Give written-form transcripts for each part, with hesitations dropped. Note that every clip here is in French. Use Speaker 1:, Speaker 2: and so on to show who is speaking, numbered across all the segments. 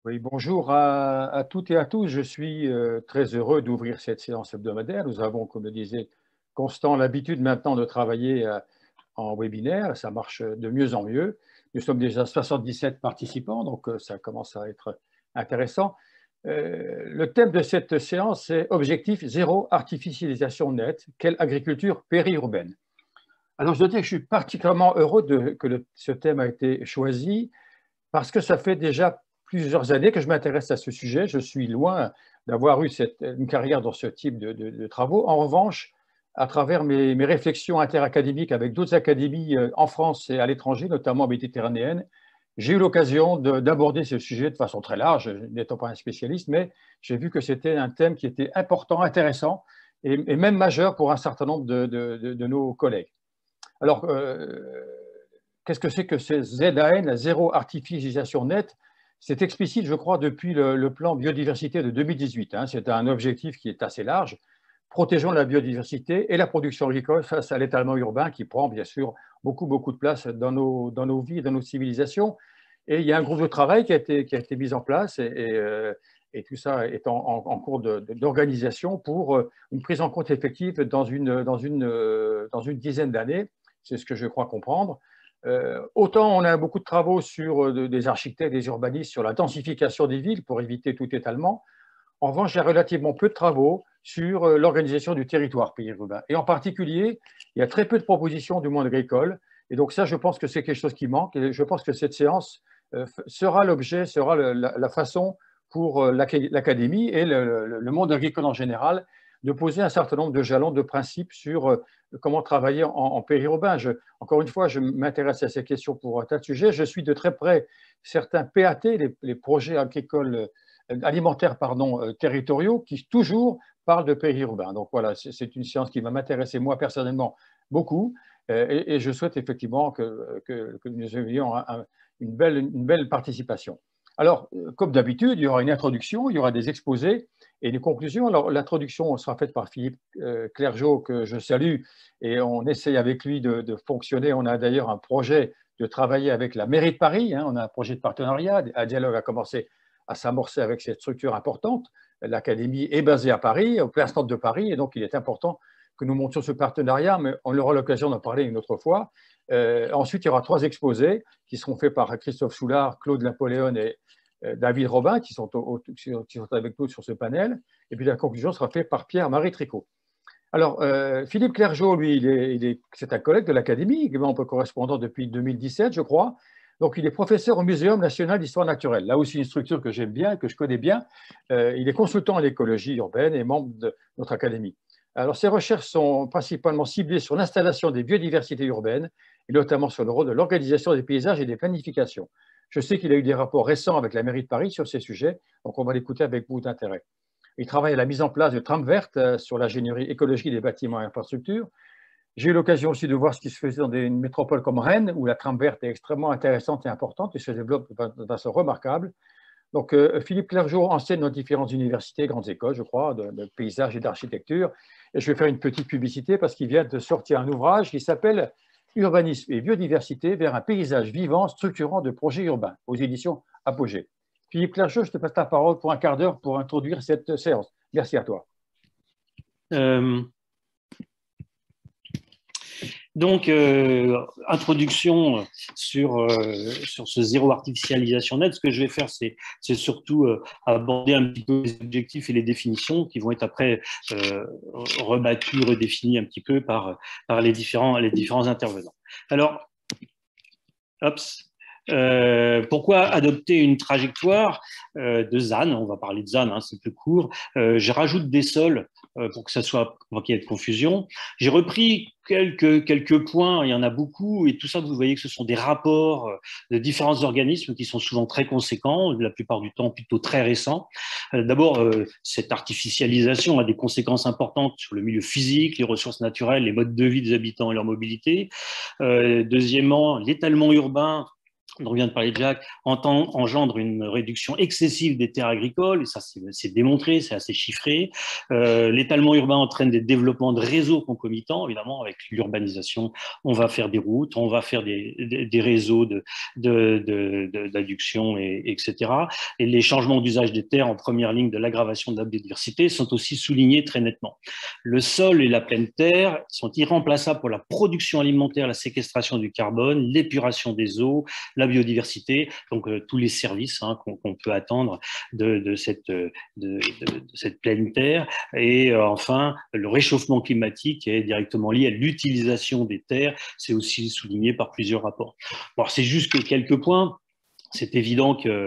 Speaker 1: Oui, bonjour à toutes et à tous. Je suis très heureux d'ouvrir cette séance hebdomadaire. Nous avons, comme le disait Constant, l'habitude maintenant de travailler en webinaire. Ça marche de mieux en mieux. Nous sommes déjà 77 participants, donc ça commence à être intéressant. Le thème de cette séance est Objectif zéro artificialisation nette. Quelle agriculture périurbaine? Alors, je dois dire que je suis particulièrement heureux ce thème a été choisi parce que ça fait déjà plusieurs années que je m'intéresse à ce sujet. Je suis loin d'avoir eu une carrière dans ce type de travaux. En revanche, à travers mes réflexions interacadémiques avec d'autres académies en France et à l'étranger, notamment méditerranéennes, j'ai eu l'occasion d'aborder ce sujet de façon très large, n'étant pas un spécialiste, mais j'ai vu que c'était un thème qui était important, intéressant et même majeur pour un certain nombre de nos collègues. Alors, qu'est-ce que c'est que ces ZAN, la zéro artificialisation nette? C'est explicite, je crois, depuis le plan biodiversité de 2018. C'est un objectif qui est assez large. Protégeons la biodiversité et la production agricole face à l'étalement urbain qui prend bien sûr beaucoup de place dans nos vies, dans nos civilisations. Et il y a un groupe de travail qui a été mis en place et tout ça est en cours d'organisation pour une prise en compte effective dans une dizaine d'années. C'est ce que je crois comprendre. Autant on a beaucoup de travaux sur des architectes, des urbanistes sur la densification des villes pour éviter tout étalement. En revanche, il y a relativement peu de travaux sur l'organisation du territoire périurbain. Et en particulier, il y a très peu de propositions du monde agricole. Et donc ça, je pense que c'est quelque chose qui manque. Et je pense que cette séance sera l'objet, sera la façon pour l'académie et le monde agricole en général de poser un certain nombre de jalons, de principes sur comment travailler en périurbain. Encore une fois, je m'intéresse à ces questions pour un tas de sujets. Je suis de très près certains PAT, les projets agricoles alimentaires territoriaux, qui toujours parlent de périurbain. Donc voilà, c'est une science qui va m'intéresser moi personnellement beaucoup et je souhaite effectivement que nous ayons une belle participation. Alors, comme d'habitude, il y aura une introduction, il y aura des exposés et des conclusions. Alors, l'introduction sera faite par Philippe Clergeau, que je salue, et on essaye avec lui de fonctionner. On a d'ailleurs un projet de travailler avec la mairie de Paris. On a un projet de partenariat. Un dialogue a commencé à s'amorcer avec cette structure importante. L'académie est basée à Paris, au plein centre de Paris, et donc il est important que nous montions ce partenariat, mais on aura l'occasion d'en parler une autre fois. Ensuite, il y aura 3 exposés qui seront faits par Christophe Soulard, Claude Napoléon et David Robin, qui sont avec nous sur ce panel. Et puis la conclusion sera faite par Pierre-Marie Tricot. Alors, Philippe Clergeau, lui, c'est un collègue de l'Académie, également correspondant depuis 2017, je crois. Donc, il est professeur au Muséum national d'histoire naturelle. Là aussi, une structure que j'aime bien, que je connais bien. Il est consultant en écologie urbaine et membre de notre Académie. Alors, ses recherches sont principalement ciblées sur l'installation des biodiversités urbaines, et notamment sur le rôle de l'organisation des paysages et des planifications. Je sais qu'il a eu des rapports récents avec la mairie de Paris sur ces sujets, donc on va l'écouter avec beaucoup d'intérêt. Il travaille à la mise en place de trames vertes sur l'ingénierie écologique des bâtiments et infrastructures. J'ai eu l'occasion aussi de voir ce qui se faisait dans des métropoles comme Rennes, où la trame verte est extrêmement intéressante et importante et se développe de façon remarquable. Donc, Philippe Clergeau enseigne dans différentes universités, grandes écoles, je crois, de paysage et d'architecture. Et je vais faire une petite publicité parce qu'il vient de sortir un ouvrage qui s'appelle Urbanisme et biodiversité vers un paysage vivant structurant de projets urbains, aux éditions Apogée. Philippe Clergeau, je te passe la parole pour un quart d'heure pour introduire cette séance. Merci à toi.
Speaker 2: Donc, introduction sur ce zéro artificialisation nette. Ce que je vais faire, c'est surtout aborder un petit peu les objectifs et les définitions qui vont être après rebattus, redéfinis un petit peu par les différents intervenants. Alors, pourquoi adopter une trajectoire de ZAN? On va parler de ZAN, c'est plus court. Je rajoute des sols pour que ça soit, pour qu'il y ait de confusion. J'ai repris quelques points, il y en a beaucoup, et tout ça, vous voyez que ce sont des rapports de différents organismes qui sont souvent très conséquents, la plupart du temps plutôt très récents. D'abord, cette artificialisation a des conséquences importantes sur le milieu physique, les ressources naturelles, les modes de vie des habitants et leur mobilité. Deuxièmement, l'étalement urbain dont vient de parler Jacques, engendre une réduction excessive des terres agricoles, et ça c'est démontré, c'est assez chiffré. L'étalement urbain entraîne des développements de réseaux concomitants, évidemment, avec l'urbanisation, on va faire des routes, on va faire des réseaux d'adduction, etc. Et les changements d'usage des terres en première ligne de l'aggravation de la biodiversité sont aussi soulignés très nettement. Le sol et la pleine terre sont irremplaçables pour la production alimentaire, la séquestration du carbone, l'épuration des eaux, la biodiversité, donc tous les services qu'on peut attendre de cette pleine terre. Et enfin, le réchauffement climatique est directement lié à l'utilisation des terres. C'est aussi souligné par plusieurs rapports. Bon, c'est juste que quelques points. C'est évident que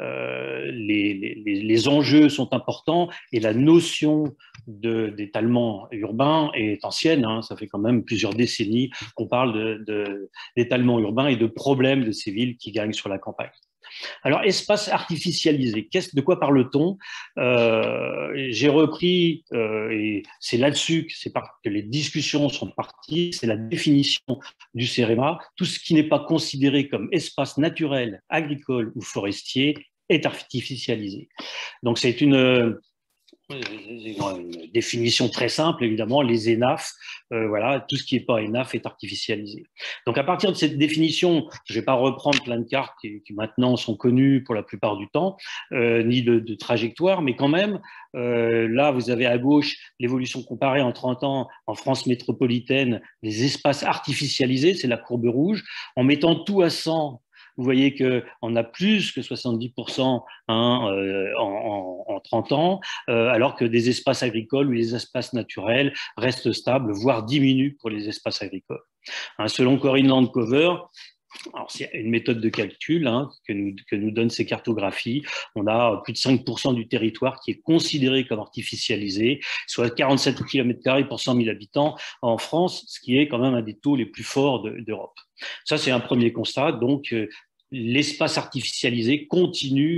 Speaker 2: les enjeux sont importants et la notion d'étalement urbain est ancienne. Ça fait quand même plusieurs décennies qu'on parle d'étalement urbain et de problèmes de ces villes qui gagnent sur la campagne. Alors, espace artificialisé, de quoi parle-t-on? J'ai repris, et c'est là-dessus que les discussions sont parties, c'est la définition du CEREMA. Tout ce qui n'est pas considéré comme espace naturel, agricole ou forestier est artificialisé. Donc, c'est une définition très simple, évidemment, les ENAF, voilà, tout ce qui n'est pas ENAF est artificialisé. Donc, à partir de cette définition, je ne vais pas reprendre plein de cartes qui maintenant sont connues pour la plupart du temps, ni de trajectoire, mais quand même, là, vous avez à gauche l'évolution comparée en 30 ans en France métropolitaine des espaces artificialisés, c'est la courbe rouge, en mettant tout à 100. Vous voyez qu'on a plus que 70% en 30 ans, alors que des espaces agricoles ou les espaces naturels restent stables, voire diminuent pour les espaces agricoles. Selon Corinne Landcover, c'est une méthode de calcul que nous donnent ces cartographies. On a plus de 5% du territoire qui est considéré comme artificialisé, soit 47 km² pour 100 000 habitants en France, ce qui est quand même un des taux les plus forts d'Europe. Ça, c'est un premier constat. Donc, l'espace artificialisé continue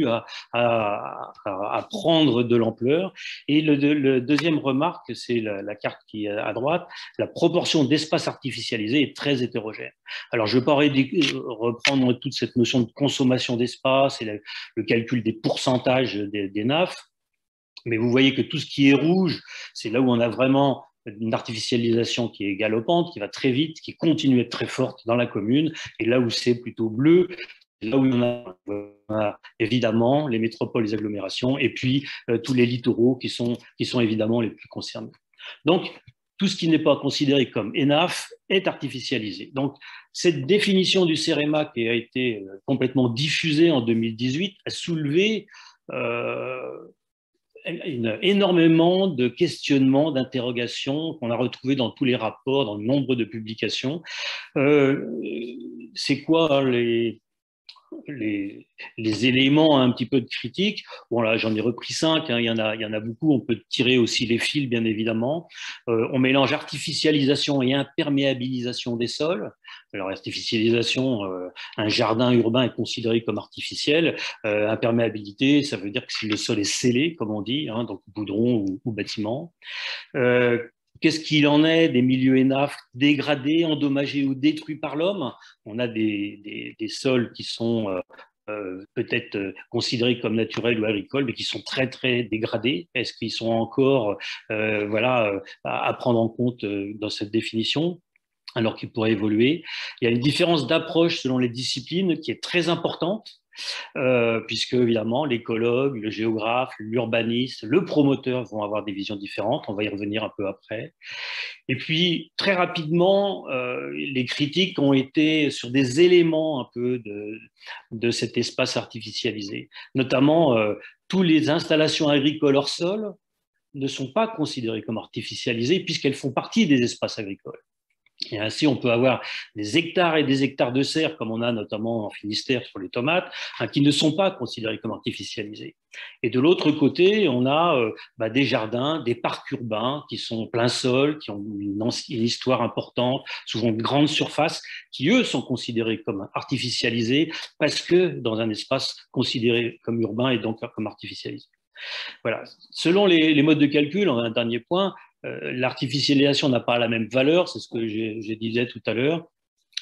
Speaker 2: à prendre de l'ampleur. Et le deuxième remarque, c'est la carte qui est à droite, la proportion d'espace artificialisé est très hétérogène. Alors, je ne vais pas reprendre toute cette notion de consommation d'espace et le calcul des pourcentages des NAF, mais vous voyez que tout ce qui est rouge, c'est là où on a vraiment une artificialisation qui est galopante, qui va très vite, qui continue à être très forte dans la commune, et là où c'est plutôt bleu, là où on a évidemment les métropoles, les agglomérations, et puis tous les littoraux qui sont évidemment les plus concernés. Donc, tout ce qui n'est pas considéré comme ENAF est artificialisé. Donc, cette définition du CEREMA qui a été complètement diffusée en 2018 a soulevé énormément de questionnements, d'interrogations qu'on a retrouvés dans tous les rapports, dans nombre de publications. C'est quoi les éléments un petit peu de critique? Bon, là, j'en ai repris 5, il y en a beaucoup. On peut tirer aussi les fils, bien évidemment. On mélange artificialisation et imperméabilisation des sols. Alors, artificialisation, un jardin urbain est considéré comme artificiel. Imperméabilité, ça veut dire que si le sol est scellé, comme on dit, donc goudron ou bâtiment. Qu'est-ce qu'il en est des milieux ENAF dégradés, endommagés ou détruits par l'homme? On a des sols qui sont peut-être considérés comme naturels ou agricoles, mais qui sont très, très dégradés. Est-ce qu'ils sont encore à prendre en compte dans cette définition, alors qu'ils pourraient évoluer? Il y a une différence d'approche selon les disciplines qui est très importante. Puisque évidemment l'écologue, le géographe, l'urbaniste, le promoteur vont avoir des visions différentes, on va y revenir un peu après. Et puis très rapidement, les critiques ont été sur des éléments un peu de cet espace artificialisé, notamment toutes les installations agricoles hors sol ne sont pas considérées comme artificialisées puisqu'elles font partie des espaces agricoles. Et ainsi, on peut avoir des hectares et des hectares de serre, comme on a notamment en Finistère sur les tomates, qui ne sont pas considérés comme artificialisés. Et de l'autre côté, on a des jardins, des parcs urbains qui sont plein sol, qui ont une histoire importante, souvent de grandes surfaces, qui eux sont considérés comme artificialisés parce que dans un espace considéré comme urbain et donc comme artificialisé. Voilà. Selon les modes de calcul, on a un dernier point, l'artificialisation n'a pas la même valeur, c'est ce que je disais tout à l'heure.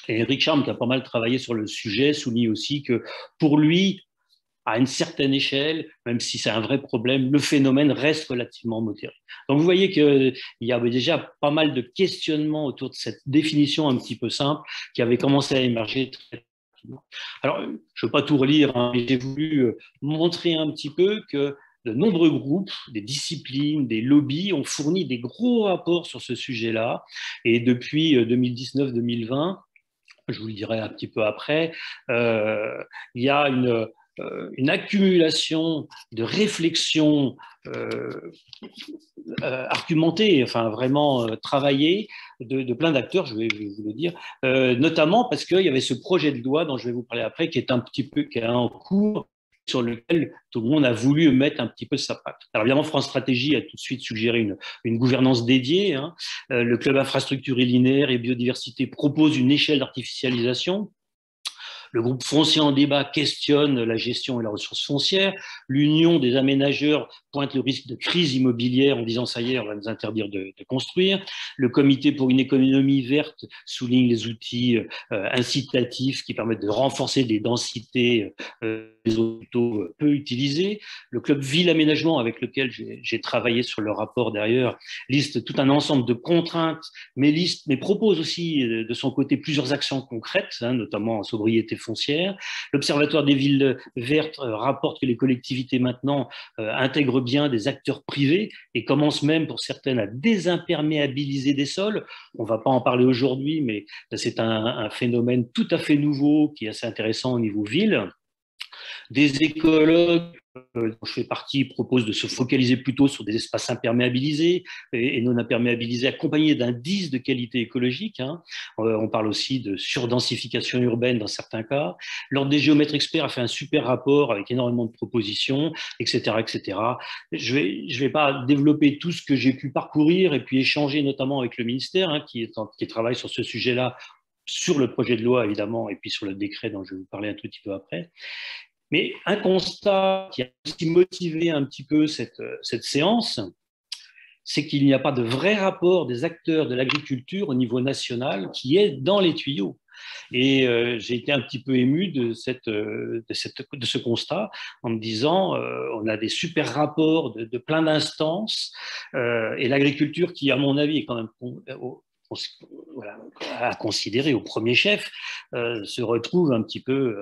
Speaker 2: Et Eric Charme, qui a pas mal travaillé sur le sujet, souligne aussi que pour lui, à une certaine échelle, même si c'est un vrai problème, le phénomène reste relativement modéré. Donc vous voyez qu'il y avait déjà pas mal de questionnements autour de cette définition un petit peu simple qui avait commencé à émerger très rapidement. Alors, je ne veux pas tout relire, hein, mais j'ai voulu montrer un petit peu que de nombreux groupes, des disciplines, des lobbies ont fourni des gros rapports sur ce sujet-là. Et depuis 2019-2020, je vous le dirai un petit peu après, il y a une accumulation de réflexions argumentées, enfin vraiment travaillées de plein d'acteurs, je vais vous le dire, notamment parce qu'il y avait ce projet de loi dont je vais vous parler après, qui est un petit peu qui est en cours, sur lequel tout le monde a voulu mettre un petit peu sa patte. Alors évidemment, France Stratégie a tout de suite suggéré une gouvernance dédiée. Hein. Le club infrastructure et linéaire et biodiversité propose une échelle d'artificialisation. Le groupe foncier en débat questionne la gestion et la ressource foncière. L'Union des aménageurs pointe le risque de crise immobilière en disant ça y est, on va nous interdire de construire. Le comité pour une économie verte souligne les outils incitatifs qui permettent de renforcer des densités des hôpitaux peu utilisés. Le club Ville Aménagement, avec lequel j'ai travaillé sur le rapport d'ailleurs, liste tout un ensemble de contraintes, mais propose aussi de son côté plusieurs actions concrètes, hein, notamment en sobriété foncière. L'Observatoire des villes vertes rapporte que les collectivités maintenant intègrent bien des acteurs privés et commencent même pour certaines à désimperméabiliser des sols. On ne va pas en parler aujourd'hui, mais c'est un phénomène tout à fait nouveau qui est assez intéressant au niveau ville. Des écologues dont je fais partie proposent de se focaliser plutôt sur des espaces imperméabilisés et non imperméabilisés, accompagnés d'indices de qualité écologique. Hein. On parle aussi de surdensification urbaine dans certains cas. L'Ordre des géomètres experts a fait un super rapport avec énormément de propositions, etc., etc. Je vais pas développer tout ce que j'ai pu parcourir et puis échanger notamment avec le ministère hein, qui travaille sur ce sujet-là, sur le projet de loi évidemment, et puis sur le décret dont je vais vous parler un tout petit peu après. Mais un constat qui a aussi motivé un petit peu cette séance, c'est qu'il n'y a pas de vrai rapport des acteurs de l'agriculture au niveau national qui est dans les tuyaux. Et j'ai été un petit peu ému de ce constat en me disant on a des super rapports de plein d'instances et l'agriculture qui, à mon avis, est quand même voilà, à considérer au premier chef, se retrouve un petit peu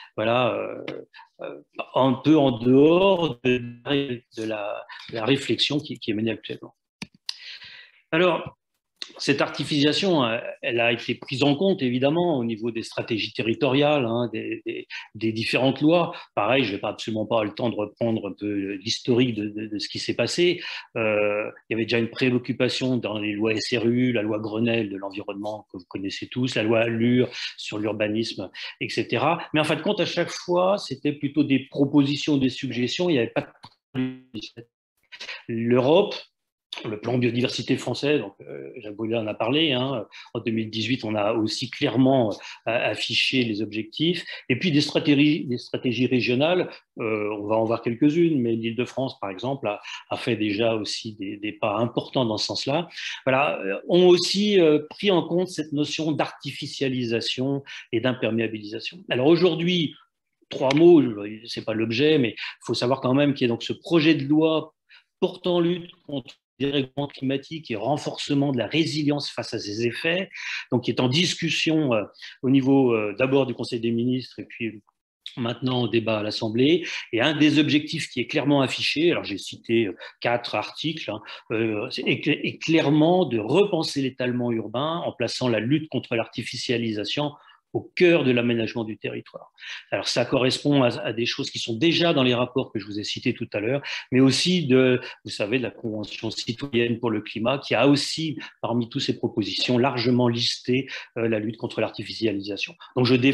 Speaker 2: un peu en dehors de la réflexion qui est menée actuellement. Alors, cette artificialisation, elle a été prise en compte évidemment au niveau des stratégies territoriales, hein, des différentes lois. Pareil, je vais absolument pas avoir le temps de reprendre un peu l'historique de ce qui s'est passé. Il y avait déjà une préoccupation dans les lois SRU, la loi Grenelle de l'environnement que vous connaissez tous, la loi Allure sur l'urbanisme, etc. Mais en fin de compte, à chaque fois, c'était plutôt des propositions, des suggestions. Il n'y avait pas de... L'Europe, le plan biodiversité français, donc Jacques Brulin en a parlé, hein, en 2018, on a aussi clairement affiché les objectifs, et puis des stratégies régionales, on va en voir quelques-unes, mais l'Île-de-France, par exemple, a fait déjà aussi des pas importants dans ce sens-là, voilà, ont aussi pris en compte cette notion d'artificialisation et d'imperméabilisation. Alors aujourd'hui, 3 mots, c'est pas l'objet, mais il faut savoir quand même qu'il y a donc ce projet de loi portant lutte contre dérèglement climatique et renforcement de la résilience face à ses effets, donc qui est en discussion au niveau d'abord du Conseil des ministres et puis maintenant au débat à l'Assemblée. Et un des objectifs qui est clairement affiché, alors j'ai cité 4 articles, hein, est clairement de repenser l'étalement urbain en plaçant la lutte contre l'artificialisation au cœur de l'aménagement du territoire. Alors ça correspond à des choses qui sont déjà dans les rapports que je vous ai cités tout à l'heure, mais aussi vous savez, de la Convention citoyenne pour le climat, qui a aussi, parmi toutes ces propositions, largement listé la lutte contre l'artificialisation. Donc je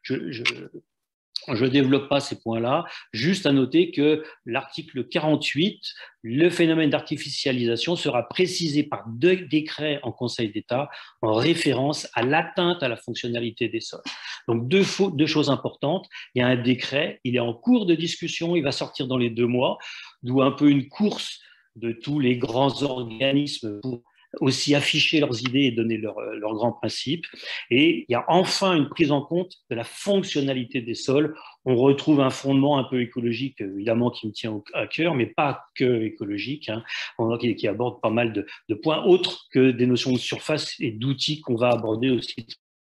Speaker 2: ne développe pas ces points-là, juste à noter que l'article 48, le phénomène d'artificialisation sera précisé par 2 décrets en Conseil d'État en référence à l'atteinte à la fonctionnalité des sols. Donc deux choses importantes, il y a un décret, il est en cours de discussion, il va sortir dans les 2 mois, d'où un peu une course de tous les grands organismes pour aussi afficher leurs idées et donner leurs grands principes. Et il y a enfin une prise en compte de la fonctionnalité des sols. On retrouve un fondement un peu écologique, évidemment, qui me tient à cœur, mais pas que écologique, hein, qui aborde pas mal de points autres que des notions de surface et d'outils qu'on va aborder aussi.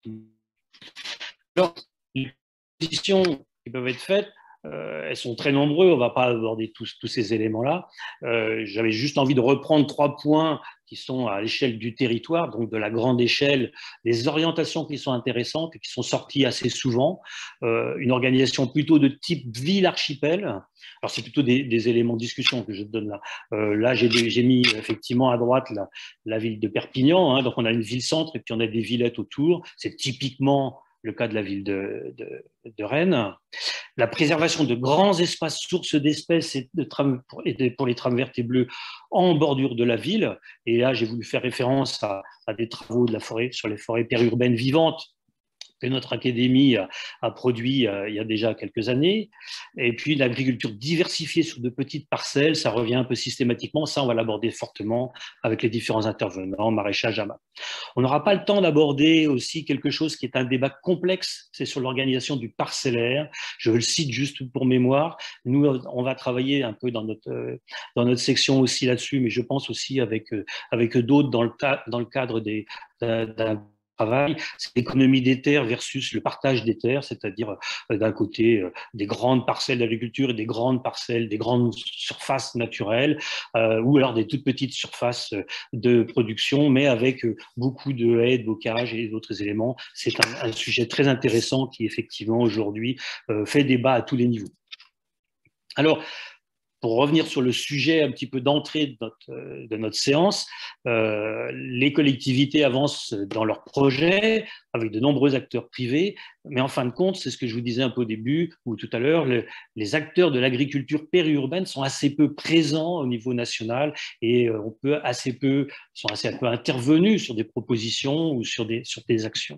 Speaker 2: Alors, les positions qui peuvent être faites, elles sont très nombreuses, on ne va pas aborder tous ces éléments-là. J'avais juste envie de reprendre 3 points qui sont à l'échelle du territoire, donc de la grande échelle, des orientations qui sont intéressantes et qui sont sorties assez souvent. Une organisation plutôt de type ville-archipel. Alors, c'est plutôt des éléments de discussion que je te donne là. Là, j'ai mis effectivement à droite la ville de Perpignan. Hein, donc, on a une ville-centre et puis on a des villettes autour. C'est typiquement le cas de la ville de Rennes. La préservation de grands espaces sources d'espèces pour les trames vertes et bleues en bordure de la ville. Et là, j'ai voulu faire référence à des travaux de la forêt sur les forêts périurbaines vivantes que notre académie a produit il y a déjà quelques années. Et puis l'agriculture diversifiée sur de petites parcelles, ça revient un peu systématiquement. Ça, on va l'aborder fortement avec les différents intervenants, maraîchage, AMA. On n'aura pas le temps d'aborder aussi quelque chose qui est un débat complexe, c'est sur l'organisation du parcellaire. Je le cite juste pour mémoire. Nous, on va travailler un peu dans notre section aussi là-dessus, mais je pense aussi avec d'autres dans le cadre d'un travail, c'est l'économie des terres versus le partage des terres, c'est-à-dire d'un côté des grandes parcelles d'agriculture et des grandes parcelles, des grandes surfaces naturelles, ou alors des toutes petites surfaces de production, mais avec beaucoup de haies, de bocage et d'autres éléments. C'est un sujet très intéressant qui, effectivement, aujourd'hui, fait débat à tous les niveaux. Alors, pour revenir sur le sujet un petit peu d'entrée de notre séance, les collectivités avancent dans leurs projets avec de nombreux acteurs privés, mais en fin de compte, c'est ce que je vous disais un peu au début ou tout à l'heure, les acteurs de l'agriculture périurbaine sont assez peu présents au niveau national et sont assez peu intervenus sur des propositions ou sur des actions.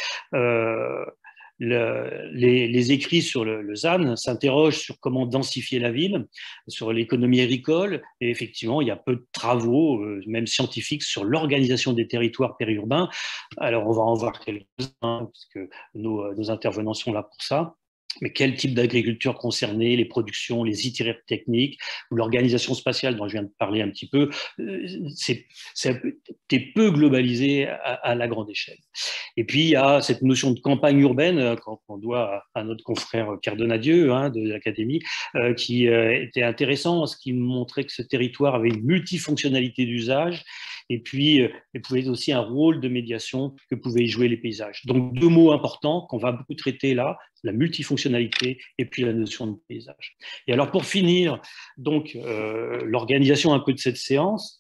Speaker 2: Les écrits sur le ZAN s'interrogent sur comment densifier la ville, sur l'économie agricole, et effectivement, il y a peu de travaux, même scientifiques, sur l'organisation des territoires périurbains. Alors, on va en voir quelques-uns, puisque nos intervenants sont là pour ça. Mais quel type d'agriculture concernée, les productions, les itinéraires techniques, ou l'organisation spatiale dont je viens de parler un petit peu, c'est peu globalisé à la grande échelle. Et puis, il y a cette notion de campagne urbaine qu'on doit à notre confrère Pierre Donadieu hein, de l'Académie, qui était intéressant, ce qui montrait que ce territoire avait une multifonctionnalité d'usage et puis il pouvait aussi un rôle de médiation que pouvaient y jouer les paysages. Donc, 2 mots importants qu'on va beaucoup traiter là, la multifonctionnalité et puis la notion de paysage. Et alors, pour finir, donc, l'organisation un peu de cette séance,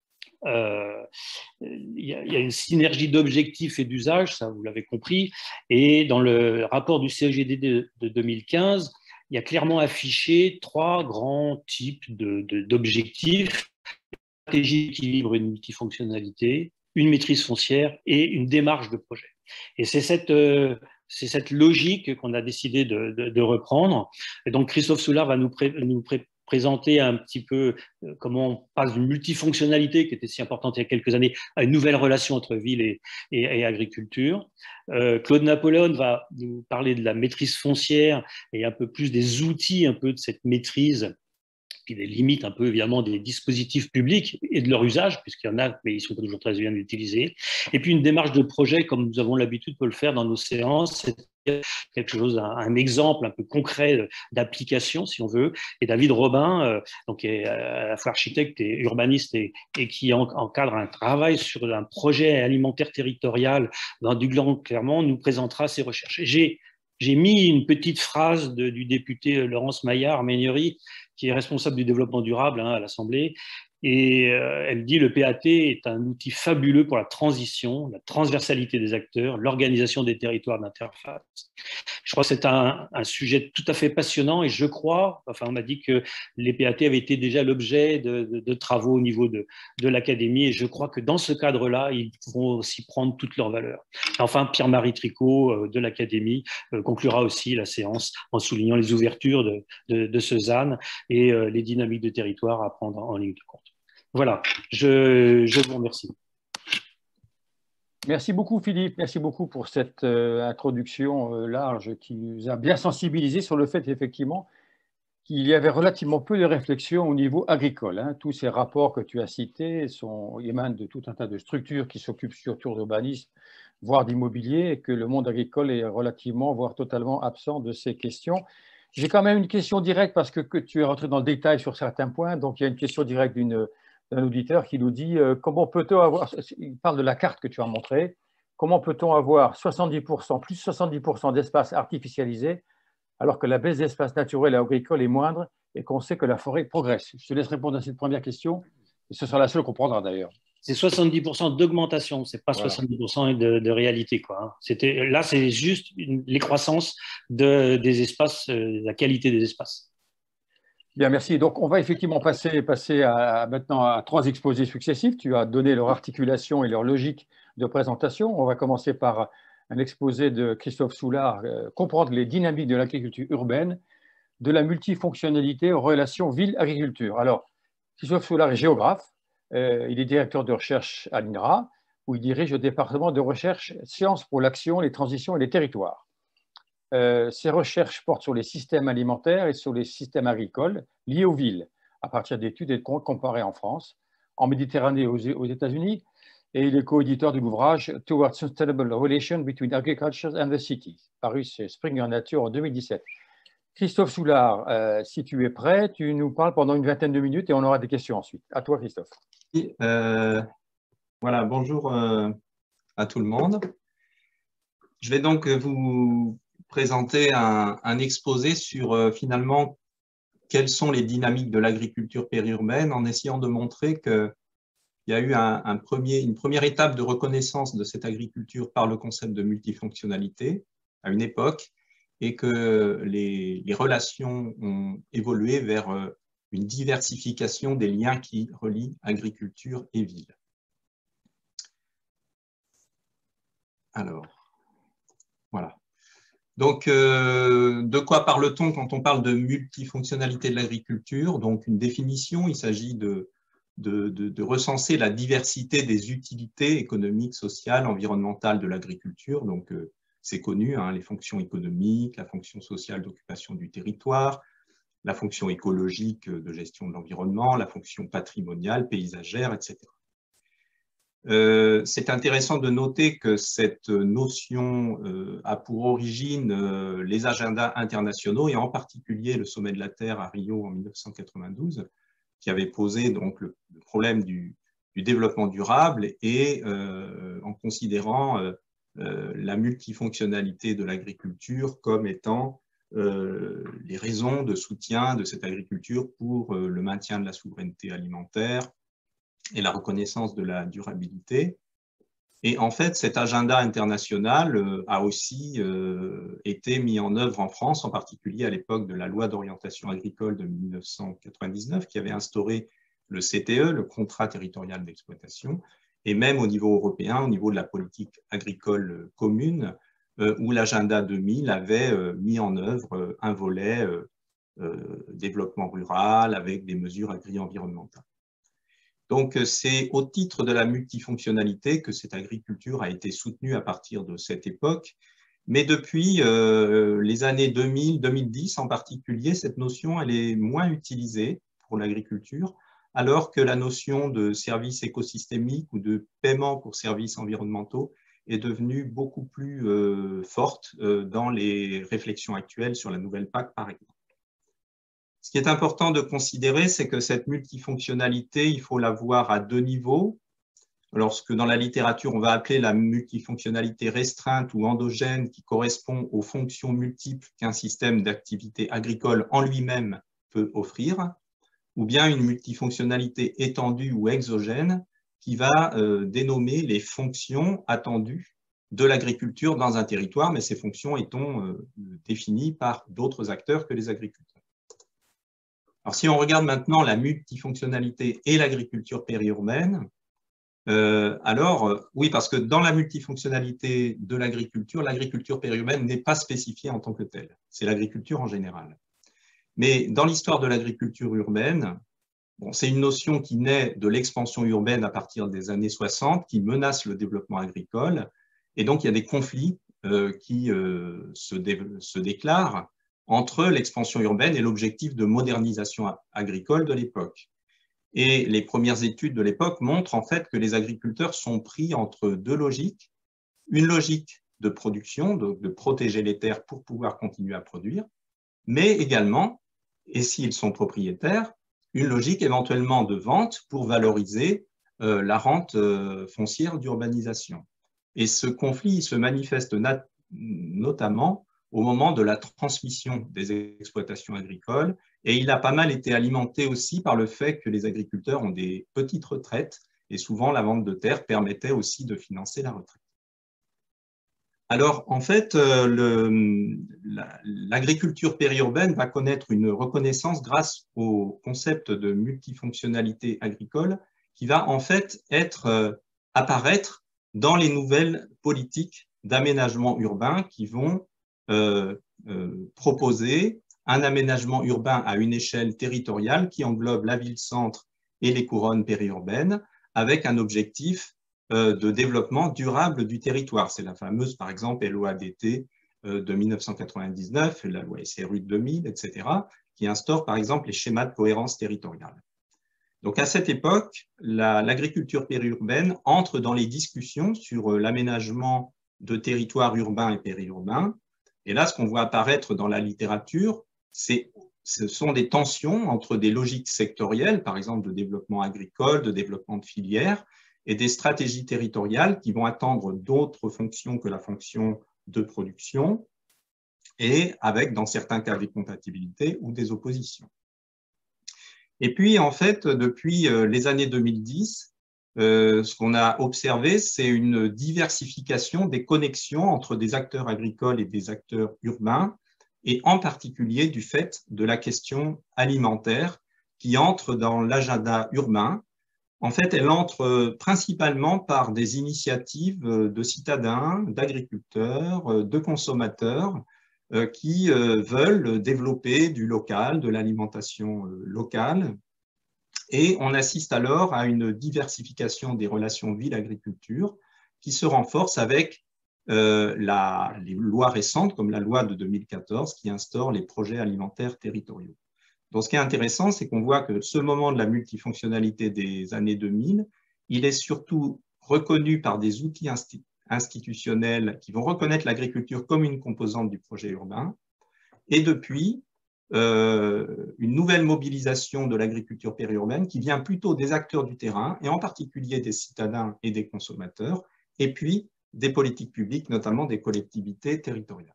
Speaker 2: il y a une synergie d'objectifs et d'usages, ça vous l'avez compris, et dans le rapport du CEGD de 2015, il y a clairement affiché 3 grands types d'objectifs: stratégie d'équilibre et de multifonctionnalité, une maîtrise foncière et une démarche de projet. Et c'est cette logique qu'on a décidé de reprendre. Et donc Christophe Soulard va nous présenter un petit peu comment on passe d'une multifonctionnalité qui était si importante il y a quelques années à une nouvelle relation entre ville et agriculture. Claude Napoléon va nous parler de la maîtrise foncière et un peu plus des outils un peu de cette maîtrise, puis des limites un peu évidemment des dispositifs publics et de leur usage, puisqu'il y en a, mais ils sont pas toujours très bien utilisés. Et puis une démarche de projet, comme nous avons l'habitude de le faire dans nos séances, c'est quelque chose, un exemple un peu concret d'application, si on veut. Et David Robin, donc est à la fois architecte et urbaniste et qui encadre un travail sur un projet alimentaire territorial dans Duglan-Clermont, nous présentera ses recherches. J'ai mis une petite phrase du député Laurence Maillard-Méniery, qui est responsable du développement durable hein, à l'Assemblée, et elle dit: le PAT est un outil fabuleux pour la transition, la transversalité des acteurs, l'organisation des territoires d'interface. Je crois que c'est un sujet tout à fait passionnant et je crois, enfin on m'a dit que les PAT avaient été déjà l'objet de travaux au niveau de l'Académie et je crois que dans ce cadre-là, ils vont aussi prendre toute leur valeur. Enfin, Pierre-Marie Tricot de l'Académie conclura aussi la séance en soulignant les ouvertures de ce ZAN et les dynamiques de territoire à prendre en ligne de compte. Voilà, je vous remercie.
Speaker 1: Merci beaucoup Philippe, merci beaucoup pour cette introduction large qui nous a bien sensibilisés sur le fait effectivement qu'il y avait relativement peu de réflexion au niveau agricole, hein. Tous ces rapports que tu as cités émanent de tout un tas de structures qui s'occupent surtout d'urbanisme, voire d'immobilier, et que le monde agricole est relativement, voire totalement absent de ces questions. J'ai quand même une question directe parce que tu es rentré dans le détail sur certains points. Donc, il y a une question directe d'un auditeur qui nous dit comment peut-on avoir, il parle de la carte que tu as montrée, comment peut-on avoir 70%, plus 70% d'espace artificialisé alors que la baisse d'espace naturel et agricole est moindre et qu'on sait que la forêt progresse? Je te laisse répondre à cette première question, et ce sera la seule qu'on prendra d'ailleurs.
Speaker 2: C'est 70% d'augmentation, c'est pas
Speaker 1: Voilà.
Speaker 2: 70% de réalité, quoi, hein. Là, c'est juste les croissances des espaces, la qualité des espaces.
Speaker 1: Bien, merci. Donc, on va effectivement passer maintenant à 3 exposés successifs. Tu as donné leur articulation et leur logique de présentation. On va commencer par un exposé de Christophe Soulard, comprendre les dynamiques de l'agriculture urbaine, de la multifonctionnalité aux relations ville-agriculture. Alors, Christophe Soulard est géographe, il est directeur de recherche à l'INRA, où il dirige le département de recherche Sciences pour l'action, les transitions et les territoires. Ces recherches portent sur les systèmes alimentaires et sur les systèmes agricoles liés aux villes, à partir d'études et de comptes comparés en France, en Méditerranée et aux États-Unis, et il est co-éditeur de l'ouvrage Towards Sustainable Relations Between Agriculture and the City, paru chez Springer Nature en 2017. Christophe Soulard, si tu es prêt, tu nous parles pendant une vingtaine de minutes et on aura des questions ensuite. À toi, Christophe.
Speaker 3: Oui, voilà, bonjour à tout le monde. Je vais donc vous présenter un exposé sur finalement quelles sont les dynamiques de l'agriculture périurbaine en essayant de montrer qu'il y a eu une première étape de reconnaissance de cette agriculture par le concept de multifonctionnalité à une époque et que les relations ont évolué vers une diversification des liens qui relient agriculture et ville. Alors, voilà. Donc, de quoi parle-t-on quand on parle de multifonctionnalité de l'agriculture? Donc, une définition, il s'agit de recenser la diversité des utilités économiques, sociales, environnementales de l'agriculture. Donc, c'est connu, hein, les fonctions économiques, la fonction sociale d'occupation du territoire, la fonction écologique de gestion de l'environnement, la fonction patrimoniale, paysagère, etc. C'est intéressant de noter que cette notion a pour origine les agendas internationaux et en particulier le sommet de la Terre à Rio en 1992 qui avait posé donc le problème du développement durable et en considérant la multifonctionnalité de l'agriculture comme étant les raisons de soutien de cette agriculture pour le maintien de la souveraineté alimentaire et la reconnaissance de la durabilité. Et en fait, cet agenda international a aussi été mis en œuvre en France, en particulier à l'époque de la loi d'orientation agricole de 1999, qui avait instauré le CTE, le contrat territorial d'exploitation, et même au niveau européen, au niveau de la politique agricole commune, où l'agenda 2000 avait mis en œuvre un volet développement rural avec des mesures agri-environnementales. Donc, c'est au titre de la multifonctionnalité que cette agriculture a été soutenue à partir de cette époque. Mais depuis les années 2000, 2010 en particulier, cette notion elle est moins utilisée pour l'agriculture, alors que la notion de service écosystémique ou de paiement pour services environnementaux est devenue beaucoup plus forte dans les réflexions actuelles sur la nouvelle PAC, par exemple. Ce qui est important de considérer, c'est que cette multifonctionnalité, il faut la voir à 2 niveaux. Lorsque dans la littérature, on va appeler la multifonctionnalité restreinte ou endogène, qui correspond aux fonctions multiples qu'un système d'activité agricole en lui-même peut offrir, ou bien une multifonctionnalité étendue ou exogène, qui va dénommer les fonctions attendues de l'agriculture dans un territoire, mais ces fonctions étant définies par d'autres acteurs que les agriculteurs. Alors, si on regarde maintenant la multifonctionnalité et l'agriculture périurbaine, oui, parce que dans la multifonctionnalité de l'agriculture périurbaine n'est pas spécifiée en tant que telle. C'est l'agriculture en général. Mais dans l'histoire de l'agriculture urbaine, Bon, c'est une notion qui naît de l'expansion urbaine à partir des années 60, qui menace le développement agricole. Et donc, il y a des conflits qui se déclarent entre l'expansion urbaine et l'objectif de modernisation agricole de l'époque. Et les premières études de l'époque montrent en fait que les agriculteurs sont pris entre deux logiques. Une logique de production, donc de protéger les terres pour pouvoir continuer à produire, mais également, et s'ils sont propriétaires, une logique éventuellement de vente pour valoriser la rente foncière d'urbanisation. Et ce conflit se manifeste notamment au moment de la transmission des exploitations agricoles, et il a pas mal été alimenté aussi par le fait que les agriculteurs ont des petites retraites, et souvent la vente de terres permettait aussi de financer la retraite. Alors, en fait, l'agriculture périurbaine va connaître une reconnaissance grâce au concept de multifonctionnalité agricole qui va en fait apparaître dans les nouvelles politiques d'aménagement urbain qui vont proposer un aménagement urbain à une échelle territoriale qui englobe la ville-centre et les couronnes périurbaines avec un objectif de développement durable du territoire. C'est la fameuse, par exemple, LOADT de 1999, la loi SRU de 2000, etc., qui instaure, par exemple, les schémas de cohérence territoriale. Donc, à cette époque, l'agriculture périurbaine entre dans les discussions sur l'aménagement de territoires urbains et périurbains. Et là, ce qu'on voit apparaître dans la littérature, ce sont des tensions entre des logiques sectorielles, par exemple de développement agricole, de développement de filières, et des stratégies territoriales qui vont attendre d'autres fonctions que la fonction de production, et avec, dans certains cas, des compatibilités ou des oppositions. Et puis, en fait, depuis les années 2010, ce qu'on a observé, c'est une diversification des connexions entre des acteurs agricoles et des acteurs urbains, et en particulier du fait de la question alimentaire qui entre dans l'agenda urbain. En fait, elle entre principalement par des initiatives de citadins, d'agriculteurs, de consommateurs qui veulent développer du local, de l'alimentation locale. Et on assiste alors à une diversification des relations ville-agriculture qui se renforce avec les lois récentes, comme la loi de 2014, qui instaure les projets alimentaires territoriaux. Donc, ce qui est intéressant, c'est qu'on voit que ce moment de la multifonctionnalité des années 2000, il est surtout reconnu par des outils institutionnels qui vont reconnaître l'agriculture comme une composante du projet urbain. Et depuis, une nouvelle mobilisation de l'agriculture périurbaine qui vient plutôt des acteurs du terrain, et en particulier des citadins et des consommateurs, et puis des politiques publiques, notamment des collectivités territoriales.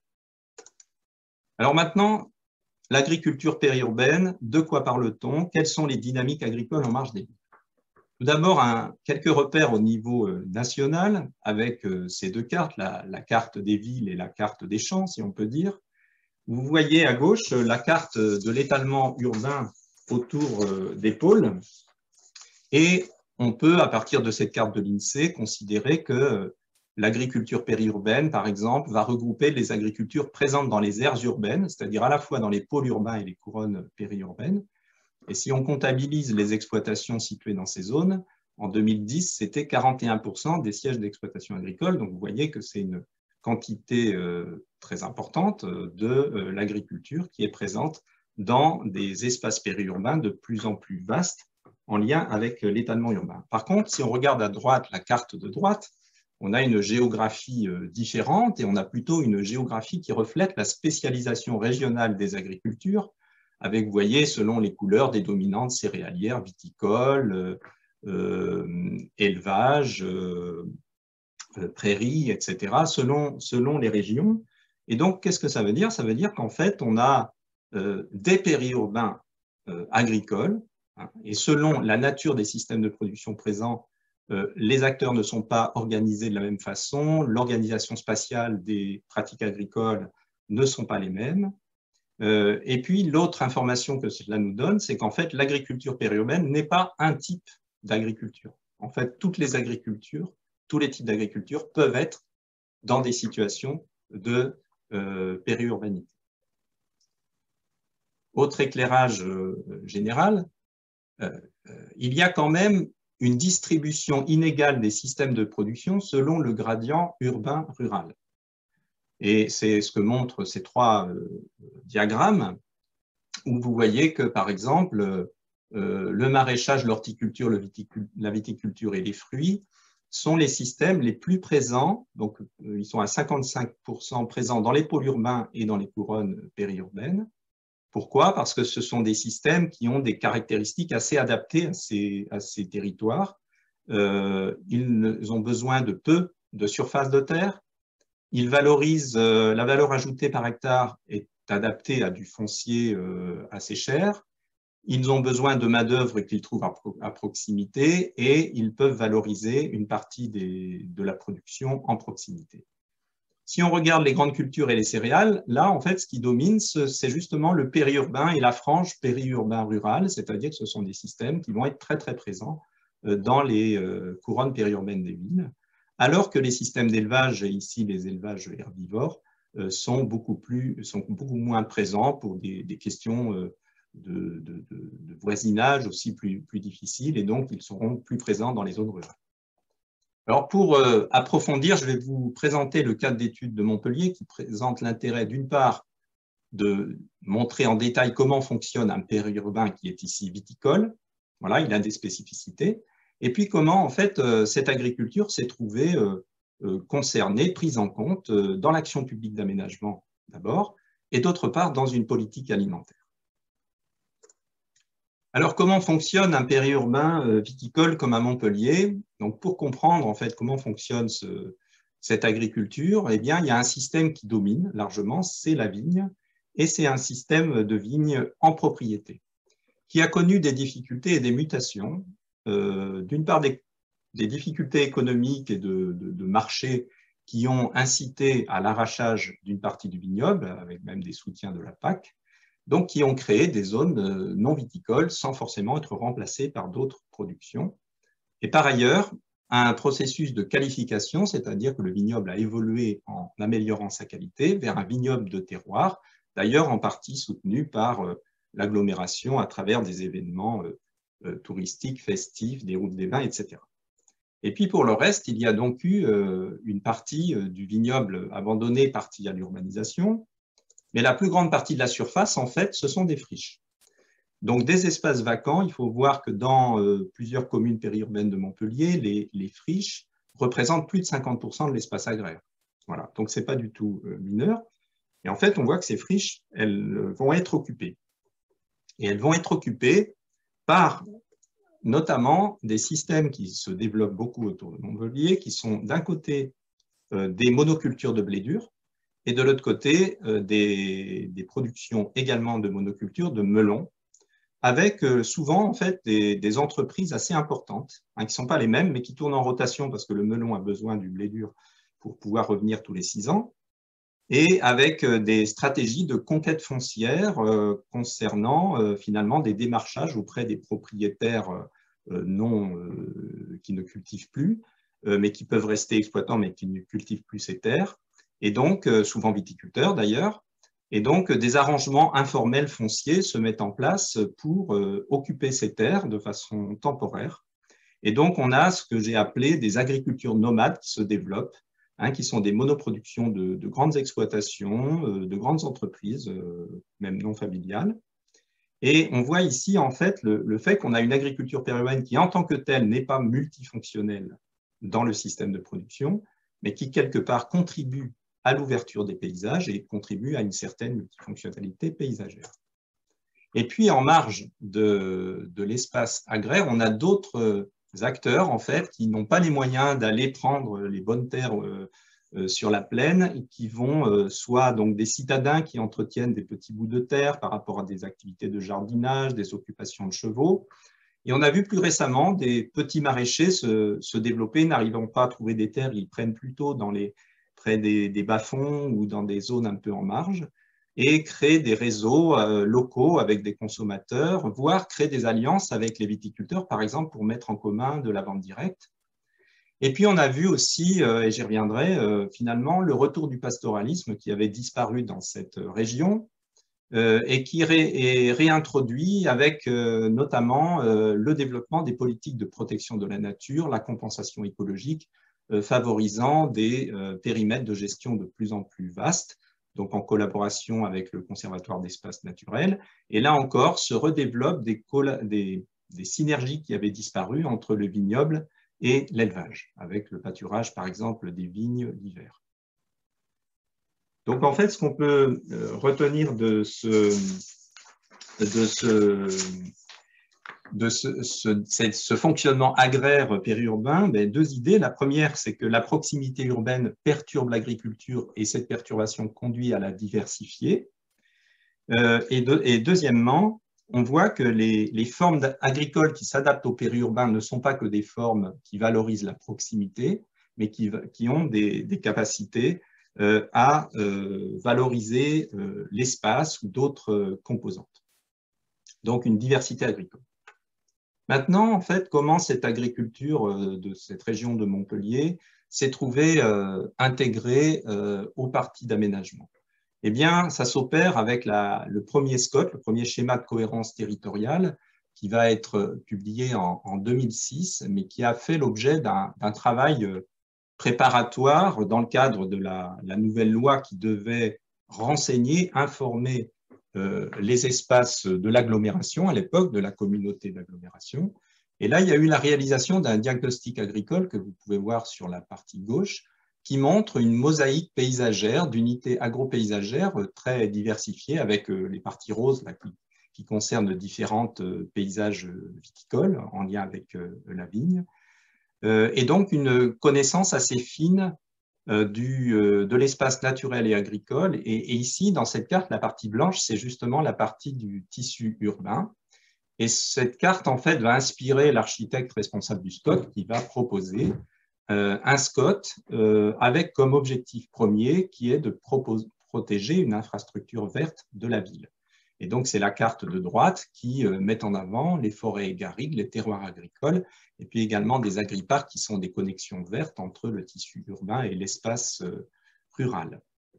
Speaker 3: Alors maintenant, l'agriculture périurbaine, de quoi parle-t-on? Quelles sont les dynamiques agricoles en marge des villes? Tout d'abord, quelques repères au niveau national, avec ces deux cartes, la carte des villes et la carte des champs, si on peut dire. Vous voyez à gauche la carte de l'étalement urbain autour des pôles. Et on peut, à partir de cette carte de l'INSEE, considérer que l'agriculture périurbaine, par exemple, va regrouper les agricultures présentes dans les aires urbaines, c'est-à-dire à la fois dans les pôles urbains et les couronnes périurbaines. Et si on comptabilise les exploitations situées dans ces zones, en 2010, c'était 41% des sièges d'exploitation agricole. Donc, vous voyez que c'est une quantité très importante de l'agriculture qui est présente dans des espaces périurbains de plus en plus vastes en lien avec l'étalement urbain. Par contre, si on regarde à droite la carte de droite, on a une géographie différente et on a plutôt une géographie qui reflète la spécialisation régionale des agricultures, avec, vous voyez, selon les couleurs, des dominantes céréalières, viticoles, élevage, prairies, etc., selon les régions. Et donc, qu'est-ce que ça veut dire? Ça veut dire qu'en fait, on a des périurbains agricoles, hein, et selon la nature des systèmes de production présents, les acteurs ne sont pas organisés de la même façon, l'organisation spatiale des pratiques agricoles ne sont pas les mêmes. Et puis, l'autre information que cela nous donne, c'est qu'en fait, l'agriculture périurbaine n'est pas un type d'agriculture. En fait, toutes les agricultures, tous les types d'agriculture peuvent être dans des situations de périurbanité. Autre éclairage général, il y a quand même une distribution inégale des systèmes de production selon le gradient urbain-rural. Et c'est ce que montrent ces trois diagrammes, où vous voyez que, par exemple, le maraîchage, l'horticulture, la viticulture et les fruits sont les systèmes les plus présents, donc ils sont à 55% présents dans les pôles urbains et dans les couronnes périurbaines. Pourquoi? Parce que ce sont des systèmes qui ont des caractéristiques assez adaptées à ces territoires. Ils ont besoin de peu de surface de terre. Ils valorisent, la valeur ajoutée par hectare est adaptée à du foncier assez cher. Ils ont besoin de main-d'œuvre qu'ils trouvent à proximité et ils peuvent valoriser une partie de la production en proximité. Si on regarde les grandes cultures et les céréales, là, en fait, ce qui domine, c'est justement le périurbain et la frange périurbain-rural, c'est-à-dire que ce sont des systèmes qui vont être très, très présents dans les couronnes périurbaines des villes, alors que les systèmes d'élevage, et ici les élevages herbivores, sont beaucoup moins présents pour des questions de voisinage aussi plus difficiles, et donc ils seront plus présents dans les zones rurales. Alors pour approfondir, je vais vous présenter le cadre d'étude de Montpellier qui présente l'intérêt d'une part de montrer en détail comment fonctionne un périurbain qui est ici viticole. Voilà, il a des spécificités. Et puis comment en fait cette agriculture s'est trouvée concernée, prise en compte dans l'action publique d'aménagement d'abord, et d'autre part dans une politique alimentaire. Alors, comment fonctionne un périurbain viticole comme à Montpellier? Donc, pour comprendre en fait comment fonctionne cette agriculture, eh bien, il y a un système qui domine largement, c'est la vigne, et c'est un système de vigne en propriété, qui a connu des difficultés et des mutations. D'une part, des difficultés économiques et de marché qui ont incité à l'arrachage d'une partie du vignoble, avec même des soutiens de la PAC, donc qui ont créé des zones non viticoles sans forcément être remplacées par d'autres productions. Et par ailleurs, un processus de qualification, c'est-à-dire que le vignoble a évolué en améliorant sa qualité vers un vignoble de terroir, d'ailleurs en partie soutenu par l'agglomération à travers des événements touristiques, festifs, des routes des vins, etc. Et puis pour le reste, il y a donc eu une partie du vignoble abandonné, partie à l'urbanisation, mais la plus grande partie de la surface, en fait, ce sont des friches. Donc, des espaces vacants, il faut voir que dans plusieurs communes périurbaines de Montpellier, les friches représentent plus de 50% de l'espace agraire. Voilà, donc ce n'est pas du tout mineur. Et en fait, on voit que ces friches, elles vont être occupées. Et elles vont être occupées par notamment des systèmes qui se développent beaucoup autour de Montpellier, qui sont d'un côté des monocultures de blé dur, et de l'autre côté, des productions également de monoculture, de melons, avec souvent en fait des entreprises assez importantes, hein, qui ne sont pas les mêmes, mais qui tournent en rotation parce que le melon a besoin du blé dur pour pouvoir revenir tous les 6 ans, et avec des stratégies de conquête foncière concernant finalement des démarchages auprès des propriétaires qui ne cultivent plus, mais qui peuvent rester exploitants, mais qui ne cultivent plus ces terres, et donc souvent viticulteurs d'ailleurs, et donc des arrangements informels fonciers se mettent en place pour occuper ces terres de façon temporaire. Et donc on a ce que j'ai appelé des agricultures nomades qui se développent, hein, qui sont des monoproductions de grandes exploitations, de grandes entreprises, même non familiales. Et on voit ici en fait le fait qu'on a une agriculture périurbaine qui en tant que telle n'est pas multifonctionnelle dans le système de production, mais qui quelque part contribue à l'ouverture des paysages et contribue à une certaine multifonctionnalité paysagère. Et puis, en marge de l'espace agraire, on a d'autres acteurs, en fait, qui n'ont pas les moyens d'aller prendre les bonnes terres sur la plaine, et qui vont soit donc des citadins qui entretiennent des petits bouts de terre par rapport à des activités de jardinage, des occupations de chevaux. Et on a vu plus récemment des petits maraîchers se développer, n'arrivant pas à trouver des terres, ils prennent plutôt près des bas-fonds ou dans des zones un peu en marge, et créer des réseaux locaux avec des consommateurs, voire créer des alliances avec les viticulteurs, par exemple, pour mettre en commun de la vente directe. Et puis, on a vu aussi, et j'y reviendrai, finalement, le retour du pastoralisme qui avait disparu dans cette région, et qui est réintroduit avec notamment le développement des politiques de protection de la nature, la compensation écologique, favorisant des périmètres de gestion de plus en plus vastes, donc en collaboration avec le Conservatoire d'espaces naturels. Et là encore, se redéveloppent des synergies qui avaient disparu entre le vignoble et l'élevage, avec le pâturage, par exemple, des vignes d'hiver. Donc, en fait, ce qu'on peut retenir de ce fonctionnement agraire périurbain, deux idées. La première, c'est que la proximité urbaine perturbe l'agriculture et cette perturbation conduit à la diversifier. Et deuxièmement, on voit que les formes agricoles qui s'adaptent au périurbain ne sont pas que des formes qui valorisent la proximité, mais qui ont des capacités à valoriser l'espace ou d'autres composantes. Donc, une diversité agricole. Maintenant, en fait, comment cette agriculture de cette région de Montpellier s'est trouvée intégrée aux parties d'aménagement? Eh bien, ça s'opère avec le premier SCOT, le premier schéma de cohérence territoriale, qui va être publié en 2006, mais qui a fait l'objet d'un travail préparatoire dans le cadre de la nouvelle loi qui devait renseigner, informer les espaces de l'agglomération, à l'époque de la communauté d'agglomération. Et là, il y a eu la réalisation d'un diagnostic agricole que vous pouvez voir sur la partie gauche, qui montre une mosaïque paysagère d'unités agro-paysagères très diversifiées, avec les parties roses là, qui concernent différents paysages viticoles en lien avec la vigne. Et donc une connaissance assez fine de l'espace naturel et agricole. Et ici, dans cette carte, la partie blanche, c'est justement la partie du tissu urbain. Et cette carte, en fait, va inspirer l'architecte responsable du SCOT qui va proposer un SCOT avec comme objectif premier qui est de protéger une infrastructure verte de la ville. Et donc, c'est la carte de droite qui met en avant les forêts garrigues, les terroirs agricoles, et puis également des agriparcs qui sont des connexions vertes entre le tissu urbain et l'espace rural.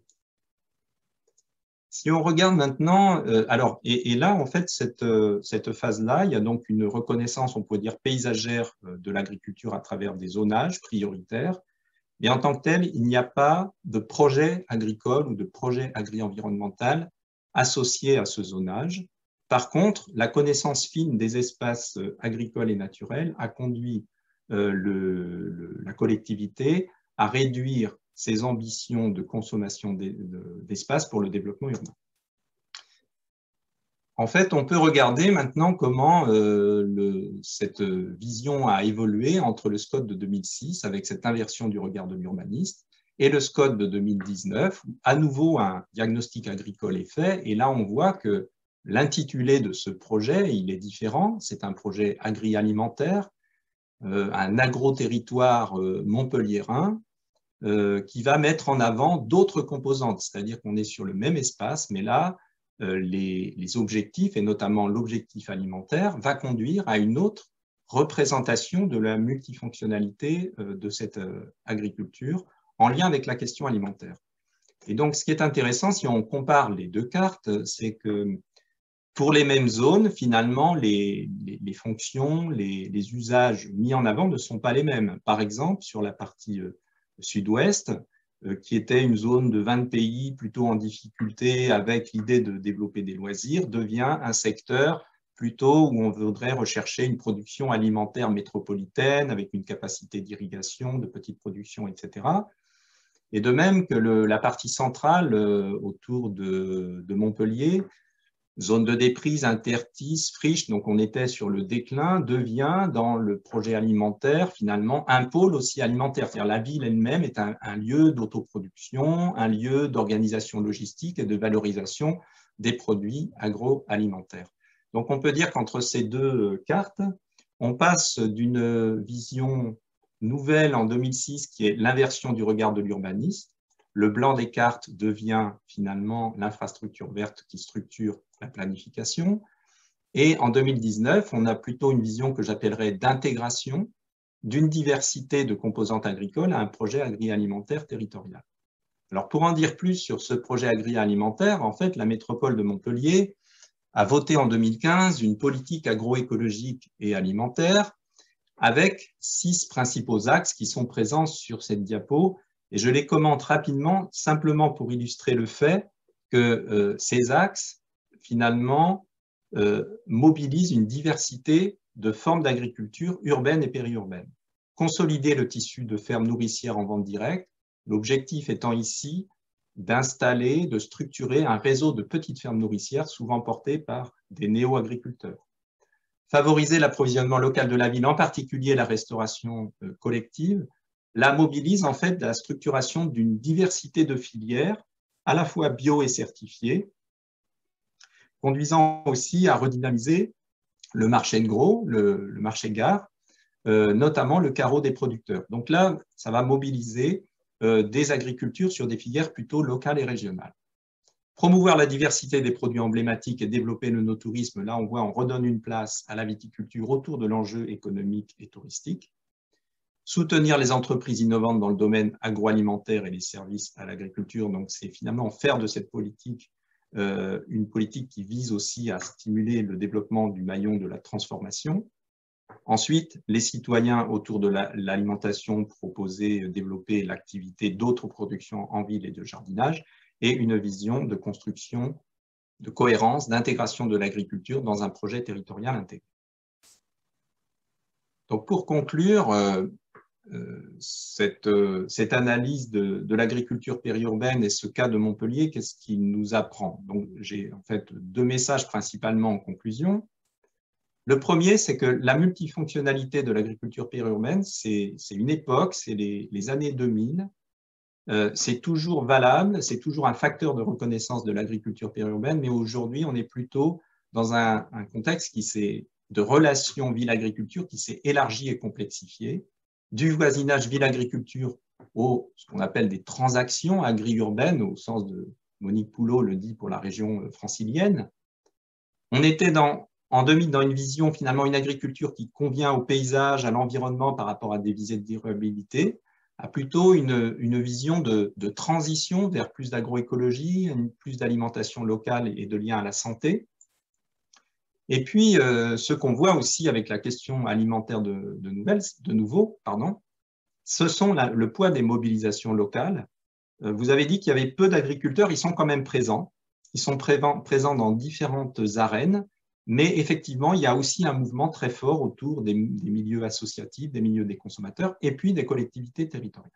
Speaker 3: Si on regarde maintenant, alors, et là, en fait, cette phase-là, il y a donc une reconnaissance, on pourrait dire, paysagère de l'agriculture à travers des zonages prioritaires. Et en tant que tel, il n'y a pas de projet agricole ou de projet agri-environnemental associé à ce zonage. Par contre, la connaissance fine des espaces agricoles et naturels a conduit la collectivité à réduire ses ambitions de consommation d'espace pour le développement urbain. En fait, on peut regarder maintenant comment cette vision a évolué entre le SCOT de 2006, avec cette inversion du regard de l'urbaniste, et le SCOT de 2019, où à nouveau un diagnostic agricole est fait, et là on voit que l'intitulé de ce projet, il est différent, c'est un projet agri-alimentaire, un agro-territoire montpelliérain, qui va mettre en avant d'autres composantes, c'est-à-dire qu'on est sur le même espace, mais là, les objectifs, et notamment l'objectif alimentaire, va conduire à une autre représentation de la multifonctionnalité de cette agriculture en lien avec la question alimentaire. Et donc, ce qui est intéressant, si on compare les deux cartes, c'est que pour les mêmes zones, finalement, les fonctions, les usages mis en avant ne sont pas les mêmes. Par exemple, sur la partie sud-ouest, qui était une zone de 20 pays plutôt en difficulté avec l'idée de développer des loisirs, devient un secteur plutôt où on voudrait rechercher une production alimentaire métropolitaine avec une capacité d'irrigation, de petite production, etc. Et de même que la partie centrale autour de Montpellier, zone de déprise, intertice, friche, donc on était sur le déclin, devient dans le projet alimentaire finalement un pôle aussi alimentaire. C'est-à-dire la ville elle-même est un lieu d'autoproduction, un lieu d'organisation logistique et de valorisation des produits agroalimentaires. Donc on peut dire qu'entre ces deux cartes, on passe d'une vision nouvelle en 2006 qui est l'inversion du regard de l'urbaniste. Le blanc des cartes devient finalement l'infrastructure verte qui structure la planification. Et en 2019, on a plutôt une vision que j'appellerais d'intégration d'une diversité de composantes agricoles à un projet agri-alimentaire territorial. Alors, pour en dire plus sur ce projet agroalimentaire, en fait, la métropole de Montpellier a voté en 2015 une politique agroécologique et alimentaire avec 6 principaux axes qui sont présents sur cette diapo. Et je les commente rapidement, simplement pour illustrer le fait que ces axes, finalement, mobilisent une diversité de formes d'agriculture urbaine et périurbaine. Consolider le tissu de fermes nourricières en vente directe, l'objectif étant ici d'installer, de structurer un réseau de petites fermes nourricières, souvent portées par des néo-agriculteurs. Favoriser l'approvisionnement local de la ville, en particulier la restauration collective, la mobilise en fait la structuration d'une diversité de filières, à la fois bio et certifiées, conduisant aussi à redynamiser le marché de gros, le marché gare, notamment le carreau des producteurs. Donc là, ça va mobiliser des agricultures sur des filières plutôt locales et régionales. Promouvoir la diversité des produits emblématiques et développer le no-tourisme, là on voit, on redonne une place à la viticulture autour de l'enjeu économique et touristique. Soutenir les entreprises innovantes dans le domaine agroalimentaire et les services à l'agriculture, donc c'est finalement faire de cette politique une politique qui vise aussi à stimuler le développement du maillon de la transformation. Ensuite, les citoyens autour de l'alimentation, proposer, développer l'activité d'autres productions en ville et de jardinage, et une vision de construction, de cohérence, d'intégration de l'agriculture dans un projet territorial intégré. Donc pour conclure, cette analyse de l'agriculture périurbaine et ce cas de Montpellier, qu'est-ce qu'il nous apprend? Donc j'ai en fait 2 messages principalement en conclusion. Le premier, c'est que la multifonctionnalité de l'agriculture périurbaine, c'est une époque, c'est les années 2000, c'est toujours valable, c'est toujours un facteur de reconnaissance de l'agriculture périurbaine, mais aujourd'hui, on est plutôt dans un contexte de relation ville-agriculture qui s'est élargi et complexifié, du voisinage ville-agriculture ce qu'on appelle des transactions agri-urbaines, au sens de Monique Poulot le dit pour la région francilienne. On était en 2000 dans une vision, finalement, une agriculture qui convient au paysage, à l'environnement par rapport à des visées de durabilité, à plutôt une vision de transition vers plus d'agroécologie, plus d'alimentation locale et de lien à la santé. Et puis, ce qu'on voit aussi avec la question alimentaire de nouveau, ce sont le poids des mobilisations locales. Vous avez dit qu'il y avait peu d'agriculteurs, ils sont quand même présents. Ils sont présents dans différentes arènes, mais effectivement, il y a aussi un mouvement très fort autour des milieux associatifs, des milieux des consommateurs et puis des collectivités territoriales.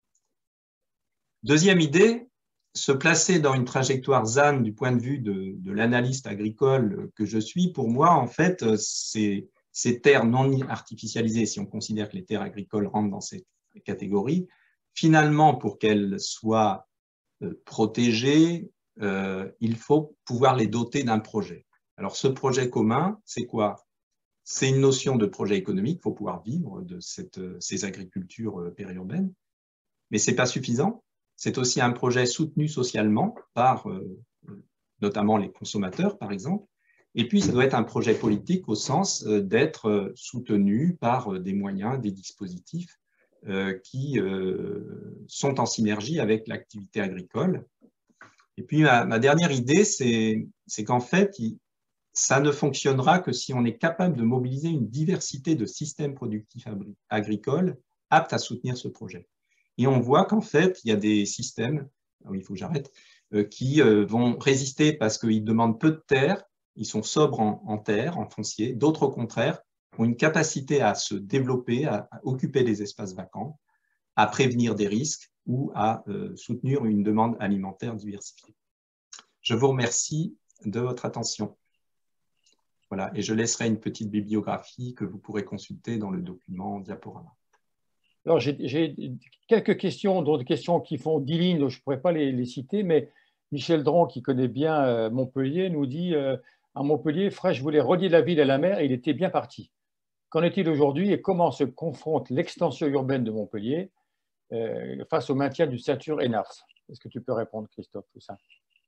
Speaker 3: Deuxième idée, se placer dans une trajectoire ZAN du point de vue de l'analyste agricole que je suis, pour moi, en fait, ces terres non artificialisées, si on considère que les terres agricoles rentrent dans cette catégorie, finalement, pour qu'elles soient protégées, il faut pouvoir les doter d'un projet. Alors, ce projet commun, c'est quoi? C'est une notion de projet économique, il faut pouvoir vivre de ces agricultures périurbaines, mais ce n'est pas suffisant. C'est aussi un projet soutenu socialement par notamment les consommateurs, par exemple, et puis ça doit être un projet politique au sens d'être soutenu par des moyens, des dispositifs qui sont en synergie avec l'activité agricole. Et puis ma dernière idée, c'est qu'en fait, ça ne fonctionnera que si on est capable de mobiliser une diversité de systèmes productifs agricoles aptes à soutenir ce projet. Et on voit qu'en fait, il y a des systèmes, il faut que j'arrête, qui vont résister parce qu'ils demandent peu de terre, ils sont sobres en terre, en foncier. D'autres, au contraire, ont une capacité à se développer, à occuper des espaces vacants, à prévenir des risques ou à soutenir une demande alimentaire diversifiée. Je vous remercie de votre attention. Voilà, et je laisserai une petite bibliographie que vous pourrez consulter dans le document diaporama.
Speaker 1: Alors, j'ai quelques questions, d'autres questions qui font 10 lignes, donc je ne pourrais pas les citer, mais Michel Dron, qui connaît bien Montpellier, nous dit à Montpellier, Fraiche voulait relier la ville à la mer et il était bien parti. Qu'en est-il aujourd'hui et comment se confronte l'extension urbaine de Montpellier face au maintien du Satur Enars? Est-ce que tu peux répondre, Christophe, tout ça?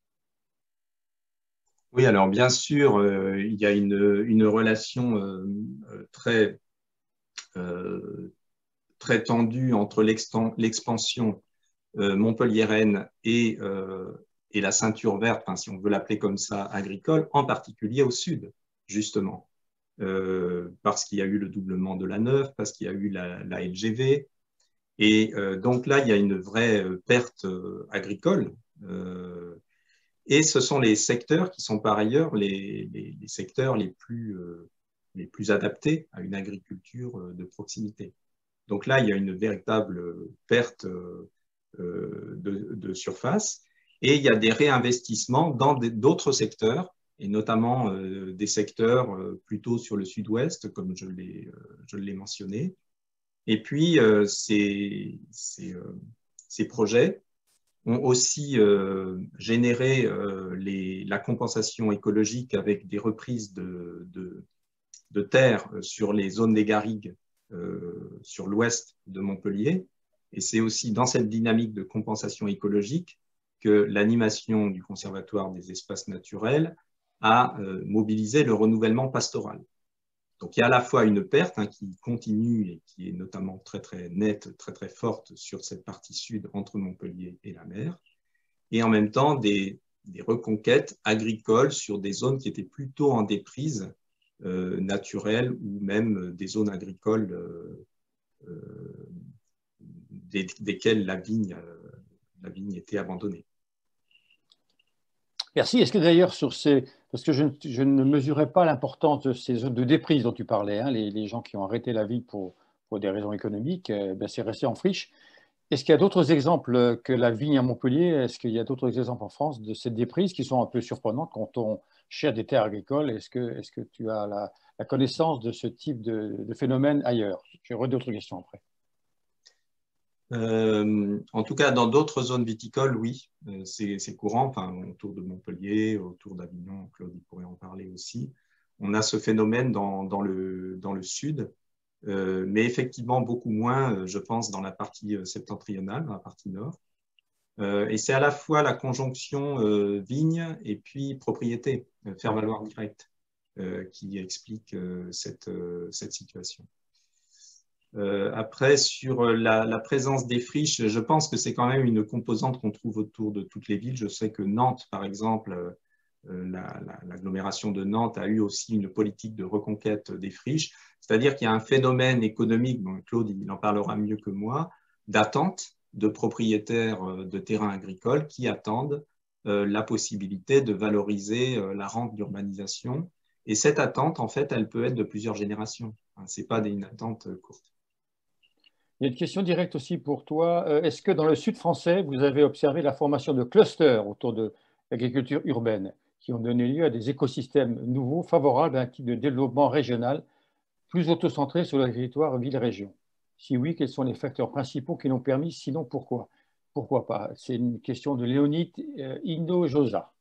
Speaker 3: Oui, alors bien sûr, il y a une relation très tendue entre l'expansion montpelliéraine et la ceinture verte, enfin, si on veut l'appeler comme ça, agricole, en particulier au sud, justement. Parce qu'il y a eu le doublement de la Neuve, parce qu'il y a eu la LGV. Et donc là, il y a une vraie perte agricole. Et ce sont les secteurs qui sont par ailleurs les secteurs les plus adaptés à une agriculture de proximité. Donc là, il y a une véritable perte de surface et il y a des réinvestissements dans d'autres secteurs et notamment des secteurs plutôt sur le sud-ouest, comme je l'ai mentionné. Et puis, ces projets ont aussi généré la compensation écologique avec des reprises de terre sur les zones des garrigues sur l'ouest de Montpellier. Et c'est aussi dans cette dynamique de compensation écologique que l'animation du Conservatoire des espaces naturels a mobilisé le renouvellement pastoral. Donc il y a à la fois une perte qui continue et qui est notamment très très nette, très très forte sur cette partie sud entre Montpellier et la mer, et en même temps des reconquêtes agricoles sur des zones qui étaient plutôt en déprise naturelle ou même des zones agricoles desquelles la vigne était abandonnée.
Speaker 1: Merci. Est-ce que d'ailleurs sur ces... Parce que je ne mesurais pas l'importance de ces zones de déprise dont tu parlais, hein, les gens qui ont arrêté la vigne pour des raisons économiques, ben c'est resté en friche. Est-ce qu'il y a d'autres exemples que la vigne à Montpellier? Est-ce qu'il y a d'autres exemples en France de cette déprise qui sont un peu surprenantes quand on cherche des terres agricoles? Est-ce que tu as la connaissance de ce type de phénomène ailleurs? J'aurai d'autres questions après.
Speaker 3: En tout cas, dans d'autres zones viticoles, oui, c'est courant, enfin, autour de Montpellier, autour d'Avignon, Claude il pourrait en parler aussi. On a ce phénomène dans le sud, mais effectivement beaucoup moins, je pense, dans la partie septentrionale, dans la partie nord. Et c'est à la fois la conjonction vigne et puis propriété, faire valoir direct, qui explique cette situation. Après, sur la présence des friches, je pense que c'est quand même une composante qu'on trouve autour de toutes les villes. Je sais que Nantes, par exemple, l'agglomération de Nantes a eu aussi une politique de reconquête des friches. C'est-à-dire qu'il y a un phénomène économique, bon, Claude il en parlera mieux que moi, d'attente de propriétaires de terrains agricoles qui attendent la possibilité de valoriser la rente d'urbanisation. Et cette attente, en fait, elle peut être de plusieurs générations. Ce n'est pas une attente courte.
Speaker 1: Il y a une question directe aussi pour toi. Est-ce que dans le sud français, vous avez observé la formation de clusters autour de l'agriculture urbaine qui ont donné lieu à des écosystèmes nouveaux favorables à un type de développement régional plus autocentré sur le territoire ville-région? Si oui, quels sont les facteurs principaux qui l'ont permis? Sinon, pourquoi? Pourquoi pas? C'est une question de Léonide Hinojosa.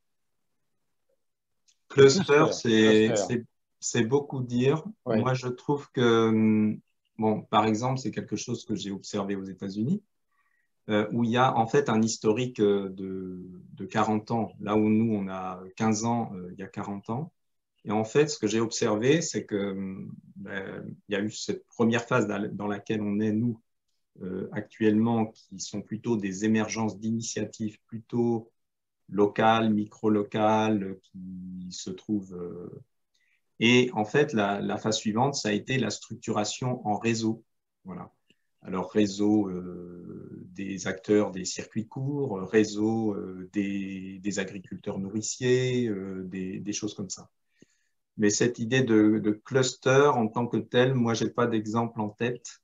Speaker 3: Cluster, c'est beaucoup dire.
Speaker 1: Ouais.
Speaker 3: Moi, je trouve que, bon, par exemple, c'est quelque chose que j'ai observé aux États-Unis, où il y a en fait un historique de 40 ans, là où nous, on a 15 ans, il y a 40 ans. Et en fait, ce que j'ai observé, c'est qu'il y a eu cette première phase dans laquelle on est, nous, actuellement, qui sont plutôt des émergences d'initiatives plutôt locales, micro-locales, qui se trouvent. Et en fait, la phase suivante, ça a été la structuration en réseau. Voilà. Alors, réseau des acteurs des circuits courts, réseau des agriculteurs nourriciers, des choses comme ça. Mais cette idée de cluster en tant que tel, moi, je n'ai pas d'exemple en tête.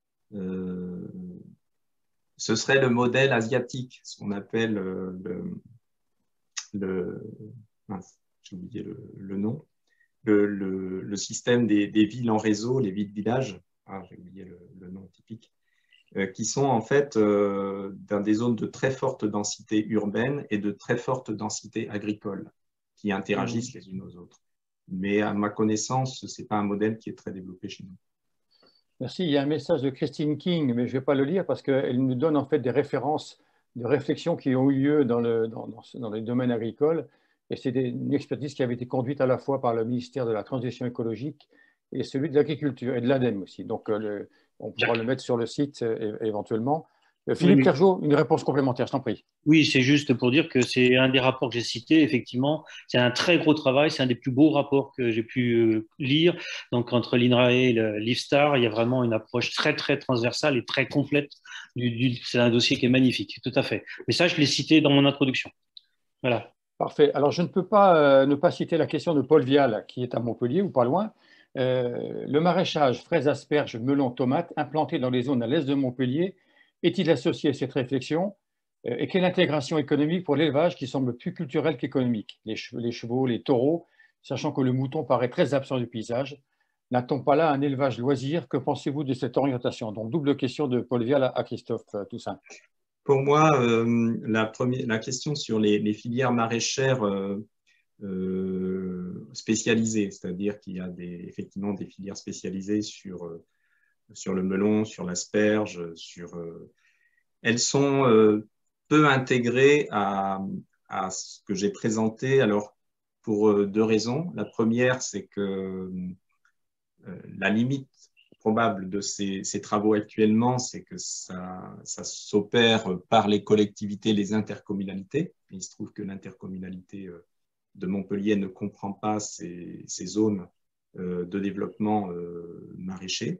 Speaker 3: Ce serait le modèle asiatique, ce qu'on appelle j'ai oublié le nom, le système des villes en réseau, les villes-villages, j'ai oublié le nom typique, qui sont en fait dans des zones de très forte densité urbaine et de très forte densité agricole, qui interagissent les unes aux autres. Mais à ma connaissance, ce n'est pas un modèle qui est très développé chez nous.
Speaker 1: Merci. Il y a un message de Christine King, mais je ne vais pas le lire parce qu'elle nous donne en fait des références de réflexions qui ont eu lieu dans les domaines agricoles. Et c'est une expertise qui avait été conduite à la fois par le ministère de la Transition écologique et celui de l'Agriculture et de l'ADEME aussi. Donc, on pourra le mettre sur le site éventuellement. Philippe
Speaker 2: Oui.
Speaker 1: Clergeau, une réponse complémentaire, je t'en prie.
Speaker 2: Oui, c'est juste pour dire que c'est un des rapports que j'ai cités, effectivement. C'est un très gros travail, c'est un des plus beaux rapports que j'ai pu lire. Donc, entre l'INRAE et l'IFSTAR, il y a vraiment une approche très, très transversale et très complète. C'est un dossier qui est magnifique, tout à fait. Mais ça, je l'ai cité dans mon introduction. Voilà.
Speaker 1: Parfait. Alors, je ne peux pas ne pas citer la question de Paul Vial, qui est à Montpellier, ou pas loin. Le maraîchage, fraises, asperges, melons, tomates, implantés dans les zones à l'est de Montpellier, est-il associé à cette réflexion? Et quelle intégration économique pour l'élevage qui semble plus culturel qu'économique? Les chevaux, les taureaux, sachant que le mouton paraît très absent du paysage. N'a-t-on pas là un élevage loisir? Que pensez-vous de cette orientation? Donc, double question de Paul Vial à Christophe Toussaint.
Speaker 3: Pour moi, la question sur les filières maraîchères spécialisées, c'est-à-dire qu'il y a effectivement des filières spécialisées sur le melon, sur l'asperge, elles sont peu intégrées à ce que j'ai présenté. Alors, pour deux raisons. La première, c'est que la limite probable de ces travaux actuellement, c'est que ça s'opère par les collectivités, les intercommunalités. Il se trouve que l'intercommunalité de Montpellier ne comprend pas ces zones de développement maraîcher.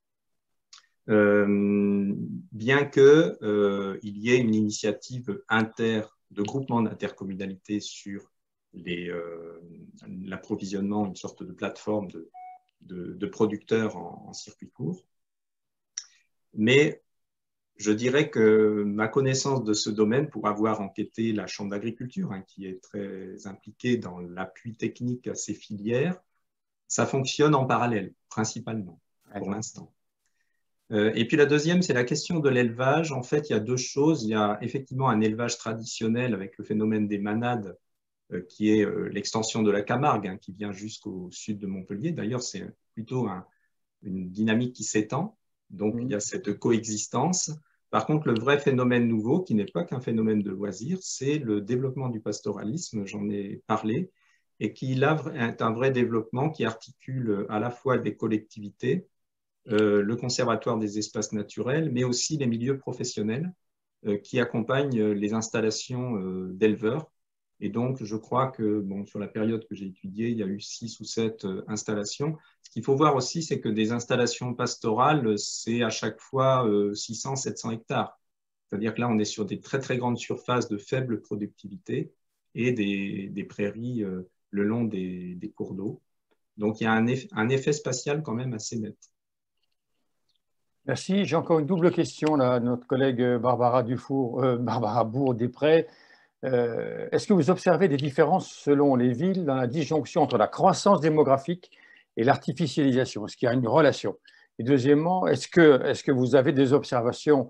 Speaker 3: Bien qu'il y ait une initiative de groupement d'intercommunalités sur l'approvisionnement, une sorte de plateforme de producteurs en circuit court. Mais je dirais que ma connaissance de ce domaine, pour avoir enquêté la Chambre d'agriculture, qui est très impliquée dans l'appui technique à ces filières, ça fonctionne en parallèle, principalement, pour l'instant. Et puis la deuxième, c'est la question de l'élevage. En fait, il y a deux choses. Il y a effectivement un élevage traditionnel avec le phénomène des manades, qui est l'extension de la Camargue, qui vient jusqu'au sud de Montpellier. D'ailleurs, c'est plutôt une dynamique qui s'étend. Donc, il y a cette coexistence. Par contre, le vrai phénomène nouveau, qui n'est pas qu'un phénomène de loisir, c'est le développement du pastoralisme, j'en ai parlé, et qui là est un vrai développement qui articule à la fois des collectivités, le Conservatoire des espaces naturels, mais aussi les milieux professionnels qui accompagnent les installations d'éleveurs. Et donc, je crois que sur la période que j'ai étudiée, il y a eu 6 ou 7 installations. Ce qu'il faut voir aussi, c'est que des installations pastorales, c'est à chaque fois 600, 700 hectares. C'est-à-dire que là, on est sur des très, très grandes surfaces de faible productivité et des prairies le long des cours d'eau. Donc, il y a un effet spatial quand même assez net.
Speaker 1: Merci. J'ai encore une double question, là, notre collègue Barbara Bourg-Després. Est-ce que vous observez des différences selon les villes dans la disjonction entre la croissance démographique et l'artificialisation? Est-ce qu'il y a une relation? Et deuxièmement, est-ce que vous avez des observations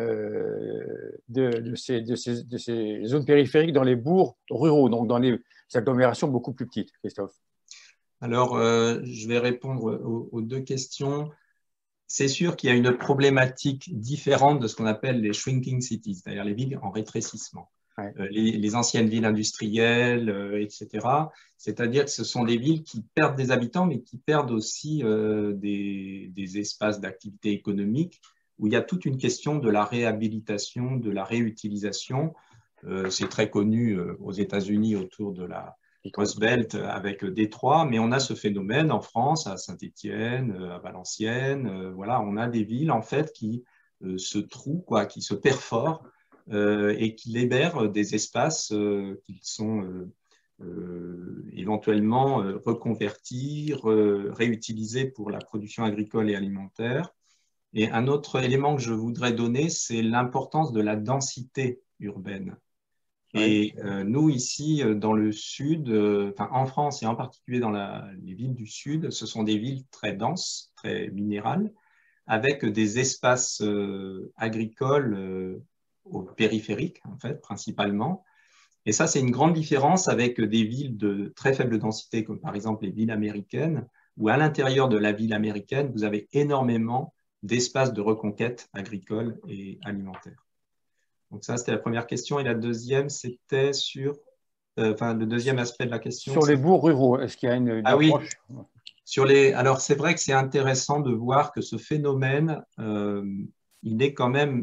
Speaker 1: de ces zones périphériques dans les bourgs ruraux, donc dans les agglomérations beaucoup plus petites, Christophe?
Speaker 3: Alors, je vais répondre aux deux questions. C'est sûr qu'il y a une problématique différente de ce qu'on appelle les shrinking cities, c'est-à-dire les villes en rétrécissement. Ouais. Les anciennes villes industrielles, etc. C'est-à-dire que ce sont des villes qui perdent des habitants, mais qui perdent aussi des espaces d'activité économique, où il y a toute une question de la réhabilitation, de la réutilisation. C'est très connu aux États-Unis autour de la Rust Belt avec Détroit, mais on a ce phénomène en France, à Saint-Étienne, à Valenciennes. Voilà, on a des villes en fait qui se trouent, qui se perforent et qui libèrent des espaces qu'ils sont éventuellement reconvertis, réutilisés pour la production agricole et alimentaire. Et un autre élément que je voudrais donner, c'est l'importance de la densité urbaine. Et nous, ici, dans le sud, en France et en particulier dans les villes du sud, ce sont des villes très denses, très minérales, avec des espaces agricoles périphériques, en fait, principalement. Et ça, c'est une grande différence avec des villes de très faible densité, comme par exemple les villes américaines, où à l'intérieur de la ville américaine, vous avez énormément d'espaces de reconquête agricole et alimentaire. Donc ça, c'était la première question. Et la deuxième, c'était sur... le deuxième aspect de la question.
Speaker 1: Sur les bourgs ruraux, est-ce qu'il y a une approche?
Speaker 3: Oui. Alors, c'est vrai que c'est intéressant de voir que ce phénomène, il est quand même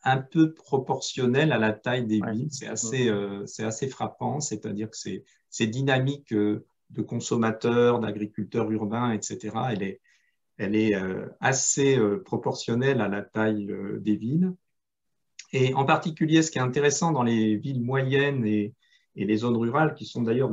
Speaker 3: un peu proportionnelle à la taille des villes. C'est assez frappant, c'est-à-dire que ces dynamiques de consommateurs, d'agriculteurs urbains, etc., elle est assez proportionnelle à la taille des villes. Et en particulier, ce qui est intéressant dans les villes moyennes et les zones rurales, qui sont d'ailleurs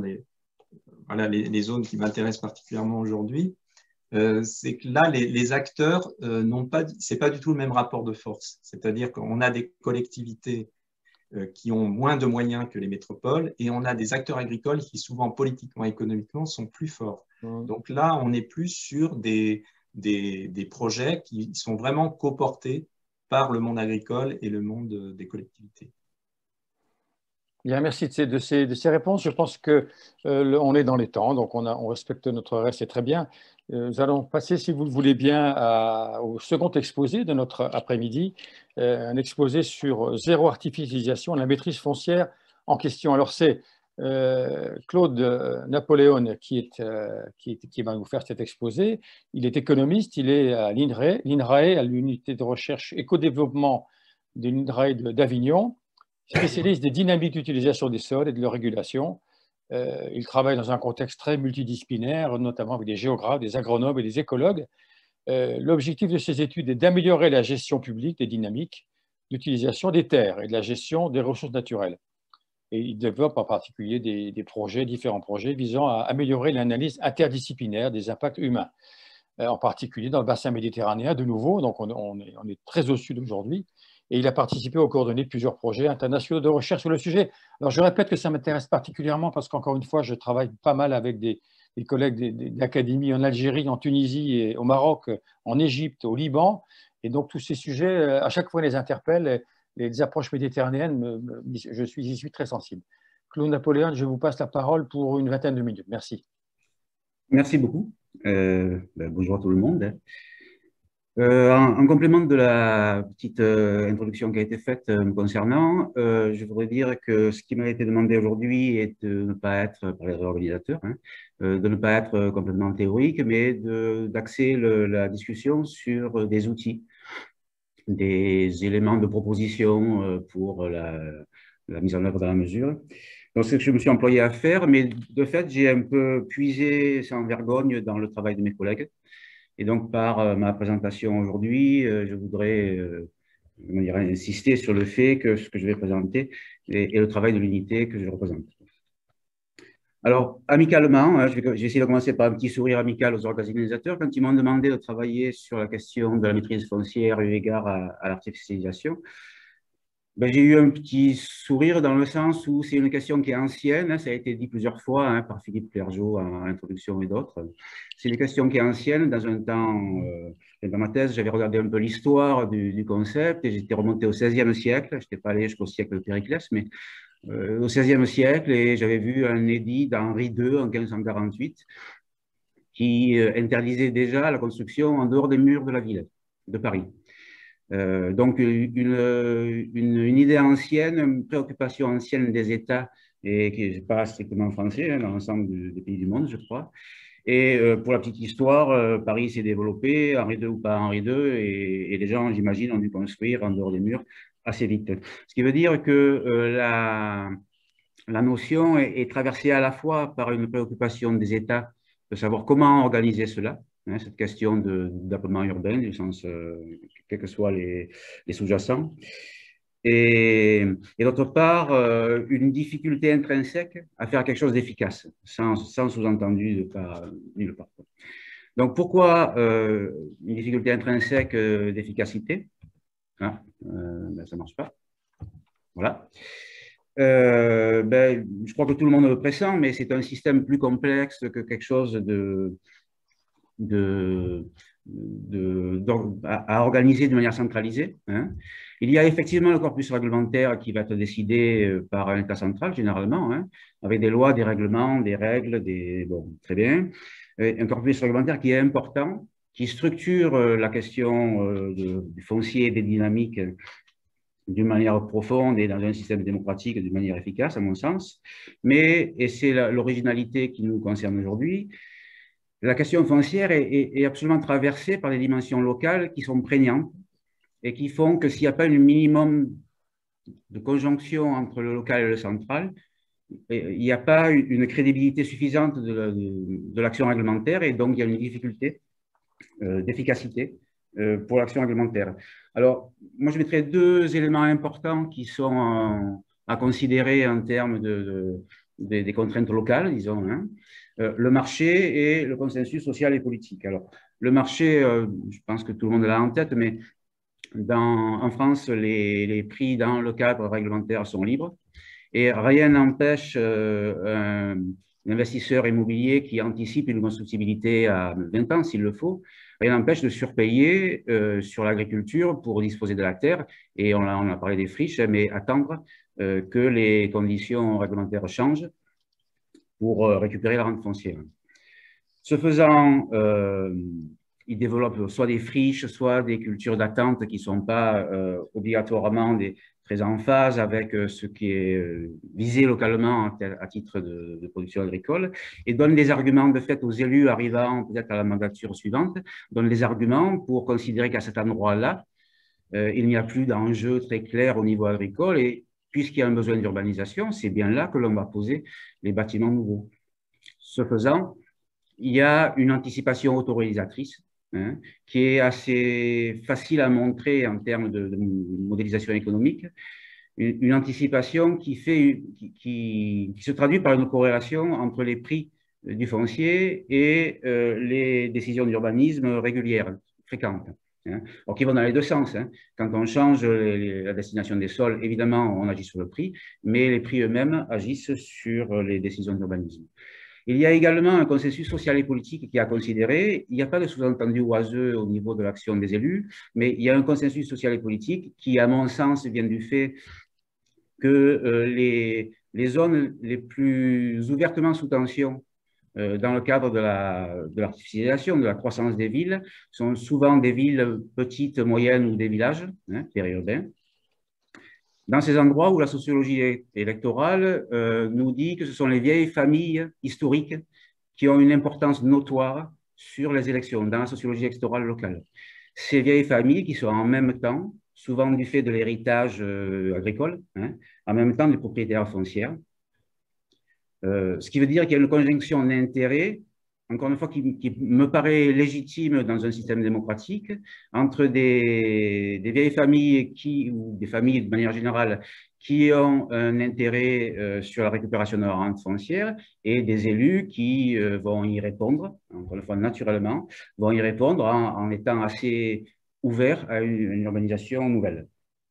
Speaker 3: les zones qui m'intéressent particulièrement aujourd'hui, c'est que là, les acteurs n'ont pas, c'est pas du tout le même rapport de force. C'est-à-dire qu'on a des collectivités qui ont moins de moyens que les métropoles et on a des acteurs agricoles qui, souvent politiquement et économiquement, sont plus forts. Donc là, on est plus sur des projets qui sont vraiment coportés par le monde agricole et le monde des collectivités.
Speaker 1: Bien, merci de ces réponses. Je pense qu'on est dans les temps, donc on respecte notre reste, c'est très bien. Nous allons passer, si vous le voulez bien, au second exposé de notre après-midi, un exposé sur zéro artificialisation, la maîtrise foncière en question. Alors c'est Claude Napoléon qui va nous faire cet exposé. Il est économiste, il est à l'INRAE, à l'unité de recherche éco-développement de l'INRAE d'Avignon, spécialiste des dynamiques d'utilisation des sols et de leur régulation. Il travaille dans un contexte très multidisciplinaire, notamment avec des géographes, des agronomes et des écologues. L'objectif de ces études est d'améliorer la gestion publique des dynamiques d'utilisation des terres et de la gestion des ressources naturelles. Et il développe en particulier différents projets visant à améliorer l'analyse interdisciplinaire des impacts humains, en particulier dans le bassin méditerranéen, de nouveau, donc on est très au sud aujourd'hui. Et il a participé aux coordonnées de plusieurs projets internationaux de recherche sur le sujet. Alors, je répète que ça m'intéresse particulièrement parce qu'encore une fois, je travaille pas mal avec des collègues d'académie en Algérie, en Tunisie, et au Maroc, en Égypte, au Liban. Et donc, tous ces sujets, à chaque fois, les interpellent. Les approches méditerranéennes, j'y suis très sensible. Claude Napoléon, je vous passe la parole pour une vingtaine de minutes. Merci.
Speaker 4: Merci beaucoup. Bonjour à tout le monde. En complément de la petite introduction qui a été faite me concernant, je voudrais dire que ce qui m'a été demandé aujourd'hui est de ne pas être, par les organisateurs, de ne pas être complètement théorique, mais d'axer la discussion sur des outils, des éléments de proposition pour la mise en œuvre de la mesure. Donc, c'est ce que je me suis employé à faire, mais de fait, j'ai un peu puisé sans vergogne dans le travail de mes collègues. Et donc, par ma présentation aujourd'hui, je voudrais insister sur le fait que ce que je vais présenter est le travail de l'unité que je représente. Alors, amicalement, je vais essayer de commencer par un petit sourire amical aux organisateurs. Quand ils m'ont demandé de travailler sur la question de la maîtrise foncière eu égard à l'artificialisation, j'ai eu un petit sourire dans le sens où c'est une question qui est ancienne, ça a été dit plusieurs fois par Philippe Clergeau en introduction et d'autres. C'est une question qui est ancienne. Dans un temps, dans ma thèse, j'avais regardé un peu l'histoire du concept et j'étais remonté au XVIe siècle. Je n'étais pas allé jusqu'au siècle de Périclès, mais au XVIe siècle, et j'avais vu un édit d'Henri II en 1548 qui interdisait déjà la construction en dehors des murs de la ville de Paris. Donc, une idée ancienne, une préoccupation ancienne des États, et qui n'est pas strictement français, dans l'ensemble des pays du monde, je crois. Et pour la petite histoire, Paris s'est développé, Henri II ou pas Henri II, et les gens, j'imagine, ont dû construire en dehors des murs assez vite. Ce qui veut dire que la notion est traversée à la fois par une préoccupation des États de savoir comment organiser cela, cette question d'applement urbain, du sens, quels que soient les sous-jacents. Et d'autre part, une difficulté intrinsèque à faire quelque chose d'efficace, sans sous-entendu nulle part. Donc, pourquoi une difficulté intrinsèque d'efficacité? Ça ne marche pas. Voilà. Je crois que tout le monde le pressent, mais c'est un système plus complexe que quelque chose à organiser de manière centralisée. Il y a effectivement le corpus réglementaire qui va être décidé par un État central, généralement, avec des lois, des règlements, des règles, bon, très bien. Un corpus réglementaire qui est important, qui structure la question du foncier et des dynamiques d'une manière profonde et dans un système démocratique d'une manière efficace, à mon sens. Mais, et c'est l'originalité qui nous concerne aujourd'hui, la question foncière est absolument traversée par des dimensions locales qui sont prégnantes et qui font que s'il n'y a pas un minimum de conjonction entre le local et le central, il n'y a pas une crédibilité suffisante de l'action réglementaire, et donc il y a une difficulté d'efficacité pour l'action réglementaire. Alors, moi, je mettrais deux éléments importants qui sont à considérer en termes des contraintes locales, disons, hein. Le marché et le consensus social et politique. Alors, le marché, je pense que tout le monde l'a en tête, mais en France, les prix dans le cadre réglementaire sont libres et rien n'empêche un investisseur immobilier qui anticipe une constructibilité à 20 ans, s'il le faut, rien n'empêche de surpayer sur l'agriculture pour disposer de la terre, et on a parlé des friches, mais attendre que les conditions réglementaires changent pour récupérer la rente foncière. Ce faisant, ils développent soit des friches, soit des cultures d'attente qui ne sont pas obligatoirement très en phase avec ce qui est visé localement à titre de production agricole, et donnent des arguments de fait aux élus arrivant peut-être à la mandature suivante, donnent des arguments pour considérer qu'à cet endroit-là, il n'y a plus d'enjeu très clair au niveau agricole, et puisqu'il y a un besoin d'urbanisation, c'est bien là que l'on va poser les bâtiments nouveaux. Ce faisant, il y a une anticipation autoréalisatrice, hein, qui est assez facile à montrer en termes de modélisation économique, une anticipation qui se traduit par une corrélation entre les prix du foncier et les décisions d'urbanisme régulières, fréquentes, hein, alors qui vont dans les deux sens, hein. Quand on change la destination des sols, évidemment, on agit sur le prix, mais les prix eux-mêmes agissent sur les décisions d'urbanisme. Il y a également un consensus social et politique qui est à considérer. Il n'y a pas de sous-entendu oiseux au niveau de l'action des élus, mais il y a un consensus social et politique qui, à mon sens, vient du fait que les zones les plus ouvertement sous tension dans le cadre de l'artificialisation, de la croissance des villes, sont souvent des villes petites, moyennes ou des villages, hein, périurbains. Dans ces endroits où la sociologie électorale nous dit que ce sont les vieilles familles historiques qui ont une importance notoire sur les élections dans la sociologie électorale locale. Ces vieilles familles qui sont en même temps, souvent du fait de l'héritage agricole, hein, en même temps des propriétaires foncières, ce qui veut dire qu'il y a une conjonction d'intérêts, encore une fois, qui me paraît légitime dans un système démocratique, entre des vieilles familles ou des familles de manière générale qui ont un intérêt sur la récupération de leur rente foncière, et des élus qui vont y répondre, encore une fois naturellement, vont y répondre en étant assez ouverts à une urbanisation nouvelle.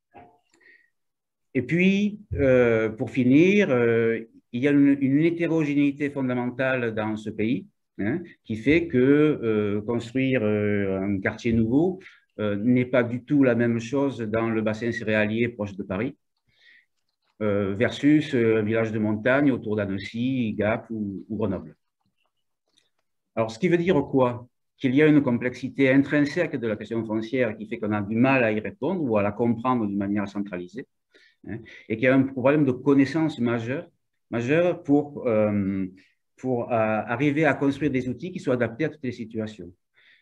Speaker 4: Et puis, pour finir, il y a une hétérogénéité fondamentale dans ce pays, hein, qui fait que construire un quartier nouveau n'est pas du tout la même chose dans le bassin céréalier proche de Paris versus un village de montagne autour d'Annecy, Gap ou Grenoble. Alors, ce qui veut dire quoi? Qu'il y a une complexité intrinsèque de la question foncière qui fait qu'on a du mal à y répondre ou à la comprendre d'une manière centralisée, hein, et qu'il y a un problème de connaissance majeur pour arriver à construire des outils qui soient adaptés à toutes les situations.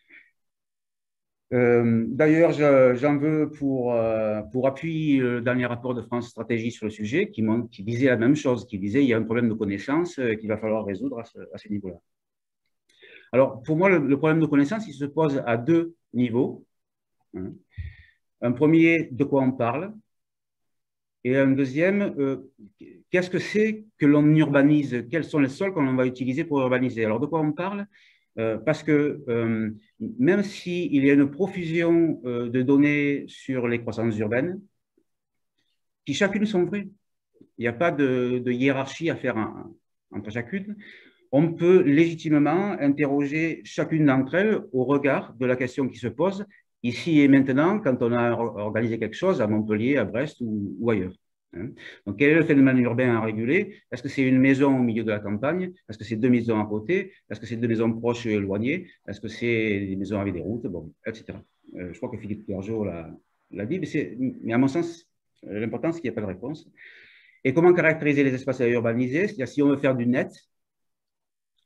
Speaker 4: D'ailleurs, j'en veux pour appui le dernier rapport de France Stratégie sur le sujet qui disait la même chose, qui disait qu'il y a un problème de connaissance qu'il va falloir résoudre à ce niveau-là. Alors, pour moi, le problème de connaissance, il se pose à deux niveaux, hein. Un premier, de quoi on parle, et un deuxième, qu'est-ce que c'est que l'on urbanise? Quels sont les sols qu'on va utiliser pour urbaniser? Alors, de quoi on parle? Parce que même s'il y a une profusion de données sur les croissances urbaines, qui chacune sont vraies, il n'y a pas de hiérarchie à faire entre chacune, on peut légitimement interroger chacune d'entre elles au regard de la question qui se pose ici et maintenant quand on a organisé quelque chose à Montpellier, à Brest ou ailleurs. Donc, quel est le phénomène urbain à réguler? Est-ce que c'est une maison au milieu de la campagne? Est-ce que c'est deux maisons à côté? Est-ce que c'est deux maisons proches et éloignées? Est-ce que c'est des maisons avec des routes? Bon, etc. Je crois que Philippe Pierjot l'a dit, mais à mon sens, l'important, c'est qu'il n'y a pas de réponse. Et comment caractériser les espaces à urbaniser? C'est-à-dire, si on veut faire du net,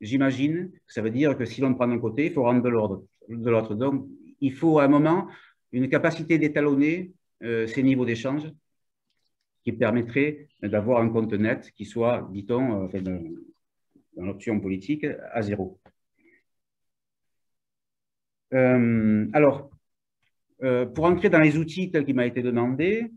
Speaker 4: j'imagine que ça veut dire que si l'on prend d'un côté, il faut rendre de l'autre. Donc, il faut à un moment une capacité d'étalonner ces niveaux d'échange qui permettrait d'avoir un compte net qui soit, dit-on, dans l'option politique, à zéro. Alors, pour entrer dans les outils tels qu'il m'a été demandé,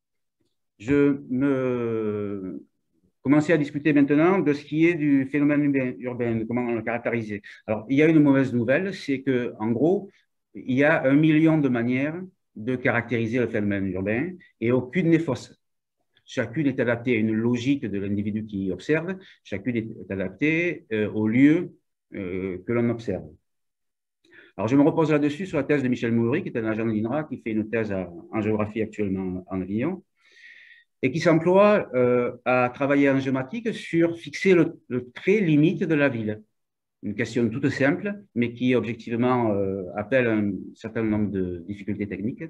Speaker 4: je me commencer à discuter maintenant de ce qui est du phénomène urbain, de comment le caractériser. Alors, il y a une mauvaise nouvelle, c'est qu'en gros, il y a 1 million de manières de caractériser le phénomène urbain et aucune n'est fausse. Chacune est adaptée à une logique de l'individu qui observe, chacune est adaptée au lieu que l'on observe. Alors, je me repose là-dessus sur la thèse de Michel Moury, qui est un agent de l'INRA, qui fait une thèse en géographie actuellement en Avignon, et qui s'emploie à travailler en géomatique sur fixer le trait limite de la ville. Une question toute simple, mais qui objectivement appelle un certain nombre de difficultés techniques.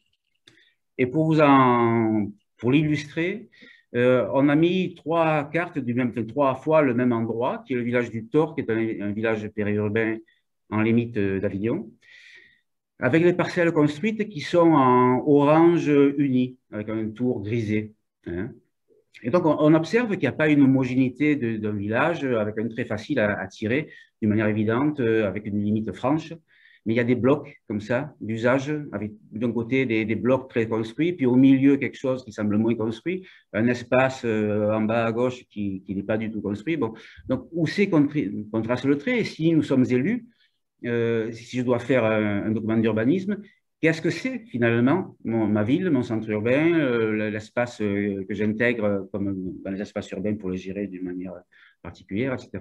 Speaker 4: Et pour l'illustrer, on a mis 3 cartes enfin, 3 fois le même endroit, qui est le village du Thor, qui est un village périurbain en limite d'Avignon, avec les parcelles construites qui sont en orange uni, avec un tour grisé. Hein. Et donc, on observe qu'il n'y a pas une homogénéité d'un village avec un trait facile à tirer d'une manière évidente, avec une limite franche. Mais il y a des blocs comme ça, d'usage, avec d'un côté des blocs très construits, puis au milieu quelque chose qui semble moins construit, un espace en bas à gauche qui n'est pas du tout construit. Bon. Donc, où c'est qu'on trace le trait? Et si nous sommes élus, si je dois faire un document d'urbanisme, qu'est-ce que c'est finalement ma ville, mon centre urbain, l'espace que j'intègre comme dans les espaces urbains pour le gérer d'une manière particulière, etc.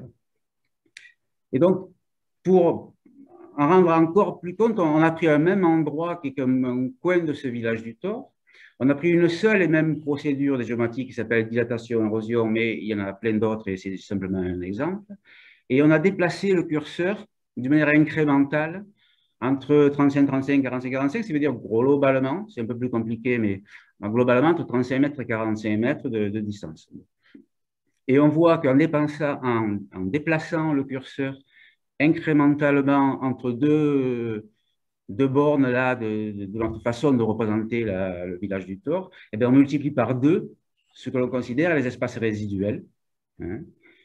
Speaker 4: Et donc, pour en rendre encore plus compte, on a pris un même endroit qui est comme un coin de ce village du Thor. On a pris une seule et même procédure des géomatiques qui s'appelle dilatation, érosion, mais il y en a plein d'autres et c'est simplement un exemple. Et on a déplacé le curseur d'une manière incrémentale entre 35, 35, 45, 45, ça veut dire globalement, c'est un peu plus compliqué, mais globalement entre 35 mètres et 45 mètres de distance. Et on voit qu'en déplaçant le curseur incrémentalement entre deux bornes là, de notre façon de représenter le village du Thor, eh bien, on multiplie par 2 ce que l'on considère les espaces résiduels. Hein.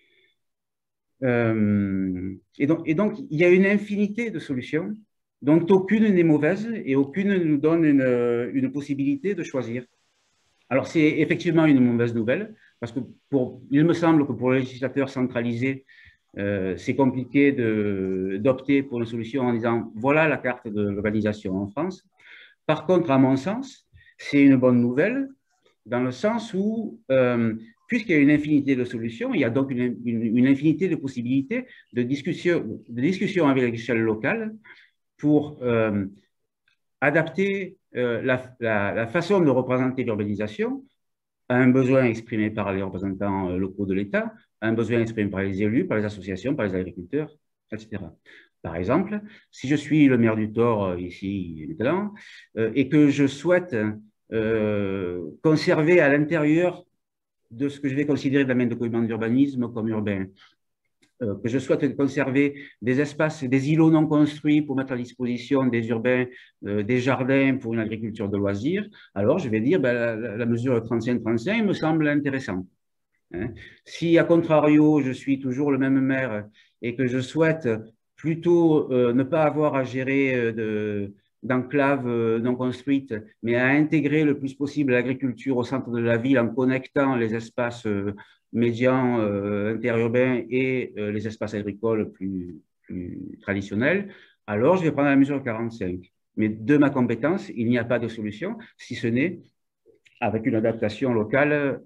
Speaker 4: Et donc, il y a une infinité de solutions dont aucune n'est mauvaise et aucune ne nous donne une possibilité de choisir. Alors, c'est effectivement une mauvaise nouvelle, parce que il me semble que pour le législateur centralisé, c'est compliqué d'opter pour une solution en disant « voilà la carte de l'urbanisation en France ». Par contre, à mon sens, c'est une bonne nouvelle, dans le sens où, puisqu'il y a une infinité de solutions, il y a donc une infinité de possibilités de discussion avec l'échelle locale pour adapter la façon de représenter l'urbanisation à un besoin exprimé par les représentants locaux de l'État, à un besoin exprimé par les élus, par les associations, par les agriculteurs, etc. Par exemple, si je suis le maire du Thor, ici, maintenant, et que je souhaite conserver à l'intérieur de ce que je vais considérer dans mes documents d'urbanisme comme urbain, que je souhaite conserver des espaces, des îlots non construits pour mettre à disposition des urbains, des jardins pour une agriculture de loisirs, alors je vais dire la mesure 35-35 me semble intéressante. Hein. Si, à contrario, je suis toujours le même maire et que je souhaite plutôt ne pas avoir à gérer d'enclaves non construites, mais à intégrer le plus possible l'agriculture au centre de la ville en connectant les espaces médians interurbains et les espaces agricoles plus traditionnels, alors je vais prendre la mesure 45. Mais de ma compétence, il n'y a pas de solution, si ce n'est avec une adaptation locale,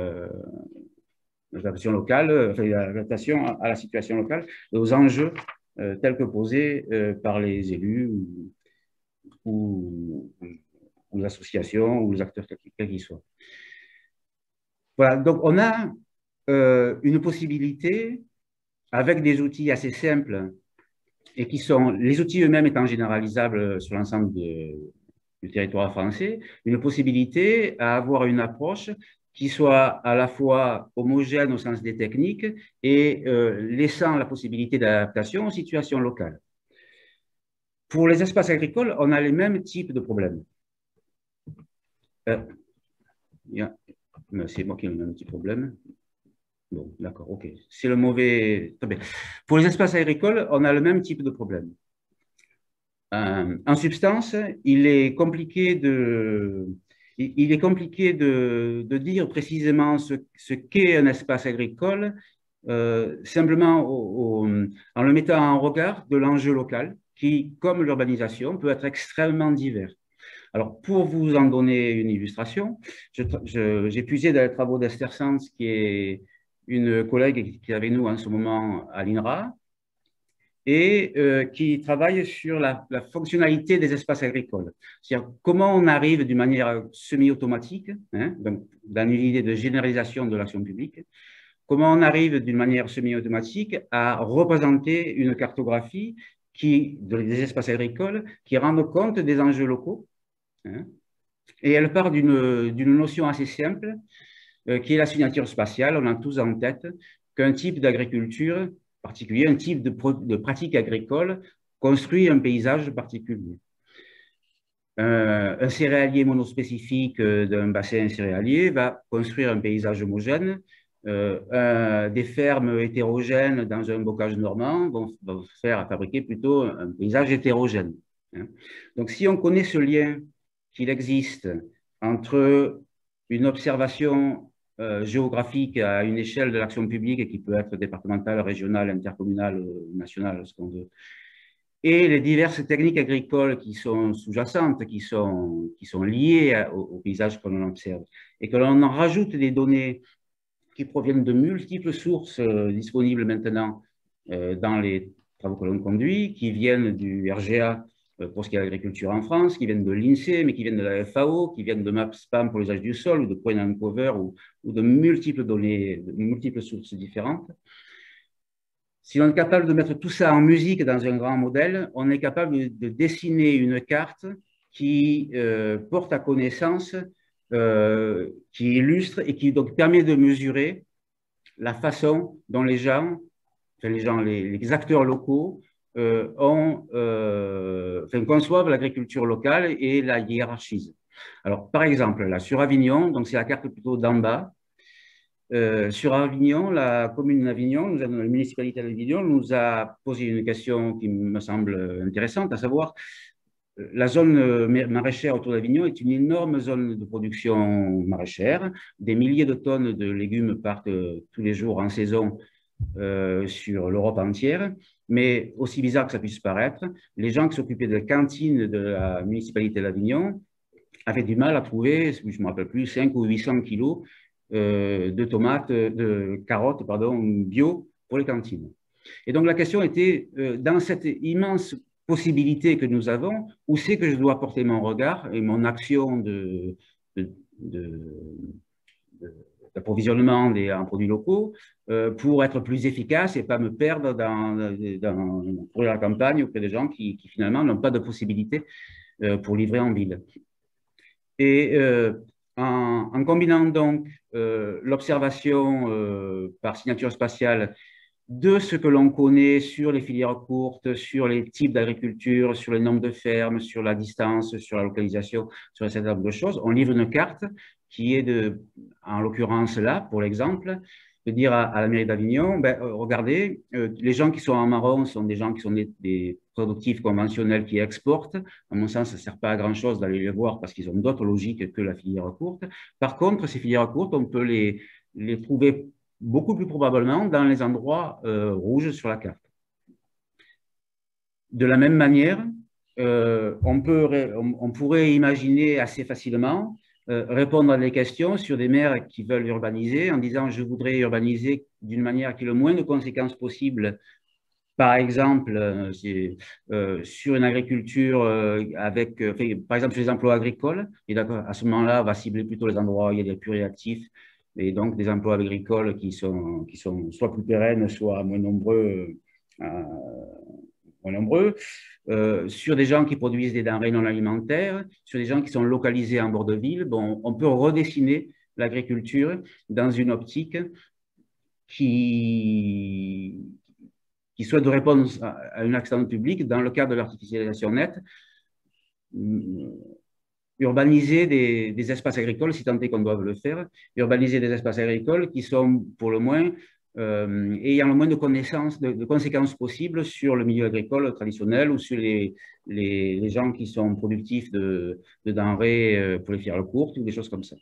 Speaker 4: enfin, l'adaptation à la situation locale et aux enjeux tels que posés par les élus ou les associations ou les acteurs quels qu'ils soient. Voilà, donc on a une possibilité avec des outils assez simples et qui sont, les outils eux-mêmes étant généralisables sur l'ensemble du territoire français, une possibilité à avoir une approche qui soit à la fois homogène au sens des techniques et laissant la possibilité d'adaptation aux situations locales. Pour les espaces agricoles, on a les mêmes types de problèmes. C'est moi qui ai un petit problème. Bon, d'accord, ok. C'est le mauvais. Très bien. Pour les espaces agricoles, on a le même type de problème. En substance, il est compliqué de dire précisément ce qu'est un espace agricole, simplement en le mettant en regard de l'enjeu local, qui, comme l'urbanisation, peut être extrêmement divers. Alors, pour vous en donner une illustration, j'ai puisé dans les travaux d'Esther Sands, qui est une collègue qui est avec nous en ce moment à l'INRA, et qui travaille sur la fonctionnalité des espaces agricoles. C'est-à-dire comment on arrive d'une manière semi-automatique, hein, donc dans une idée de généralisation de l'action publique, comment on arrive d'une manière semi-automatique à représenter une cartographie des espaces agricoles qui rendent compte des enjeux locaux. Hein, et elle part d'une notion assez simple, qui est la signature spatiale. On a tous en tête qu'un type d'agriculture particulier, un type de pratique agricole construit un paysage particulier. Un céréalier monospécifique d'un bassin céréalier va construire un paysage homogène. Des fermes hétérogènes dans un bocage normand vont fabriquer plutôt un paysage hétérogène. Hein. Donc, si on connaît ce lien qu'il existe entre une observation géographique à une échelle de l'action publique qui peut être départementale, régionale, intercommunale, nationale, ce qu'on veut, et les diverses techniques agricoles qui sont sous-jacentes, qui sont liées au paysage que l'on observe, et que l'on en rajoute des données qui proviennent de multiples sources disponibles maintenant dans les travaux que l'on conduit, qui viennent du RGA pour ce qui est l'agriculture en France, qui viennent de l'INSEE, mais qui viennent de la FAO, qui viennent de MapSpam pour l'usage du sol, ou de Point and Cover, ou de multiples données, de multiples sources différentes. Si on est capable de mettre tout ça en musique dans un grand modèle, on est capable de dessiner une carte qui porte à connaissance, qui illustre et qui donc permet de mesurer la façon dont les acteurs locaux conçoivent l'agriculture locale et la hiérarchisent. Alors, par exemple, là, sur Avignon, donc c'est la carte plutôt d'en bas. Sur Avignon, la commune d'Avignon, la municipalité d'Avignon nous a posé une question qui me semble intéressante, à savoir, la zone maraîchère autour d'Avignon est une énorme zone de production maraîchère. Des milliers de tonnes de légumes partent tous les jours en saison sur l'Europe entière. Mais aussi bizarre que ça puisse paraître, les gens qui s'occupaient de la cantine de la municipalité d'Avignon avaient du mal à trouver, je ne me rappelle plus, 500 ou 800 kilos de carottes, bio pour les cantines. Et donc la question était, dans cette immense possibilité que nous avons, où c'est que je dois porter mon regard et mon action d'approvisionnement en produits locaux pour être plus efficace et pas me perdre pour la campagne auprès des gens qui finalement n'ont pas de possibilité pour livrer en ville. Et en combinant donc l'observation par signature spatiale de ce que l'on connaît sur les filières courtes, sur les types d'agriculture, sur le nombre de fermes, sur la distance, sur la localisation, sur un certain nombre de choses, on livre une carte qui est en l'occurrence là, pour l'exemple, de dire à la mairie d'Avignon, regardez, les gens qui sont en marron sont des gens qui sont des productifs conventionnels qui exportent. À mon sens, ça ne sert pas à grand-chose d'aller les voir parce qu'ils ont d'autres logiques que la filière courte. Par contre, ces filières courtes, on peut les trouver beaucoup plus probablement dans les endroits rouges sur la carte. De la même manière, on pourrait imaginer assez facilement répondre à des questions sur des maires qui veulent urbaniser en disant « je voudrais urbaniser d'une manière qui ait le moins de conséquences possible ». Par exemple, sur une agriculture par exemple sur les emplois agricoles, et à ce moment-là, on va cibler plutôt les endroits où il y a des plus réactifs, et donc des emplois agricoles qui sont soit plus pérennes, soit moins nombreux, sur des gens qui produisent des denrées non alimentaires, sur des gens qui sont localisés en bord de ville. Bon, on peut redessiner l'agriculture dans une optique qui qui souhaitent répondre à une action publique dans le cadre de l'artificialisation nette, urbaniser des espaces agricoles, si tant est qu'on doit le faire, urbaniser des espaces agricoles qui sont pour le moins ayant le moins de conséquences possibles sur le milieu agricole traditionnel ou sur les gens qui sont productifs de denrées pour les faire courtes ou des choses comme ça.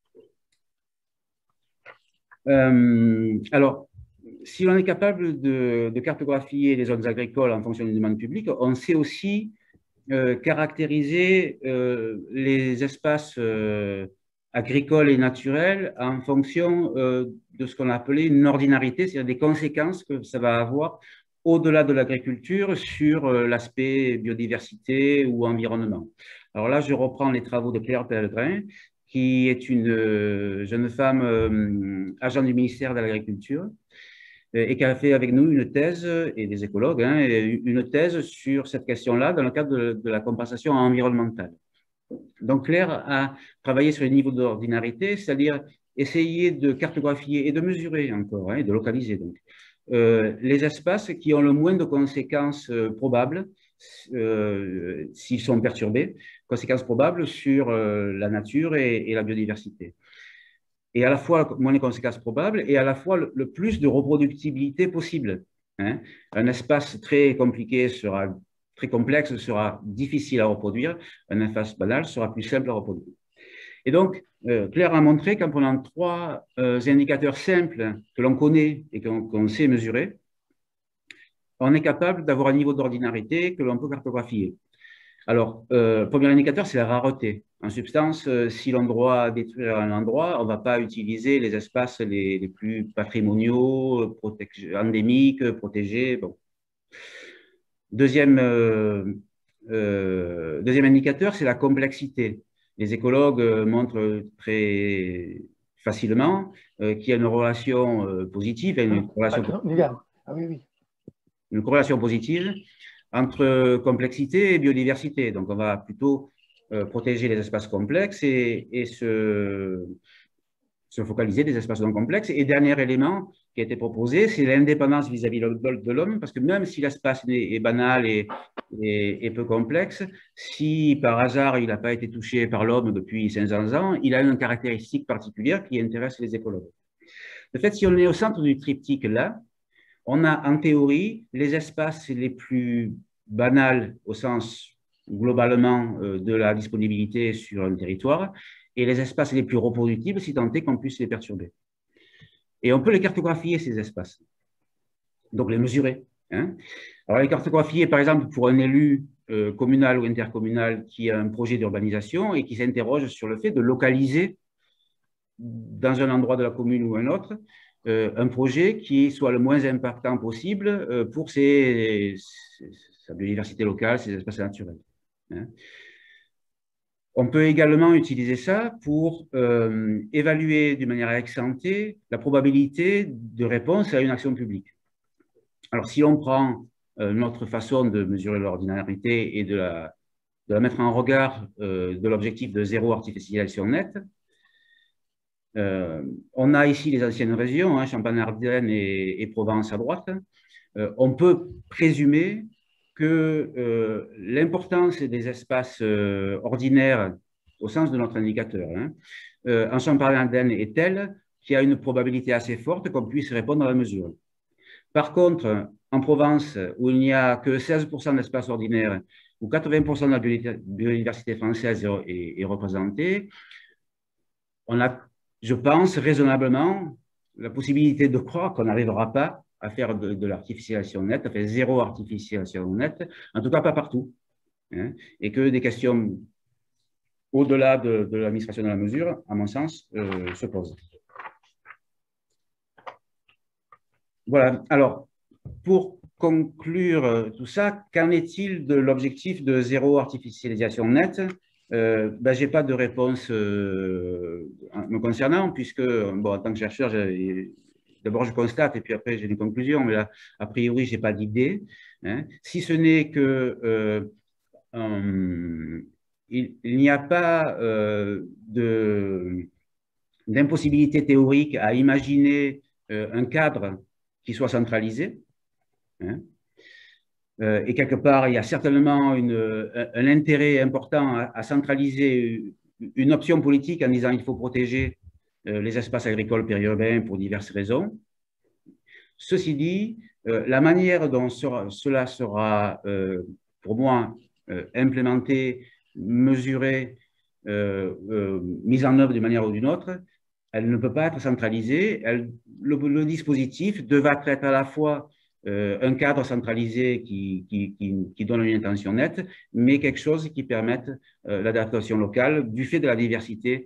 Speaker 4: Alors, si l'on est capable de cartographier les zones agricoles en fonction des demandes publiques, on sait aussi caractériser les espaces agricoles et naturels en fonction de ce qu'on a appelé une ordinarité, c'est-à-dire des conséquences que ça va avoir au-delà de l'agriculture sur l'aspect biodiversité ou environnement. Alors là, je reprends les travaux de Claire Pellegrin, qui est une jeune femme agent du ministère de l'Agriculture et qui a fait avec nous une thèse, et des écologues, hein, une thèse sur cette question-là dans le cadre de la compensation environnementale. Donc Claire a travaillé sur les niveaux d'ordinarité, c'est-à-dire essayer de cartographier et de mesurer encore, hein, et de localiser donc, les espaces qui ont le moins de conséquences probables s'ils sont perturbés, conséquences probables sur la nature et la biodiversité. Et à la fois moins de conséquences probables et à la fois le plus de reproductibilité possible. Hein. Un espace très compliqué sera très complexe, sera difficile à reproduire. Un espace banal sera plus simple à reproduire. Et donc, Claire a montré qu'en prenant trois indicateurs simples que l'on connaît et qu'on sait mesurer, on est capable d'avoir un niveau d'ordinarité que l'on peut cartographier. Alors, le premier indicateur, c'est la rareté. En substance, si l'on doit détruire un endroit, on ne va pas utiliser les espaces les plus patrimoniaux, endémiques, protégés. Bon. Deuxième indicateur, c'est la complexité. Les écologues montrent très facilement qu'il y a une relation positive, une corrélation positive entre complexité et biodiversité. Donc, on va plutôt protéger les espaces complexes et se focaliser des espaces non complexes. Et dernier élément qui a été proposé, c'est l'indépendance vis-à-vis de l'homme, parce que même si l'espace est banal et peu complexe, si par hasard il n'a pas été touché par l'homme depuis 500 ans, il a une caractéristique particulière qui intéresse les écologues. De fait, si on est au centre du triptyque là, on a en théorie les espaces les plus banals au sens globalement de la disponibilité sur un territoire et les espaces les plus reproductibles si tant est qu'on puisse les perturber. Et on peut les cartographier, ces espaces, donc les mesurer. Hein. Alors les cartographier, par exemple, pour un élu communal ou intercommunal qui a un projet d'urbanisation et qui s'interroge sur le fait de localiser dans un endroit de la commune ou un autre un projet qui soit le moins impactant possible pour sa biodiversité locale, ses espaces naturels. Hein. On peut également utiliser ça pour évaluer d'une manière ex-ante la probabilité de réponse à une action publique. Alors, si on prend notre façon de mesurer l'ordinarité et de la mettre en regard de l'objectif de zéro artificialisation nette, on a ici les anciennes régions, hein, Champagne-Ardenne et Provence à droite. On peut présumer que l'importance des espaces ordinaires au sens de notre indicateur hein, en Champagne-Ardenne est telle qu'il y a une probabilité assez forte qu'on puisse répondre à la mesure. Par contre, en Provence, où il n'y a que 16% d'espaces ordinaires, où 80% de la biodiversité française est représentée, on a, je pense, raisonnablement la possibilité de croire qu'on n'arrivera pas à faire de l'artificialisation nette, à faire zéro artificialisation nette, en tout cas pas partout, hein, et que des questions au-delà de l'administration de la mesure, à mon sens, se posent. Voilà, alors, pour conclure tout ça, qu'en est-il de l'objectif de zéro artificialisation nette? Je n'ai pas de réponse me concernant, puisque, bon, en tant que chercheur, d'abord je constate et puis après j'ai une conclusion, mais là, a priori, je n'ai pas d'idée. Hein. Si ce n'est que il n'y a pas d'impossibilité théorique à imaginer un cadre qui soit centralisé. Hein. Et quelque part, il y a certainement un intérêt important à centraliser une option politique en disant qu'il faut protéger les espaces agricoles périurbains pour diverses raisons. Ceci dit, la manière dont cela sera, pour moi, implémenté, mesuré, mise en œuvre d'une manière ou d'une autre, elle ne peut pas être centralisée. Le dispositif devra être à la fois un cadre centralisé qui donne une intention nette, mais quelque chose qui permette l'adaptation locale du fait de la diversité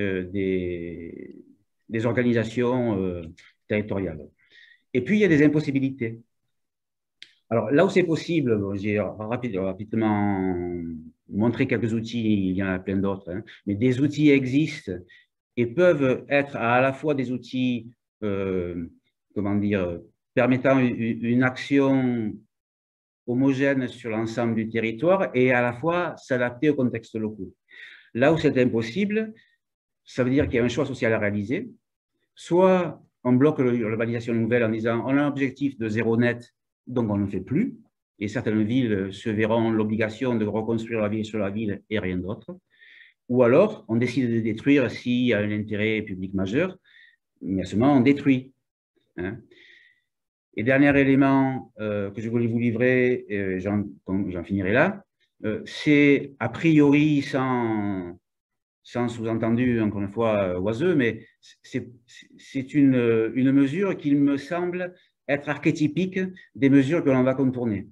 Speaker 4: des organisations territoriales. Et puis, il y a des impossibilités. Alors, là où c'est possible, j'ai rapidement montré quelques outils, il y en a plein d'autres, hein, mais des outils existent et peuvent être à la fois des outils, comment dire, permettant une action homogène sur l'ensemble du territoire et à la fois s'adapter aux contextes locaux. Là où c'est impossible, ça veut dire qu'il y a un choix social à réaliser. Soit on bloque l'urbanisation nouvelle en disant on a un objectif de zéro net, donc on ne le fait plus. Et certaines villes se verront l'obligation de reconstruire la ville sur la ville et rien d'autre. Ou alors on décide de détruire s'il y a un intérêt public majeur, mais à ce moment on détruit. Hein. Et dernier élément que je voulais vous livrer, j'en finirai là, c'est a priori sans sous-entendu, encore une fois, oiseux, mais c'est une mesure qui me semble être archétypique des mesures que l'on va contourner.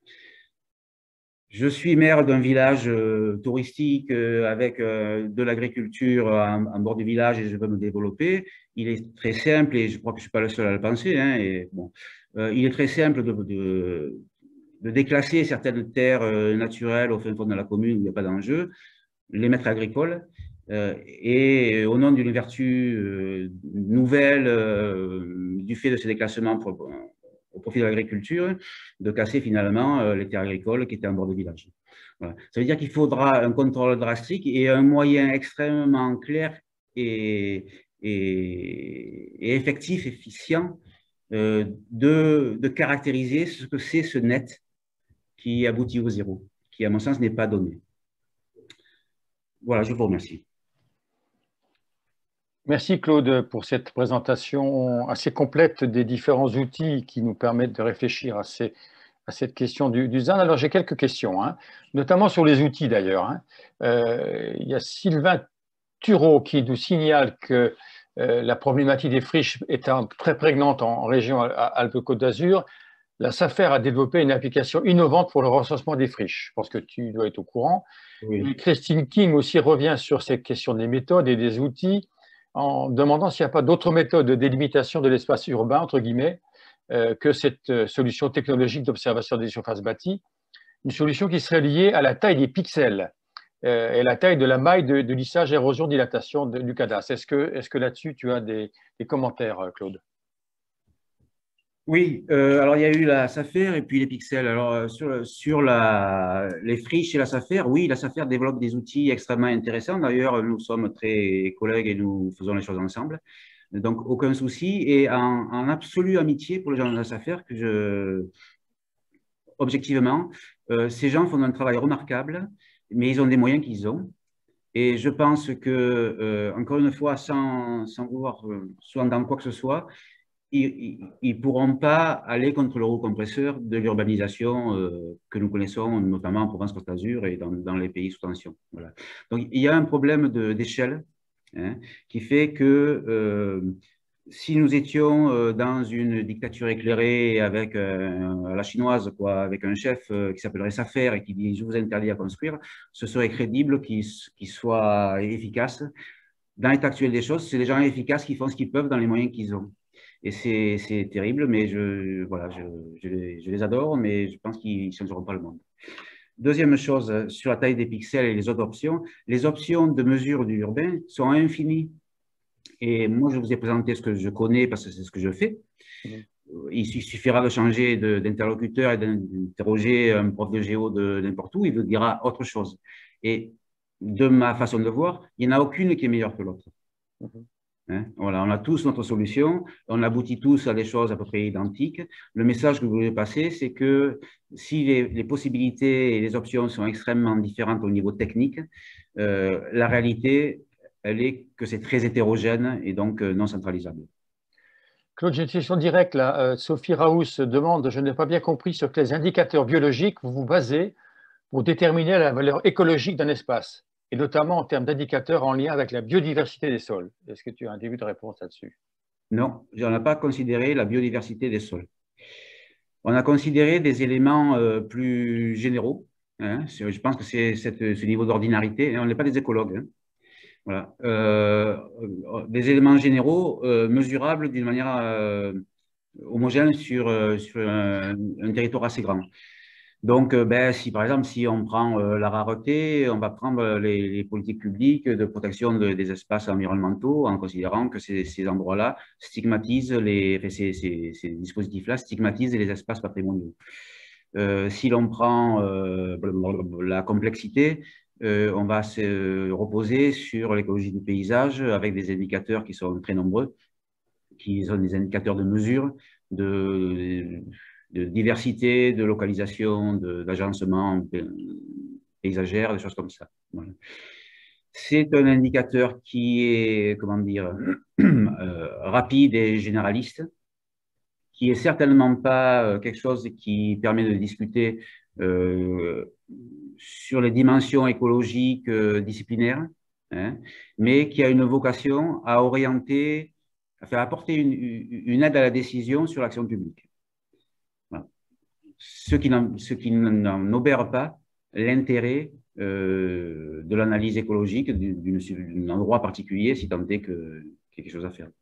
Speaker 4: Je suis maire d'un village touristique avec de l'agriculture en bord du village et je veux me développer. Il est très simple, et je crois que je ne suis pas le seul à le penser, hein, et bon, il est très simple de déclasser certaines terres naturelles au fin fond de la commune où il n'y a pas d'enjeu, les mettre agricoles, et au nom d'une vertu nouvelle du fait de ces déclassements au profit de l'agriculture, de casser finalement les terres agricoles qui étaient en bord de village. Voilà. Ça veut dire qu'il faudra un contrôle drastique et un moyen extrêmement clair et effectif, efficient, de caractériser ce que c'est ce net qui aboutit au zéro, qui à mon sens n'est pas donné. Voilà, je vous remercie.
Speaker 1: Merci Claude pour cette présentation assez complète des différents outils qui nous permettent de réfléchir à cette question du ZAN. Alors j'ai quelques questions, hein, notamment sur les outils d'ailleurs. Hein. Il y a Sylvain Thureau qui nous signale que la problématique des friches étant très prégnante en région Alpes-Côte d'Azur, la SAFER a développé une application innovante pour le recensement des friches. Je pense que tu dois être au courant. Oui. Et Christine King aussi revient sur cette question des méthodes et des outils en demandant s'il n'y a pas d'autres méthodes de délimitation de l'espace urbain, entre guillemets, que cette solution technologique d'observation des surfaces bâties, une solution qui serait liée à la taille des pixels et la taille de la maille de lissage, érosion, dilatation du cadastre. Est-ce que là-dessus, tu as des commentaires, Claude?
Speaker 4: Oui, alors il y a eu la SAFER et puis les pixels. Alors sur les friches et la SAFER, oui, la SAFER développe des outils extrêmement intéressants. D'ailleurs, nous sommes très collègues et nous faisons les choses ensemble. Donc, aucun souci. Et en absolue amitié pour les gens de la SAFER, objectivement, ces gens font un travail remarquable, mais ils ont des moyens qu'ils ont. Et je pense que, encore une fois, sans vouloir sous-entendre quoi que ce soit, ils ne pourront pas aller contre le rouleau compresseur de l'urbanisation que nous connaissons, notamment en Provence-Côte d'Azur et dans les pays sous tension. Voilà. Donc, il y a un problème d'échelle, hein, qui fait que si nous étions dans une dictature éclairée avec à la chinoise, quoi, avec un chef qui s'appellerait SAFER et qui dit « je vous interdis à construire », ce serait crédible, qu'il soit efficace. Dans l'état actuel des choses, c'est les gens efficaces qui font ce qu'ils peuvent dans les moyens qu'ils ont. Et c'est terrible, mais je les adore, mais je pense qu'ils ne changeront pas le monde. Deuxième chose, sur la taille des pixels et les options de mesure du urbain sont infinies. Et moi, je vous ai présenté ce que je connais parce que c'est ce que je fais. Il suffira de changer d'interlocuteur et d'interroger un prof de géo de n'importe où, il vous dira autre chose. Et de ma façon de voir, il n'y en a aucune qui est meilleure que l'autre. Hein. Voilà, on a tous notre solution, on aboutit tous à des choses à peu près identiques. Le message que vous voulez passer, c'est que si les possibilités et les options sont extrêmement différentes au niveau technique, la réalité, elle est que c'est très hétérogène et donc non centralisable.
Speaker 1: Claude, j'ai une question directe là. Sophie Raous demande, je n'ai pas bien compris sur quels indicateurs biologiques vous vous basez pour déterminer la valeur écologique d'un espace, et notamment en termes d'indicateurs en lien avec la biodiversité des sols. Est-ce que tu as un début de réponse là-dessus?
Speaker 4: Non, on n'a pas considéré la biodiversité des sols. On a considéré des éléments plus généraux. Hein. Je pense que c'est ce niveau d'ordinarité. On n'est pas des écologues. Hein. Voilà. Des éléments généraux mesurables d'une manière homogène sur un territoire assez grand. Donc, ben, si par exemple, si on prend la rareté, on va prendre les politiques publiques de protection des espaces environnementaux en considérant que ces endroits-là stigmatisent ces dispositifs-là stigmatisent les espaces patrimoniaux. Si l'on prend la complexité, on va se reposer sur l'écologie du paysage avec des indicateurs qui sont très nombreux, qui sont des indicateurs de mesure, de diversité, de localisation, d'agencement paysagère, des choses comme ça. Voilà. C'est un indicateur qui est, comment dire, rapide et généraliste, qui est certainement pas quelque chose qui permet de discuter sur les dimensions écologiques disciplinaires, hein, mais qui a une vocation à orienter, à faire apporter une aide à la décision sur l'action publique. Voilà. Ce qui n'en obère pas l'intérêt de l'analyse écologique d'un endroit particulier, si tant est qu'il y a quelque chose à faire.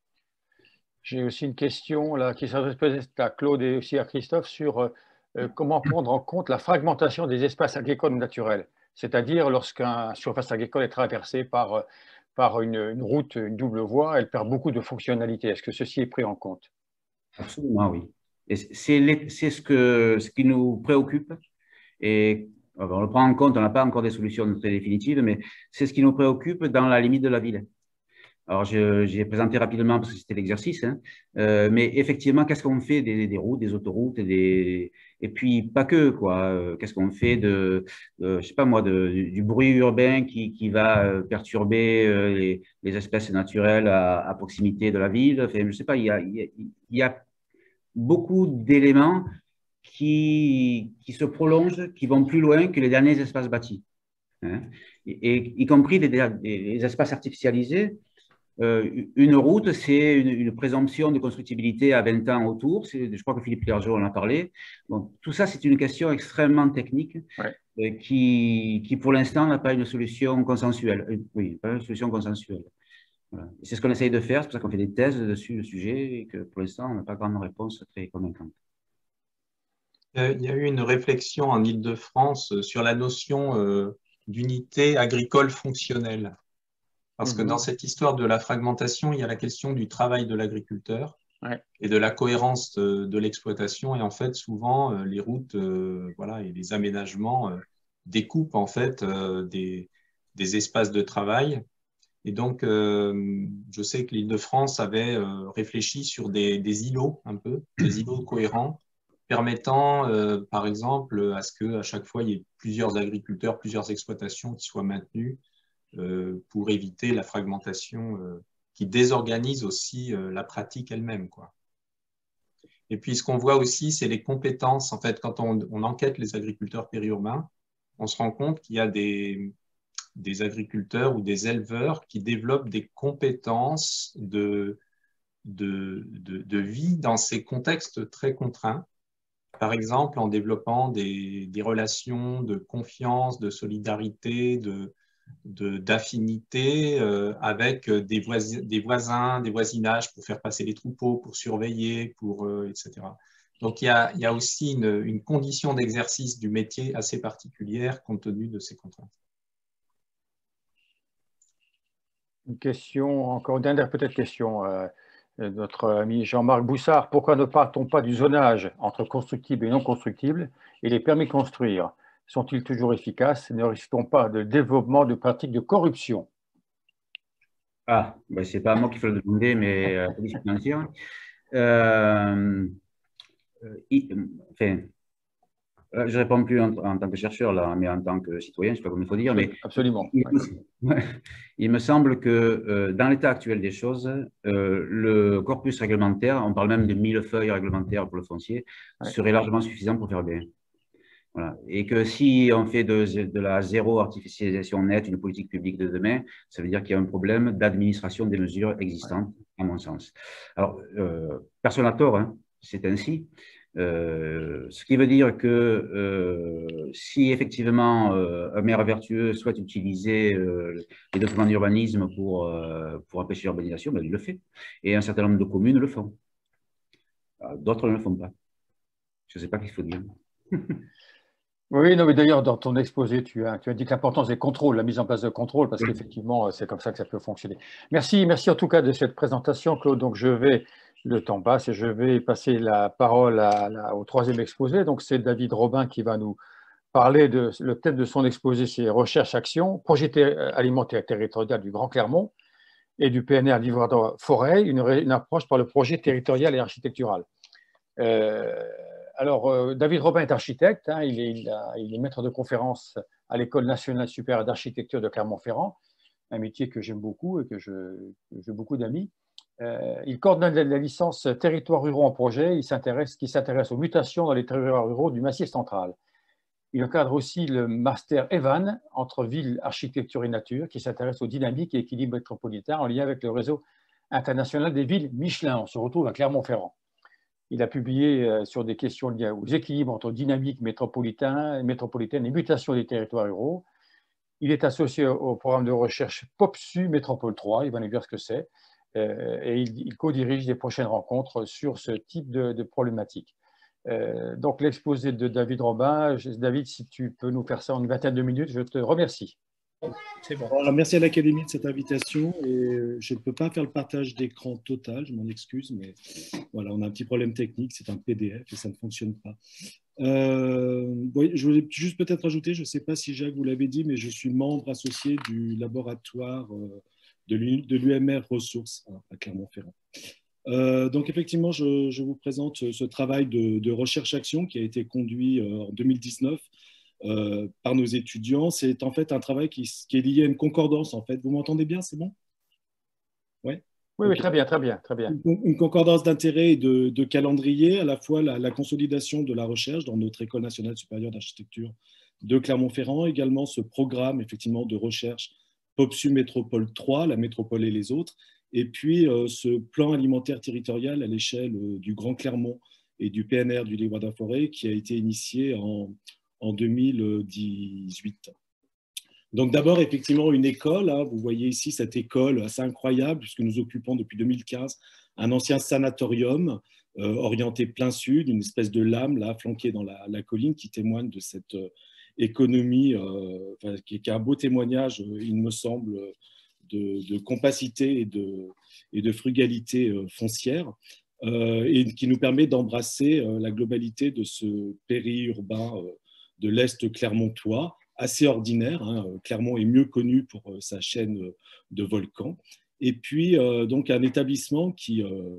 Speaker 1: J'ai aussi une question là, qui s'adresse peut-être à Claude et aussi à Christophe sur comment prendre en compte la fragmentation des espaces agricoles ou naturels, c'est-à-dire lorsqu'une surface agricole est traversée par une route, une double voie, elle perd beaucoup de fonctionnalités. Est-ce que ceci est pris en compte?
Speaker 4: Absolument, oui. Et c'est ce qui nous préoccupe. Et on le prend en compte, on n'a pas encore des solutions très définitives, mais c'est ce qui nous préoccupe dans la limite de la ville. Alors, j'ai présenté rapidement parce que c'était l'exercice, hein. Mais effectivement, qu'est-ce qu'on fait des routes, des autoroutes, et puis pas que, quoi. Qu'est-ce qu'on fait je sais pas moi, du bruit urbain qui va perturber les espèces naturelles à proximité de la ville. Enfin, je sais pas, il y a beaucoup d'éléments qui se prolongent, qui vont plus loin que les derniers espaces bâtis, hein. Et y compris des espaces artificialisés. Une route, c'est une présomption de constructibilité à 20 ans autour. Je crois que Philippe Clergeau en a parlé. Bon, tout ça, c'est une question extrêmement technique, ouais, qui pour l'instant, n'a pas une solution consensuelle. Oui, pas une solution consensuelle. Voilà. C'est ce qu'on essaye de faire. C'est pour ça qu'on fait des thèses dessus, le sujet, et que pour l'instant, on n'a pas vraiment de réponse très convaincante.
Speaker 3: Il y a eu une réflexion en Île-de-France sur la notion d'unité agricole fonctionnelle. Parce que dans cette histoire de la fragmentation, il y a la question du travail de l'agriculteur, ouais, et de la cohérence de l'exploitation. Et en fait, souvent, les routes voilà, et les aménagements découpent en fait des espaces de travail. Et donc, je sais que l'Île-de-France avait réfléchi sur des îlots, un peu, des îlots cohérents, permettant, par exemple, à ce qu'à chaque fois, il y ait plusieurs agriculteurs, plusieurs exploitations qui soient maintenues, pour éviter la fragmentation qui désorganise aussi la pratique elle-même, quoi. Et puis, ce qu'on voit aussi, c'est les compétences. En fait, quand on enquête les agriculteurs périurbains, on se rend compte qu'il y a des agriculteurs ou des éleveurs qui développent des compétences de vie dans ces contextes très contraints. Par exemple, en développant des relations de confiance, de solidarité, d'affinité avec des voisins, des voisinages pour faire passer les troupeaux, pour surveiller, etc. Donc, il y a aussi une condition d'exercice du métier assez particulière compte tenu de ces contraintes.
Speaker 1: Une question, encore une dernière peut-être question. Notre ami Jean-Marc Boussard, pourquoi ne parle-t-on pas du zonage entre constructible et non constructible et les permis de construire? Sont-ils toujours efficaces? Ne risque-t-on pas de développement de pratiques de corruption?
Speaker 4: Ah, ben, c'est pas à moi qu'il faut le demander, mais la police financière. Euh, enfin, je réponds plus en tant que chercheur, là, mais en tant que citoyen, je ne sais pas comment il faut dire, mais
Speaker 1: Absolument.
Speaker 4: il,
Speaker 1: Ouais.
Speaker 4: il me semble que dans l'état actuel des choses, le corpus réglementaire, on parle même de 1000 feuilles réglementaires pour le foncier,
Speaker 1: Ouais.
Speaker 4: serait largement suffisant pour faire bien. Voilà. Et que si on fait de la zéro artificialisation nette une politique publique de demain, ça veut dire qu'il y a un problème d'administration des mesures
Speaker 1: Ouais.
Speaker 4: existantes, à mon sens. Alors, personne n'a tort, hein, c'est ainsi. Ce qui veut dire que si effectivement un maire vertueux souhaite utiliser les documents d'urbanisme pour empêcher l'urbanisation, ben, il le fait. Et un certain nombre de communes le font. D'autres ne le font pas. Je ne sais pas ce qu'il faut dire.
Speaker 1: Oui, non, mais d'ailleurs, dans ton exposé, tu as dit que l'importance des contrôles, la mise en place de contrôles, parce qu'effectivement, c'est comme ça que ça peut fonctionner. Merci en tout cas de cette présentation, Claude. Donc, le temps passe et je vais passer la parole au troisième exposé. Donc, c'est David Robin qui va nous parler le thème de son exposé, c'est Recherche-Action, projet alimentaire territorial du Grand Clermont et du PNR Livradois-Forêt, une approche par le projet territorial et architectural. David Robin est architecte, hein, il est maître de conférence à l'École nationale supérieure d'architecture de Clermont-Ferrand, un métier que j'aime beaucoup et que j'ai beaucoup d'amis. Il coordonne la licence Territoires ruraux en projet, qui s'intéresse aux mutations dans les territoires ruraux du Massif central. Il encadre aussi le master Evan entre ville, architecture et nature, qui s'intéresse aux dynamiques et équilibres métropolitains en lien avec le réseau international des villes Michelin. On se retrouve à Clermont-Ferrand. Il a publié sur des questions liées aux équilibres entre dynamique métropolitaine et mutation des territoires ruraux. Il est associé au programme de recherche POPSU Métropole 3, il va nous dire ce que c'est, et il co-dirige les prochaines rencontres sur ce type de problématiques. Donc l'exposé de David Robin, David, si tu peux nous faire ça en une vingtaine de minutes, je te remercie.
Speaker 5: C'est bon. Alors, merci à l'Académie de cette invitation. Et je ne peux pas faire le partage d'écran total, je m'en excuse, mais voilà, on a un petit problème technique, c'est un PDF et ça ne fonctionne pas. Oui, je voulais juste peut-être ajouter, je ne sais pas si Jacques vous l'avez dit, mais je suis membre associé du laboratoire de l'UMR Ressources à Clermont-Ferrand. Donc effectivement, je vous présente ce travail de recherche-action qui a été conduit en 2019 par nos étudiants. C'est en fait un travail qui est lié à une concordance. En fait, vous m'entendez bien, c'est bon? Ouais.
Speaker 1: Oui,
Speaker 5: Okay.
Speaker 1: Très bien, très bien, très bien.
Speaker 5: Une concordance d'intérêts et de calendrier, à la fois la consolidation de la recherche dans notre École nationale supérieure d'architecture de Clermont-Ferrand, également ce programme effectivement de recherche POPSU Métropole 3, la métropole et les autres, et puis ce plan alimentaire territorial à l'échelle du Grand Clermont et du PNR du Livradois-Forêt qui a été initié en 2018. Donc d'abord, effectivement, une école. Hein, vous voyez ici cette école assez incroyable puisque nous occupons depuis 2015 un ancien sanatorium orienté plein sud, une espèce de lame là, flanquée dans la colline qui témoigne de cette économie, qui est un beau témoignage, il me semble, de compacité et de frugalité foncière. Et qui nous permet d'embrasser la globalité de ce périurbain de l'Est clermontois, assez ordinaire. Hein. Clermont est mieux connu pour sa chaîne de volcans. Et puis, donc, un établissement qui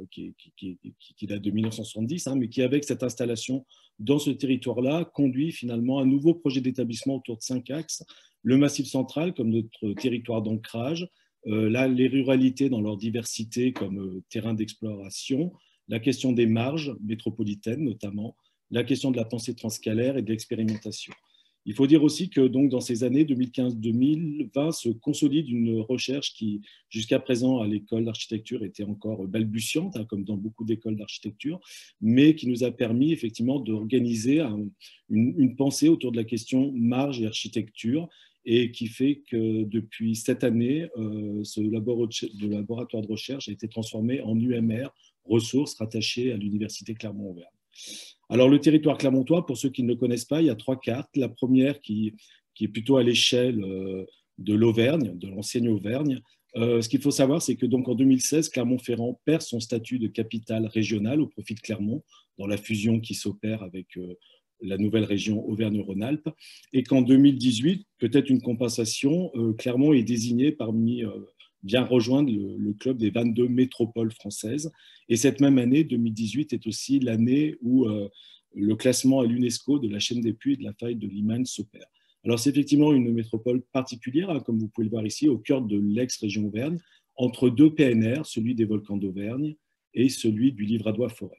Speaker 5: date de 1970, hein, mais qui, avec cette installation dans ce territoire-là, conduit finalement un nouveau projet d'établissement autour de 5 axes. Le Massif central comme notre territoire d'ancrage, là, les ruralités dans leur diversité comme terrain d'exploration, la question des marges métropolitaines notamment, la question de la pensée transcalaire et de l'expérimentation. Il faut dire aussi que donc, dans ces années 2015-2020 se consolide une recherche qui, jusqu'à présent, à l'école d'architecture, était encore balbutiante, hein, comme dans beaucoup d'écoles d'architecture, mais qui nous a permis effectivement d'organiser une pensée autour de la question marge et architecture, et qui fait que depuis cette année, ce laboratoire de recherche a été transformé en UMR, ressources rattachées à l'Université Clermont-Auvergne. Alors, le territoire clermontois, pour ceux qui ne le connaissent pas, il y a 3 cartes. La première qui est plutôt à l'échelle de l'Auvergne, de l'ancienne Auvergne. Ce qu'il faut savoir, c'est que donc en 2016, Clermont-Ferrand perd son statut de capitale régionale au profit de Clermont, dans la fusion qui s'opère avec la nouvelle région Auvergne-Rhône-Alpes, et qu'en 2018, peut-être une compensation, Clermont est désigné parmi vient rejoindre le club des 22 métropoles françaises. Et cette même année, 2018, est aussi l'année où le classement à l'UNESCO de la chaîne des puits et de la faille de Limagne s'opère. Alors, c'est effectivement une métropole particulière, hein, comme vous pouvez le voir ici, au cœur de l'ex-région Auvergne, entre deux PNR, celui des volcans d'Auvergne et celui du Livradois-Forêt.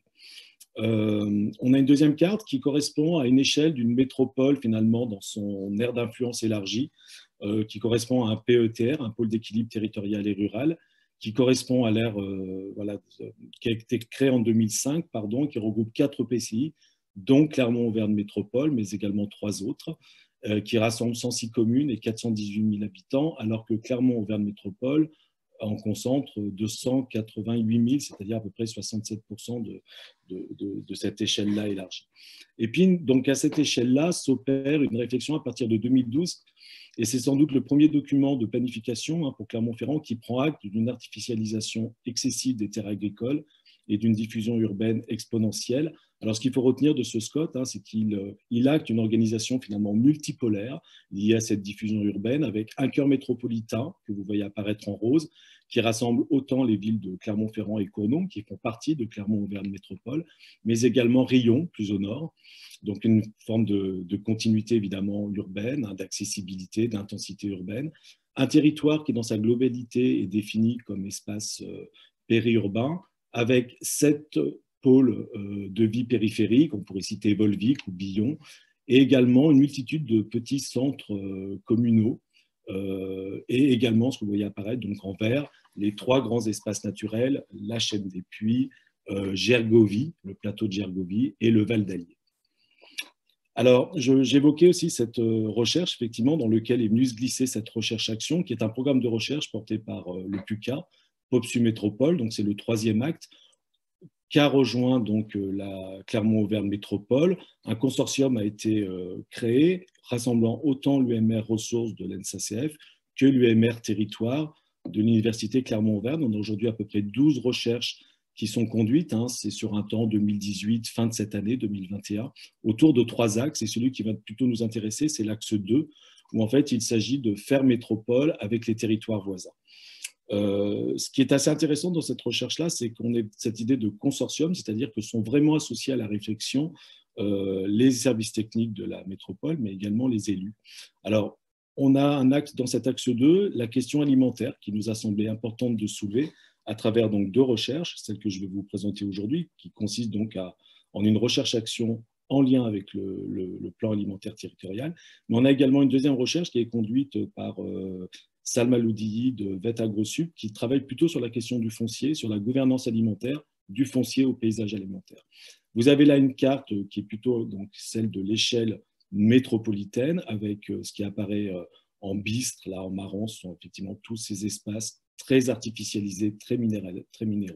Speaker 5: On a une deuxième carte qui correspond à une échelle d'une métropole, finalement, dans son aire d'influence élargie, qui correspond à un PETR, un pôle d'équilibre territorial et rural, qui correspond à l'ère voilà, qui a été créée en 2005, pardon, qui regroupe 4 PCI, dont Clermont-Auvergne Métropole, mais également 3 autres, qui rassemblent 106 communes et 418 000 habitants, alors que Clermont-Auvergne Métropole en concentre 288 000, c'est-à-dire à peu près 67% de cette échelle-là élargie. Et puis, donc, à cette échelle-là s'opère une réflexion à partir de 2012, et c'est sans doute le premier document de planification, hein, pour Clermont-Ferrand, qui prend acte d'une artificialisation excessive des terres agricoles et d'une diffusion urbaine exponentielle. Alors, ce qu'il faut retenir de ce SCOT, hein, c'est qu'il acte une organisation finalement multipolaire liée à cette diffusion urbaine, avec un cœur métropolitain, que vous voyez apparaître en rose, qui rassemble autant les villes de Clermont-Ferrand et Cournon, qui font partie de Clermont-Auvergne Métropole, mais également Riom, plus au nord. Donc, une forme de continuité évidemment urbaine, hein, d'accessibilité, d'intensité urbaine. Un territoire qui, dans sa globalité, est défini comme espace périurbain, avec 7 pôles de vie périphérique, on pourrait citer Volvic ou Billon, et également une multitude de petits centres communaux, et également, ce que vous voyez apparaître donc en vert, les 3 grands espaces naturels, la chaîne des Puys, Gergovie, le plateau de Gergovie, et le Val d'Allier. Alors, j'évoquais aussi cette recherche, effectivement, dans lequel est venue se glisser cette recherche-action, qui est un programme de recherche porté par le PUCA, POPSU Métropole, donc c'est le 3e acte, qu'a rejoint donc la Clermont-Auvergne Métropole. Un consortium a été créé, rassemblant autant l'UMR Ressources de l'ENSACF que l'UMR Territoire de l'Université Clermont-Auvergne. On a aujourd'hui à peu près 12 recherches qui sont conduites, hein, c'est sur un temps 2018, fin de cette année, 2021, autour de 3 axes. Et celui qui va plutôt nous intéresser, c'est l'axe 2, où en fait il s'agit de faire métropole avec les territoires voisins. Ce qui est assez intéressant dans cette recherche-là, c'est qu'on ait cette idée de consortium, c'est-à-dire que sont vraiment associés à la réflexion les services techniques de la métropole, mais également les élus. Alors, on a un axe, dans cet axe 2, la question alimentaire, qui nous a semblé importante de soulever à travers donc 2 recherches, celle que je vais vous présenter aujourd'hui, qui consiste donc en une recherche-action en lien avec le plan alimentaire territorial. Mais on a également une deuxième recherche qui est conduite par Salma Loudiyi de VET AgroSup, qui travaille plutôt sur la question du foncier, sur la gouvernance alimentaire du foncier au paysage alimentaire. Vous avez là une carte qui est plutôt donc, celle de l'échelle métropolitaine, avec ce qui apparaît en bistre, là en marron, ce sont effectivement tous ces espaces très artificialisés, très minéral.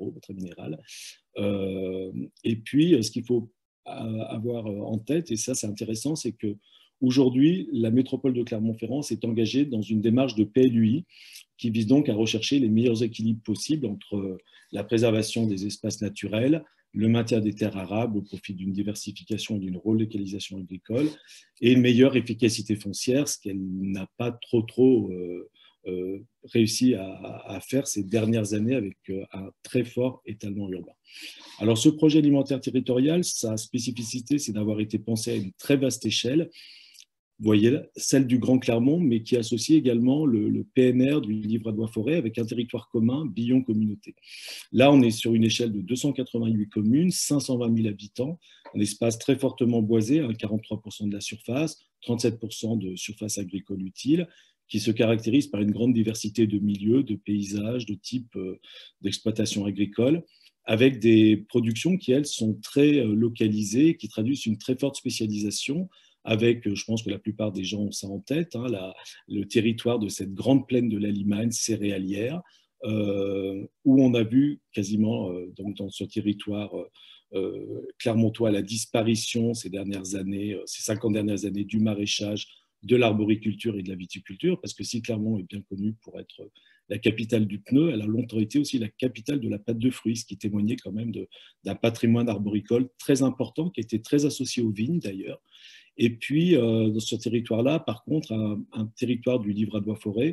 Speaker 5: Et puis, ce qu'il faut avoir en tête, et ça c'est intéressant, c'est que aujourd'hui, la métropole de Clermont-Ferrand s'est engagée dans une démarche de PLUI qui vise donc à rechercher les meilleurs équilibres possibles entre la préservation des espaces naturels, le maintien des terres arables au profit d'une diversification et d'une relocalisation agricole, et une meilleure efficacité foncière, ce qu'elle n'a pas trop réussi à faire ces dernières années avec un très fort étalement urbain. Alors, ce projet alimentaire territorial, sa spécificité, c'est d'avoir été pensé à une très vaste échelle. Vous voyez, celle du Grand Clermont, mais qui associe également le PNR du Livradois-Forêt avec un territoire commun, Billon Communauté. Là, on est sur une échelle de 288 communes, 520 000 habitants, un espace très fortement boisé, 43% de la surface, 37% de surface agricole utile, qui se caractérise par une grande diversité de milieux, de paysages, de types d'exploitation agricole, avec des productions qui, elles, sont très localisées, qui traduisent une très forte spécialisation, avec, je pense que la plupart des gens ont ça en tête, hein, le territoire de cette grande plaine de la Limagne céréalière, où on a vu quasiment donc dans ce territoire clermontois la disparition ces dernières années, ces 50 dernières années du maraîchage, de l'arboriculture et de la viticulture, parce que si Clermont est bien connu pour être la capitale du pneu, elle a longtemps été aussi la capitale de la pâte de fruits, ce qui témoignait quand même d'un patrimoine arboricole très important, qui était très associé aux vignes d'ailleurs. Et puis, dans ce territoire-là, par contre, un territoire du Livradois-Forêt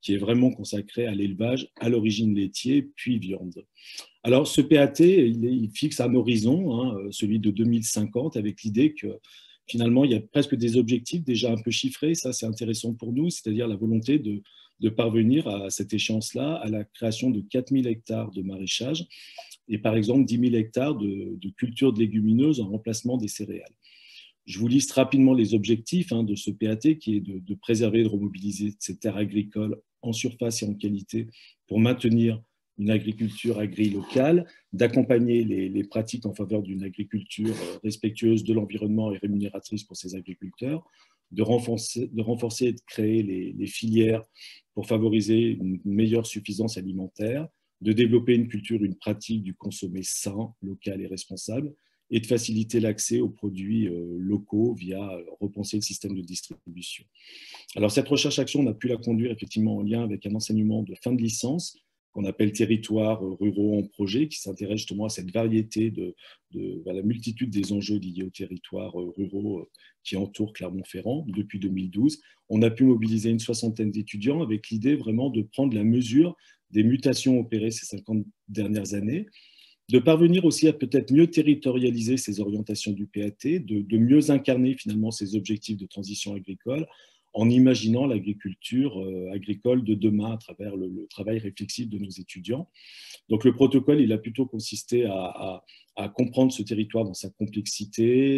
Speaker 5: qui est vraiment consacré à l'élevage, à l'origine laitier, puis viande. Alors, ce PAT, il fixe un horizon, hein, celui de 2050, avec l'idée que finalement, il y a presque des objectifs déjà un peu chiffrés. Ça, c'est intéressant pour nous, c'est-à-dire la volonté de parvenir à cette échéance-là, à la création de 4000 hectares de maraîchage et par exemple 10 000 hectares de culture de légumineuses en remplacement des céréales. Je vous liste rapidement les objectifs de ce PAT, qui est de préserver et de remobiliser ces terres agricoles en surface et en qualité pour maintenir une agriculture agri-locale, d'accompagner les pratiques en faveur d'une agriculture respectueuse de l'environnement et rémunératrice pour ces agriculteurs, de renforcer et de créer les filières pour favoriser une meilleure suffisance alimentaire, de développer une culture, une pratique du consommer sain, local et responsable, et de faciliter l'accès aux produits locaux via repenser le système de distribution. Alors, cette recherche-action, on a pu la conduire effectivement en lien avec un enseignement de fin de licence qu'on appelle territoires ruraux en projet, qui s'intéresse justement à cette variété à la multitude des enjeux liés aux territoires ruraux qui entourent Clermont-Ferrand depuis 2012. On a pu mobiliser une 60aine d'étudiants avec l'idée vraiment de prendre la mesure des mutations opérées ces 50 dernières années, de parvenir aussi à peut-être mieux territorialiser ces orientations du PAT, de mieux incarner finalement ces objectifs de transition agricole en imaginant l'agriculture agricole de demain à travers le travail réflexif de nos étudiants. Donc le protocole, il a plutôt consisté à comprendre ce territoire dans sa complexité,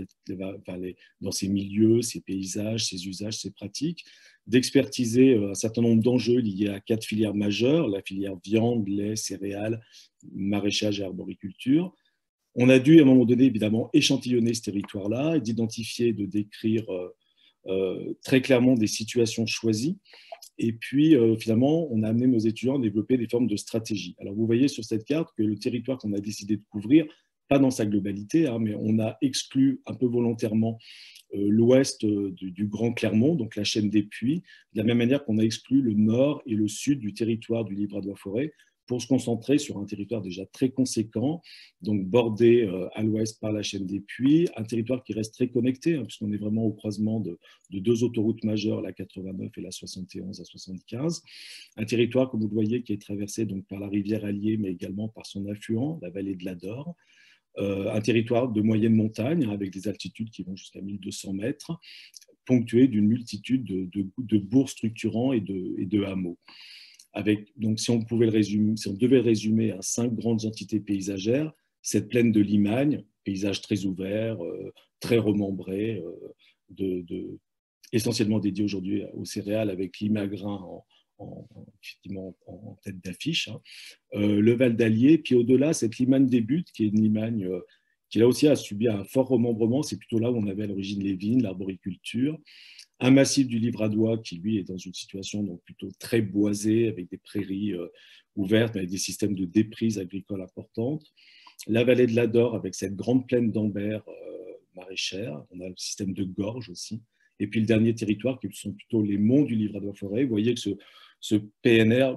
Speaker 5: dans ses milieux, ses paysages, ses usages, ses pratiques, d'expertiser un certain nombre d'enjeux liés à 4 filières majeures, la filière viande, lait, céréales, maraîchage et arboriculture. On a dû à un moment donné évidemment échantillonner ce territoire-là et d'identifier, de décrire très clairement des situations choisies. Et puis, finalement, on a amené nos étudiants à développer des formes de stratégies. Alors, vous voyez sur cette carte que le territoire qu'on a décidé de couvrir, pas dans sa globalité, mais on a exclu un peu volontairement l'ouest du Grand Clermont, donc la chaîne des Puys, de la même manière qu'on a exclu le nord et le sud du territoire du Livradois-Forêt, pour se concentrer sur un territoire déjà très conséquent, donc bordé à l'ouest par la chaîne des Puys, un territoire qui reste très connecté, puisqu'on est vraiment au croisement de 2 autoroutes majeures, la 89 et la 71 à 75. Un territoire, comme vous le voyez, qui est traversé donc par la rivière Allier, mais également par son affluent, la vallée de l'Adore. Un territoire de moyenne montagne, avec des altitudes qui vont jusqu'à 1200 mètres, ponctué d'une multitude de bourgs structurants et de hameaux. Donc, si on devait le résumer à 5 grandes entités paysagères, cette plaine de Limagne, paysage très ouvert, très remembré, essentiellement dédié aujourd'hui aux céréales, avec l'Imagrin effectivement en tête d'affiche, le Val d'Allier, puis au-delà, cette Limagne des Buttes, qui est une Limagne qui là aussi a subi un fort remembrement, c'est plutôt là où on avait à l'origine les vignes, l'arboriculture. Un massif du Livradois qui, lui, est dans une situation donc plutôt très boisée, avec des prairies ouvertes, avec des systèmes de déprise agricole importantes. La vallée de l'Adore, avec cette grande plaine d'Ambert maraîchère. On a le système de gorge aussi. Et puis le dernier territoire, qui sont plutôt les monts du Livradois-Forêt. Vous voyez que ce PNR,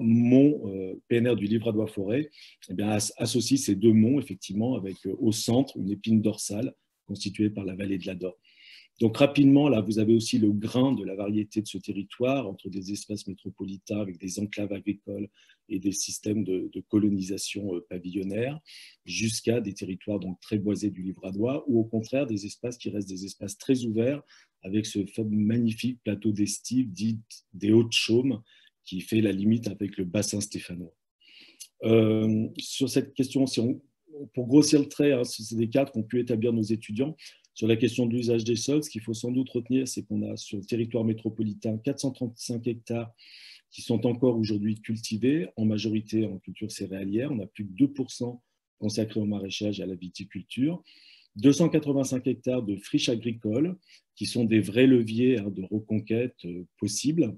Speaker 5: PNR du Livradois-Forêt, eh bien, associe ces 2 monts, effectivement, avec au centre une épine dorsale constituée par la vallée de l'Adore. Donc rapidement, là, vous avez aussi le grain de la variété de ce territoire, entre des espaces métropolitains avec des enclaves agricoles et des systèmes de colonisation pavillonnaire, jusqu'à des territoires donc très boisés du Livradois, ou au contraire des espaces qui restent des espaces très ouverts, avec ce magnifique plateau d'estive dit des Hauts-de-Chaume, qui fait la limite avec le bassin stéphanois. Sur cette question, pour grossir le trait, c'est des cadres qu'ont pu établir nos étudiants. Sur la question de l'usage des sols, ce qu'il faut sans doute retenir, c'est qu'on a sur le territoire métropolitain 435 hectares qui sont encore aujourd'hui cultivés, en majorité en culture céréalière. On a plus de 2% consacrés au maraîchage et à la viticulture. 285 hectares de friches agricoles qui sont des vrais leviers de reconquête possibles.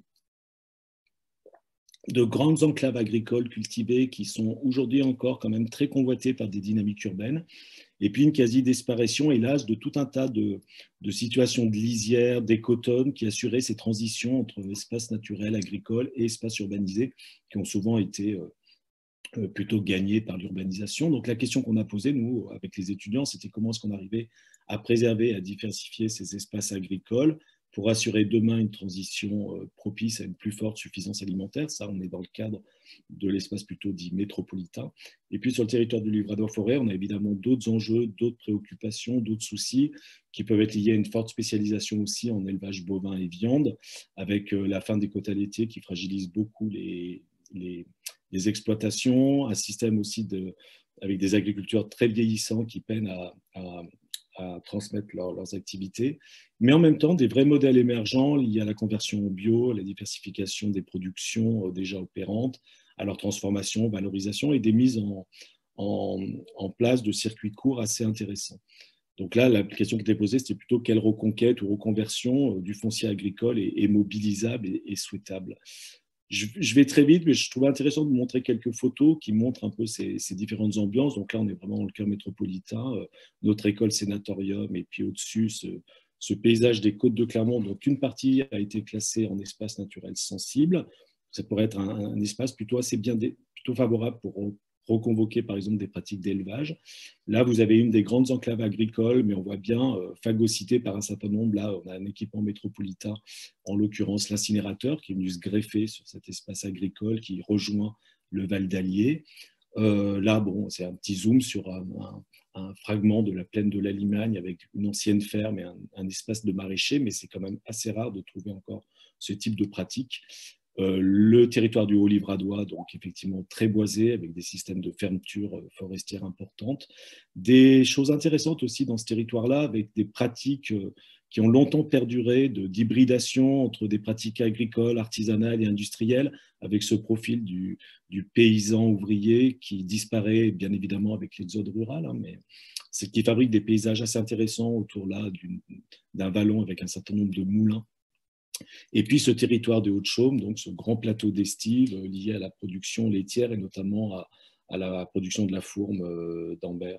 Speaker 5: De grandes enclaves agricoles cultivées qui sont aujourd'hui encore quand même très convoitées par des dynamiques urbaines. Et puis une quasi-disparition, hélas, de tout un tas de situations de lisières, d'écotones qui assuraient ces transitions entre espaces naturels, agricoles et espaces urbanisés qui ont souvent été plutôt gagnés par l'urbanisation. Donc la question qu'on a posée, nous, avec les étudiants, c'était comment est-ce qu'on arrivait à préserver, à diversifier ces espaces agricoles pour assurer demain une transition propice à une plus forte suffisance alimentaire. Ça, on est dans le cadre de l'espace plutôt dit métropolitain. Et puis sur le territoire du Livradois-Forêt, on a évidemment d'autres enjeux, d'autres préoccupations, d'autres soucis qui peuvent être liés à une forte spécialisation aussi en élevage bovin et viande, avec la fin des quotas laitiers qui fragilise beaucoup les exploitations, un système aussi avec des agriculteurs très vieillissants qui peinent à transmettre leurs activités, mais en même temps des vrais modèles émergents liés à la conversion au bio, à la diversification des productions déjà opérantes, à leur transformation, valorisation et des mises en place de circuits courts assez intéressants. Donc là, la question qui était posée, c'était plutôt quelle reconquête ou reconversion du foncier agricole est mobilisable et souhaitable. Je vais très vite, mais je trouvais intéressant de vous montrer quelques photos qui montrent un peu ces différentes ambiances. Donc là, on est vraiment dans le cœur métropolitain, notre école sénatorium, et puis au-dessus, ce paysage des côtes de Clermont, dont une partie a été classée en espace naturel sensible. Ça pourrait être un espace plutôt assez plutôt favorable pour reconvoquer par exemple des pratiques d'élevage. Là, vous avez une des grandes enclaves agricoles, mais on voit bien phagocyté par un certain nombre. Là, on a un équipement métropolitain, en l'occurrence l'incinérateur, qui est venu se greffer sur cet espace agricole qui rejoint le Val d'Allier. Là, bon, c'est un petit zoom sur un fragment de la plaine de la Limagne avec une ancienne ferme et un espace de maraîcher, mais c'est quand même assez rare de trouver encore ce type de pratique. Le territoire du Haut-Livradois, donc effectivement très boisé, avec des systèmes de fermeture forestière importantes. Des choses intéressantes aussi dans ce territoire-là, avec des pratiques qui ont longtemps perduré, d'hybridation entre des pratiques agricoles, artisanales et industrielles, avec ce profil du paysan ouvrier qui disparaît bien évidemment avec l'exode rural, hein, mais c'est qui fabrique des paysages assez intéressants autour là d'un vallon avec un certain nombre de moulins. Et puis ce territoire de Haute-Chaume, donc ce grand plateau d'estive lié à la production laitière et notamment à la production de la fourme d'Ambert.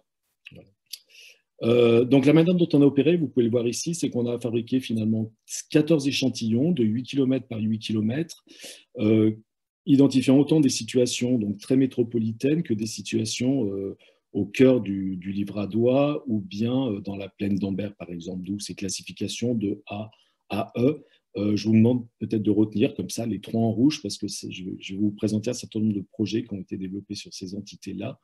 Speaker 5: Voilà. Donc la manière dont on a opéré, vous pouvez le voir ici, c'est qu'on a fabriqué finalement 14 échantillons de 8 km par 8 km, identifiant autant des situations donc, très métropolitaines que des situations au cœur du Livradois ou bien dans la plaine d'Ambert par exemple, d'où ces classifications de A à E. Je vous demande peut-être de retenir comme ça les trois en rouge parce que je vais vous présenter un certain nombre de projets qui ont été développés sur ces entités-là.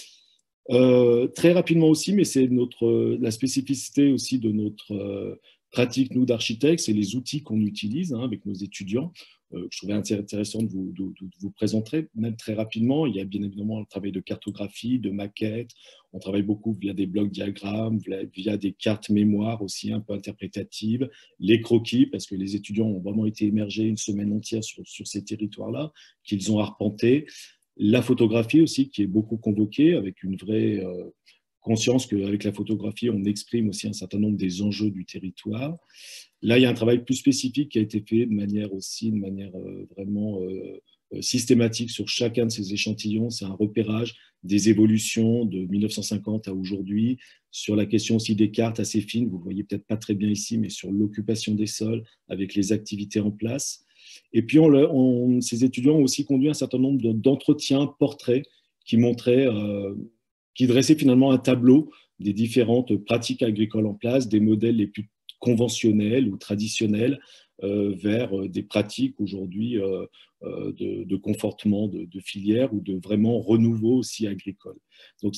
Speaker 5: Très rapidement aussi, mais c'est la spécificité aussi de notre pratique, nous, d'architectes, c'est les outils qu'on utilise avec nos étudiants. Je trouvais intéressant de vous présenter, même très rapidement. Il y a bien évidemment le travail de cartographie, de maquette. On travaille beaucoup via des blocs diagrammes, via des cartes mémoire aussi un peu interprétatives, les croquis, parce que les étudiants ont vraiment été immergés une semaine entière sur ces territoires-là, qu'ils ont arpentés. La photographie aussi, qui est beaucoup convoquée, avec une vraie conscience qu'avec la photographie, on exprime aussi un certain nombre des enjeux du territoire. Là, il y a un travail plus spécifique qui a été fait de manière vraiment systématique sur chacun de ces échantillons. C'est un repérage des évolutions de 1950 à aujourd'hui, sur la question aussi des cartes assez fines, vous ne le voyez peut-être pas très bien ici, mais sur l'occupation des sols avec les activités en place. Et puis, ces étudiants ont aussi conduit un certain nombre d'entretiens, portraits, qui montraient, qui dressaient finalement un tableau des différentes pratiques agricoles en place, des modèles les plus conventionnels ou traditionnels vers des pratiques aujourd'hui de confortement de filières ou de vraiment renouveau aussi agricole. Donc,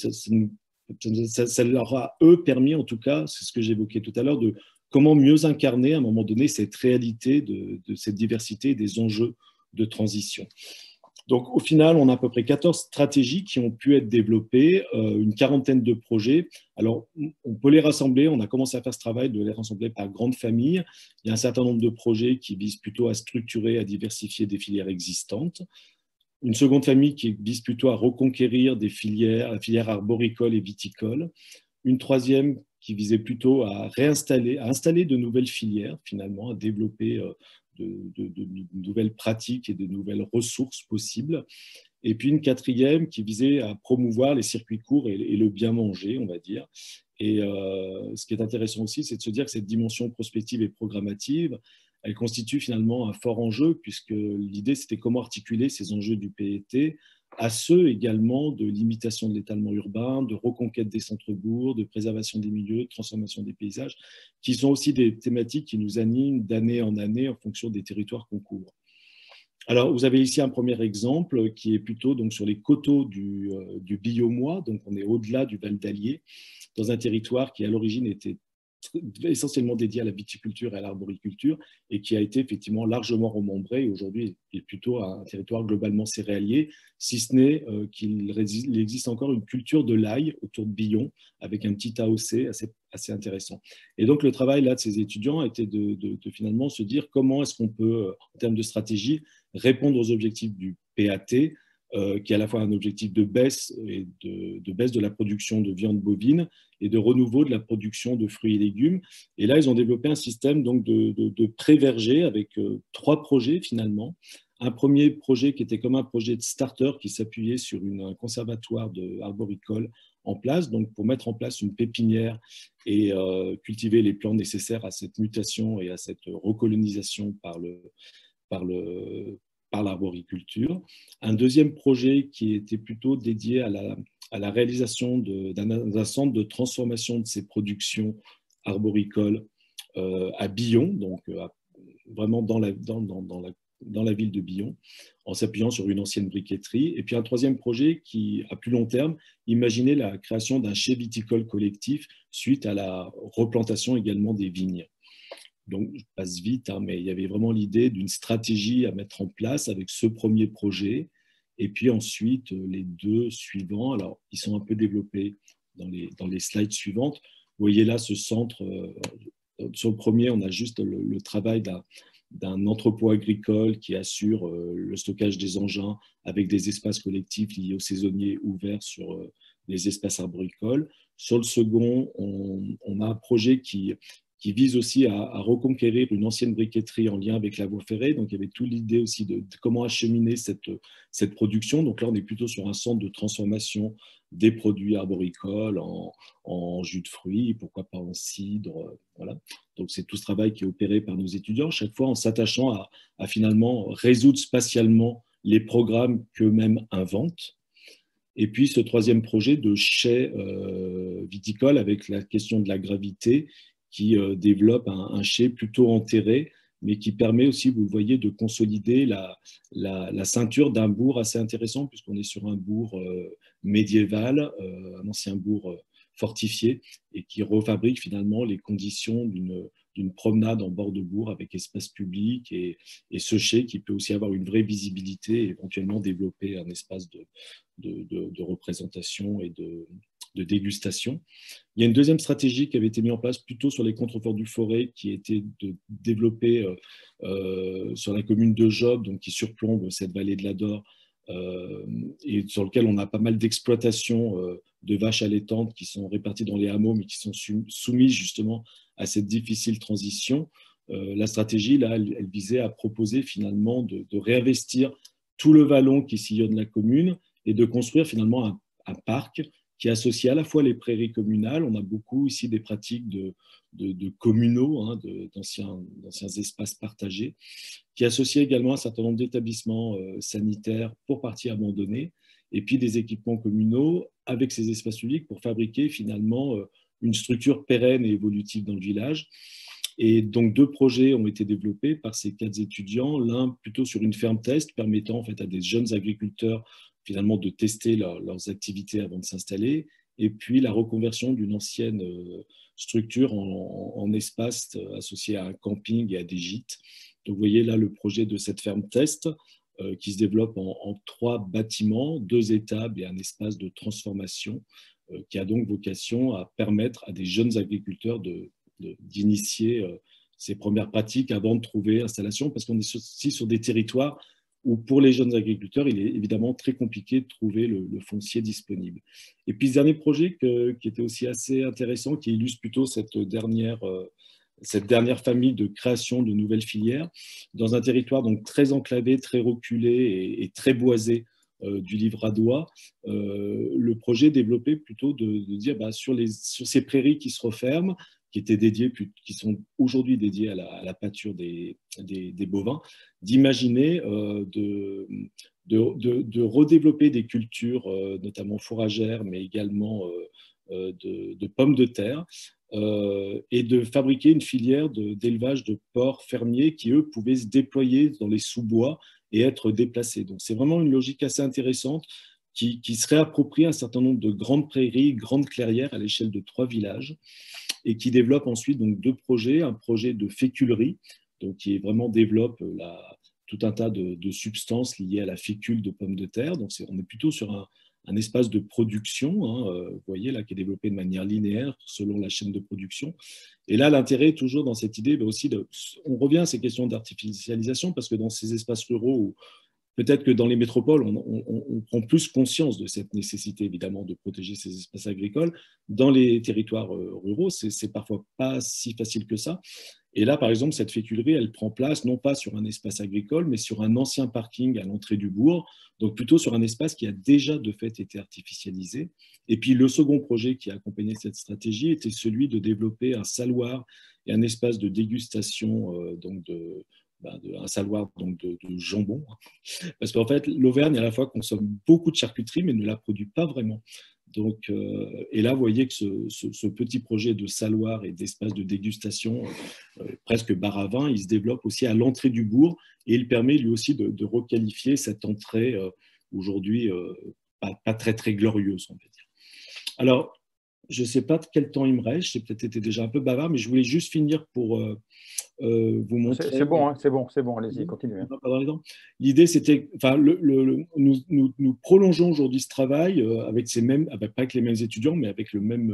Speaker 5: ça leur a, eux, permis, en tout cas, c'est ce que j'évoquais tout à l'heure, de comment mieux incarner à un moment donné cette réalité de cette diversité et des enjeux de transition. Donc au final, on a à peu près 14 stratégies qui ont pu être développées, une quarantaine de projets. Alors on peut les rassembler, on a commencé à faire ce travail de les rassembler par grandes familles. Il y a un certain nombre de projets qui visent plutôt à structurer, à diversifier des filières existantes. Une seconde famille qui vise plutôt à reconquérir des filières, la filière arboricole et viticole. Une troisième qui visait plutôt à installer de nouvelles filières, finalement, à développer de nouvelles pratiques et de nouvelles ressources possibles. Et puis une quatrième qui visait à promouvoir les circuits courts et le bien manger, on va dire. Et ce qui est intéressant aussi, c'est de se dire que cette dimension prospective et programmative, elle constitue finalement un fort enjeu, puisque l'idée, c'était comment articuler ces enjeux du PET à ceux également de limitation de l'étalement urbain, de reconquête des centres-bourgs, de préservation des milieux, de transformation des paysages, qui sont aussi des thématiques qui nous animent d'année en année en fonction des territoires qu'on couvre. Alors, vous avez ici un premier exemple qui est plutôt donc, sur les coteaux du Biomois, donc on est au-delà du Val d'Allier, dans un territoire qui à l'origine était essentiellement dédié à la viticulture et à l'arboriculture et qui a été effectivement largement remembré et aujourd'hui est plutôt un territoire globalement céréalier, si ce n'est qu'il existe encore une culture de l'ail autour de Billon avec un petit AOC assez intéressant. Et donc le travail là de ces étudiants a été de finalement se dire comment est-ce qu'on peut, en termes de stratégie, répondre aux objectifs du PAT, qui est à la fois un objectif de baisse, et de baisse de la production de viande bovine et de renouveau de la production de fruits et légumes. Et là, ils ont développé un système donc de pré-verger avec 3 projets finalement. Un premier projet qui était comme un projet de starter qui s'appuyait sur un conservatoire arboricole en place, donc pour mettre en place une pépinière et cultiver les plants nécessaires à cette mutation et à cette recolonisation par l'arboriculture. Un deuxième projet qui était plutôt dédié à la réalisation d'un centre de transformation de ces productions arboricoles à Billon, donc vraiment dans la ville de Billon, en s'appuyant sur une ancienne briqueterie. Et puis un troisième projet qui, à plus long terme, imaginait la création d'un chai viticole collectif suite à la replantation également des vignes. Donc, je passe vite, hein, mais il y avait vraiment l'idée d'une stratégie à mettre en place avec ce premier projet. Et puis ensuite, les 2 suivants, alors ils sont un peu développés dans les slides suivantes. Vous voyez là ce centre, sur le premier, on a juste le travail d'un entrepôt agricole qui assure le stockage des engins avec des espaces collectifs liés aux saisonniers ouverts sur les espaces arboricoles. Sur le second, on a un projet qui vise aussi à reconquérir une ancienne briqueterie en lien avec la voie ferrée. Donc, il y avait toute l'idée aussi de comment acheminer cette production. Donc là, on est plutôt sur un centre de transformation des produits arboricoles en jus de fruits, pourquoi pas en cidre. Voilà. Donc, c'est tout ce travail qui est opéré par nos étudiants, chaque fois en s'attachant à finalement résoudre spatialement les programmes qu'eux-mêmes inventent. Et puis, ce troisième projet de chai viticole avec la question de la gravité, qui développe un chai plutôt enterré, mais qui permet aussi, vous le voyez, de consolider la ceinture d'un bourg assez intéressant, puisqu'on est sur un bourg médiéval, un ancien bourg fortifié, et qui refabrique finalement les conditions d'une promenade en bord de bourg avec espace public et ce chai qui peut aussi avoir une vraie visibilité et éventuellement développer un espace de représentation et de dégustation. Il y a une deuxième stratégie qui avait été mise en place plutôt sur les contreforts du Forêt, qui était de développer sur la commune de Job, donc qui surplombe cette vallée de l'Ador, et sur lequel on a pas mal d'exploitations de vaches allaitantes qui sont réparties dans les hameaux, mais qui sont soumises justement à cette difficile transition. La stratégie, là, elle visait à proposer finalement de réinvestir tout le vallon qui sillonne la commune et de construire finalement un parc qui associe à la fois les prairies communales, on a beaucoup ici des pratiques de communaux, hein, d'anciens espaces partagés, qui associe également un certain nombre d'établissements sanitaires pour partie abandonnés, et puis des équipements communaux avec ces espaces publics pour fabriquer finalement une structure pérenne et évolutive dans le village. Et donc 2 projets ont été développés par ces 4 étudiants, l'un plutôt sur une ferme test permettant en fait à des jeunes agriculteurs finalement de tester leurs activités avant de s'installer, et puis la reconversion d'une ancienne structure en espace associé à un camping et à des gîtes. Donc vous voyez là le projet de cette ferme test qui se développe en 3 bâtiments, 2 étables et un espace de transformation qui a donc vocation à permettre à des jeunes agriculteurs d'initier ces premières pratiques avant de trouver installation, parce qu'on est aussi sur des territoires où pour les jeunes agriculteurs, il est évidemment très compliqué de trouver le foncier disponible. Et puis, ce dernier projet qui était aussi assez intéressant, qui illustre plutôt cette dernière famille de création de nouvelles filières, dans un territoire donc très enclavé, très reculé et très boisé du Livradois, le projet développé plutôt de dire sur ces prairies qui se referment, qui sont aujourd'hui dédiées à la pâture des bovins, d'imaginer de redévelopper des cultures, notamment fourragères, mais également de pommes de terre, et de fabriquer une filière d'élevage de porcs fermiers qui, eux, pouvaient se déployer dans les sous-bois et être déplacés. Donc, c'est vraiment une logique assez intéressante qui se réapproprie un certain nombre de grandes prairies, grandes clairières à l'échelle de 3 villages, et qui développe ensuite donc 2 projets. Un projet de féculerie, donc qui vraiment développe tout un tas de substances liées à la fécule de pommes de terre. Donc, on est plutôt sur un espace de production, hein, vous voyez là, qui est développé de manière linéaire selon la chaîne de production. Et là, l'intérêt toujours dans cette idée, aussi, on revient à ces questions d'artificialisation, parce que dans ces espaces ruraux, où peut-être que dans les métropoles, on prend plus conscience de cette nécessité, évidemment, de protéger ces espaces agricoles. Dans les territoires ruraux, c'est parfois pas si facile que ça. Et là, par exemple, cette féculerie, elle prend place non pas sur un espace agricole, mais sur un ancien parking à l'entrée du bourg, donc plutôt sur un espace qui a déjà de fait été artificialisé. Et puis le second projet qui a accompagné cette stratégie était celui de développer un saloir et un espace de dégustation, un saloir donc de jambon. Parce qu'en fait, l'Auvergne, à la fois, consomme beaucoup de charcuterie, mais ne la produit pas vraiment. Donc, et là, vous voyez que ce petit projet de saloir et d'espace de dégustation, presque bar à vin, il se développe aussi à l'entrée du bourg, et il permet lui aussi de requalifier cette entrée aujourd'hui pas très, très glorieuse, on va dire. Alors, je ne sais pas de quel temps il me reste, j'ai peut-être été déjà un peu bavard, mais je voulais juste finir pour vous montrer.
Speaker 1: C'est bon, hein, c'est bon, allez-y, continuez.
Speaker 5: L'idée, c'était, enfin, nous prolongeons aujourd'hui ce travail avec pas avec les mêmes étudiants, mais avec le même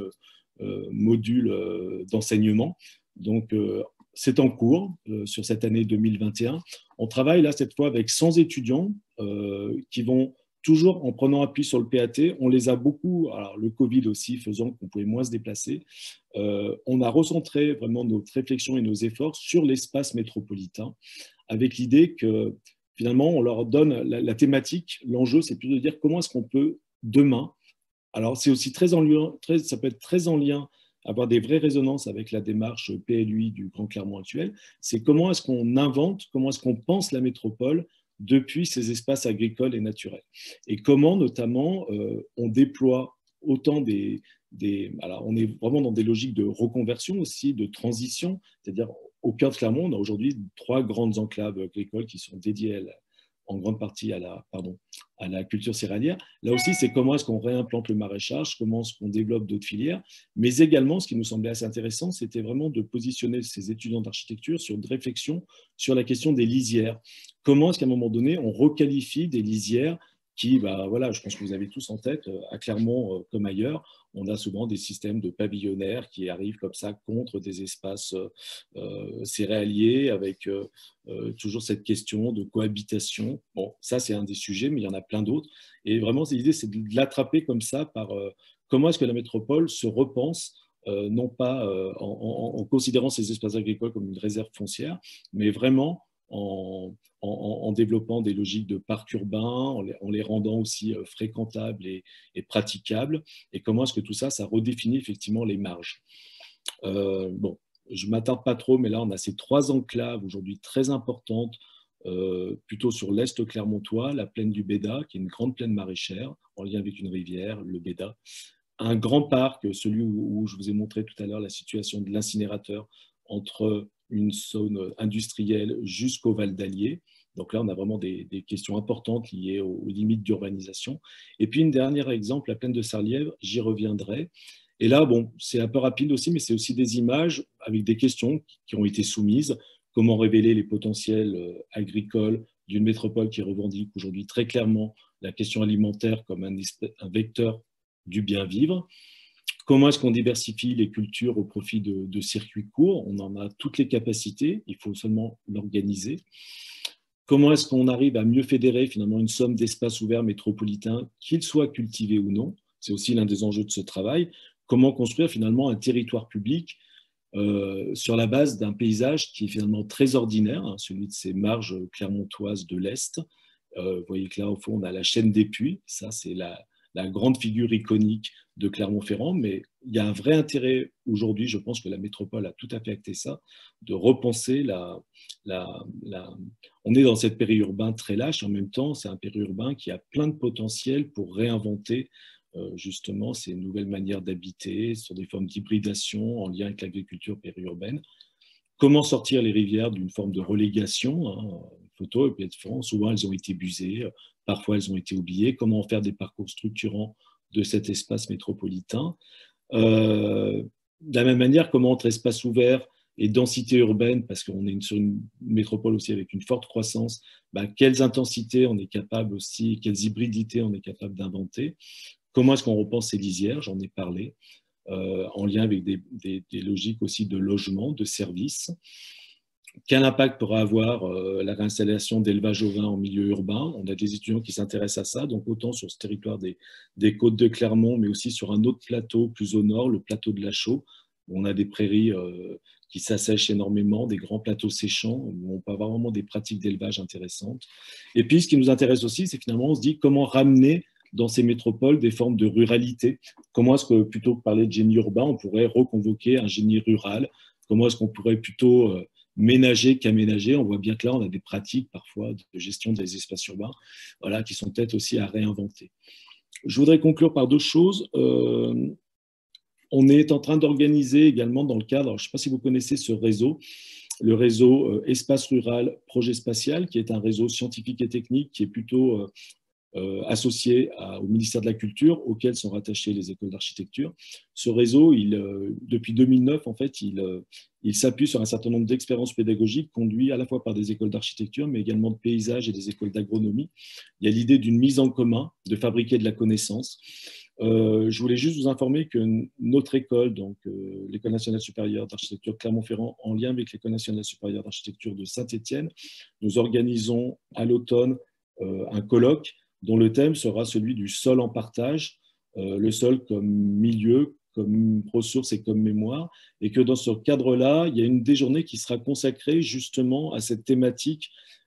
Speaker 5: module d'enseignement. Donc, c'est en cours sur cette année 2021. On travaille là, cette fois, avec 100 étudiants qui vont toujours en prenant appui sur le PAT. On les a beaucoup, alors le Covid aussi faisant qu'on pouvait moins se déplacer. On a recentré vraiment notre réflexion et nos efforts sur l'espace métropolitain, avec l'idée que finalement, on leur donne la thématique. L'enjeu, c'est plus de dire comment est-ce qu'on peut demain. Alors, c'est aussi ça peut être très en lien, avoir des vraies résonances avec la démarche PLUI du Grand Clermont actuel. C'est comment est-ce qu'on invente, comment est-ce qu'on pense la métropole depuis ces espaces agricoles et naturels. Et comment, notamment, on déploie autant alors, on est vraiment dans des logiques de reconversion aussi, de transition, c'est-à-dire au cœur de Clermont, on a aujourd'hui 3 grandes enclaves agricoles qui sont dédiées en grande partie à la culture céréalière. Là aussi, c'est comment est-ce qu'on réimplante le maraîchage, comment est-ce qu'on développe d'autres filières, mais également, ce qui nous semblait assez intéressant, c'était vraiment de positionner ces étudiants d'architecture sur une réflexion sur la question des lisières. Comment est-ce qu'à un moment donné, on requalifie des lisières qui, voilà, je pense que vous avez tous en tête, à Clermont comme ailleurs, on a souvent des systèmes de pavillonnaires qui arrivent comme ça contre des espaces céréaliers, avec toujours cette question de cohabitation. Bon, ça, c'est un des sujets, mais il y en a plein d'autres. Et vraiment, l'idée, c'est de l'attraper comme ça par comment est-ce que la métropole se repense, non pas en considérant ces espaces agricoles comme une réserve foncière, mais vraiment en développant des logiques de parcs urbains, en les rendant aussi fréquentables et praticables, et comment est-ce que tout ça, ça redéfinit effectivement les marges. Bon, je ne m'attarde pas trop, mais là, on a ces 3 enclaves aujourd'hui très importantes, plutôt sur l'est clermontois, la plaine du Béda, qui est une grande plaine maraîchère, en lien avec une rivière, le Béda. Un grand parc, celui où je vous ai montré tout à l'heure la situation de l'incinérateur, entre une zone industrielle jusqu'au Val d'Allier. Donc là, on a vraiment des questions importantes liées aux limites d'urbanisation. Et puis, un dernier exemple, la plaine de Sarlièvre, j'y reviendrai. Et là, bon, c'est un peu rapide aussi, mais c'est aussi des images avec des questions qui ont été soumises. Comment révéler les potentiels agricoles d'une métropole qui revendique aujourd'hui très clairement la question alimentaire comme un vecteur du bien-vivre? Comment est-ce qu'on diversifie les cultures au profit de circuits courts? On en a toutes les capacités, il faut seulement l'organiser. Comment est-ce qu'on arrive à mieux fédérer finalement une somme d'espaces ouverts métropolitains, qu'ils soient cultivés ou non? C'est aussi l'un des enjeux de ce travail. Comment construire finalement un territoire public sur la base d'un paysage qui est finalement très ordinaire, hein, celui de ces marges clermontoises de l'Est. Vous voyez que là, au fond, on a la chaîne des Puys. Ça, c'est la grande figure iconique de Clermont-Ferrand, mais il y a un vrai intérêt aujourd'hui, je pense que la métropole a tout à fait acté ça, de repenser on est dans cette périurbain très lâche, en même temps, c'est un périurbain qui a plein de potentiel pour réinventer justement ces nouvelles manières d'habiter sur des formes d'hybridation en lien avec l'agriculture périurbaine. Comment sortir les rivières d'une forme de relégation, hein, photo et puis souvent elles ont été busées, parfois elles ont été oubliées. Comment en faire des parcours structurants de cet espace métropolitain. De la même manière, comment entre espace ouvert et densité urbaine, parce qu'on est sur une métropole aussi avec une forte croissance, quelles intensités on est capable aussi, quelles hybridités on est capable d'inventer. Comment est-ce qu'on repense ces lisières, j'en ai parlé, en lien avec des logiques aussi de logement, de services. Quel impact pourra avoir la réinstallation d'élevage ovin en milieu urbain? On a des étudiants qui s'intéressent à ça, donc autant sur ce territoire des côtes de Clermont, mais aussi sur un autre plateau plus au nord, le plateau de la Chaux, où on a des prairies qui s'assèchent énormément, des grands plateaux séchants, où on peut avoir vraiment des pratiques d'élevage intéressantes. Et puis, ce qui nous intéresse aussi, c'est finalement, on se dit comment ramener dans ces métropoles des formes de ruralité. Comment est-ce que, plutôt que de parler de génie urbain, on pourrait reconvoquer un génie rural? Comment est-ce qu'on pourrait plutôt ménager qu'aménager? On voit bien que là, on a des pratiques parfois de gestion des espaces urbains, voilà, qui sont peut-être aussi à réinventer. Je voudrais conclure par deux choses. On est en train d'organiser également dans le cadre, je ne sais pas si vous connaissez ce réseau, le réseau Espace Rural Projet Spatial, qui est un réseau scientifique et technique qui est plutôt associé au ministère de la Culture, auquel sont rattachées les écoles d'architecture. Ce réseau, depuis 2009, en fait, il s'appuie sur un certain nombre d'expériences pédagogiques conduites à la fois par des écoles d'architecture, mais également de paysage et des écoles d'agronomie. Il y a l'idée d'une mise en commun, de fabriquer de la connaissance. Je voulais juste vous informer que notre école, donc l'École nationale supérieure d'architecture Clermont-Ferrand, en lien avec l'École nationale supérieure d'architecture de Saint-Étienne, nous organisons à l'automne un colloque dont le thème sera celui du sol en partage, le sol comme milieu, comme ressource et comme mémoire, et que dans ce cadre-là, il y a une des journées qui sera consacrée justement à cette thématique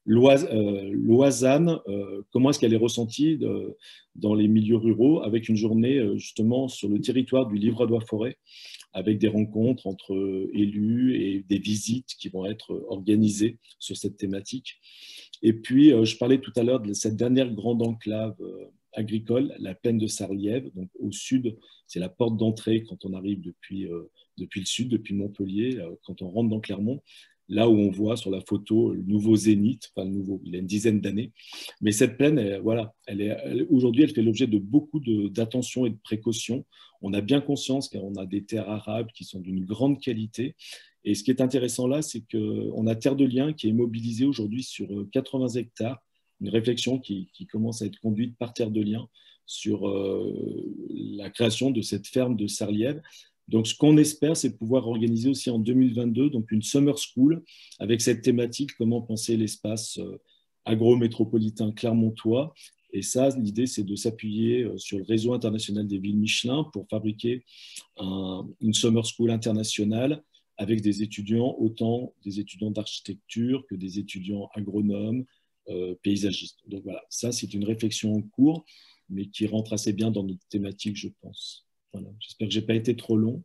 Speaker 5: loisane, comment est-ce qu'elle est ressentie dans les milieux ruraux, avec une journée justement sur le territoire du Livradois-Forêt, avec des rencontres entre élus et des visites qui vont être organisées sur cette thématique. Et puis, je parlais tout à l'heure de cette dernière grande enclave agricole, la plaine de Sarliève. Donc, au sud, c'est la porte d'entrée quand on arrive depuis le sud, depuis Montpellier, quand on rentre dans Clermont. Là où on voit sur la photo le nouveau zénith, enfin le nouveau, il a une dizaine d'années. Mais cette plaine, voilà, aujourd'hui, elle fait l'objet de beaucoup d'attention et de précautions. On a bien conscience qu'on a des terres arables qui sont d'une grande qualité. Et ce qui est intéressant là, c'est qu'on a Terre de Liens qui est mobilisée aujourd'hui sur 80 hectares, une réflexion qui commence à être conduite par Terre de Liens sur la création de cette ferme de Sarliève. Donc, ce qu'on espère, c'est pouvoir organiser aussi en 2022 donc une summer school avec cette thématique, comment penser l'espace agro-métropolitain clermontois. Et ça, l'idée, c'est de s'appuyer sur le réseau international des villes Michelin pour fabriquer une summer school internationale avec des étudiants, autant des étudiants d'architecture que des étudiants agronomes, paysagistes. Donc voilà, ça, c'est une réflexion en cours, mais qui rentre assez bien dans notre thématique, je pense. Voilà. J'espère que je n'ai pas été trop long.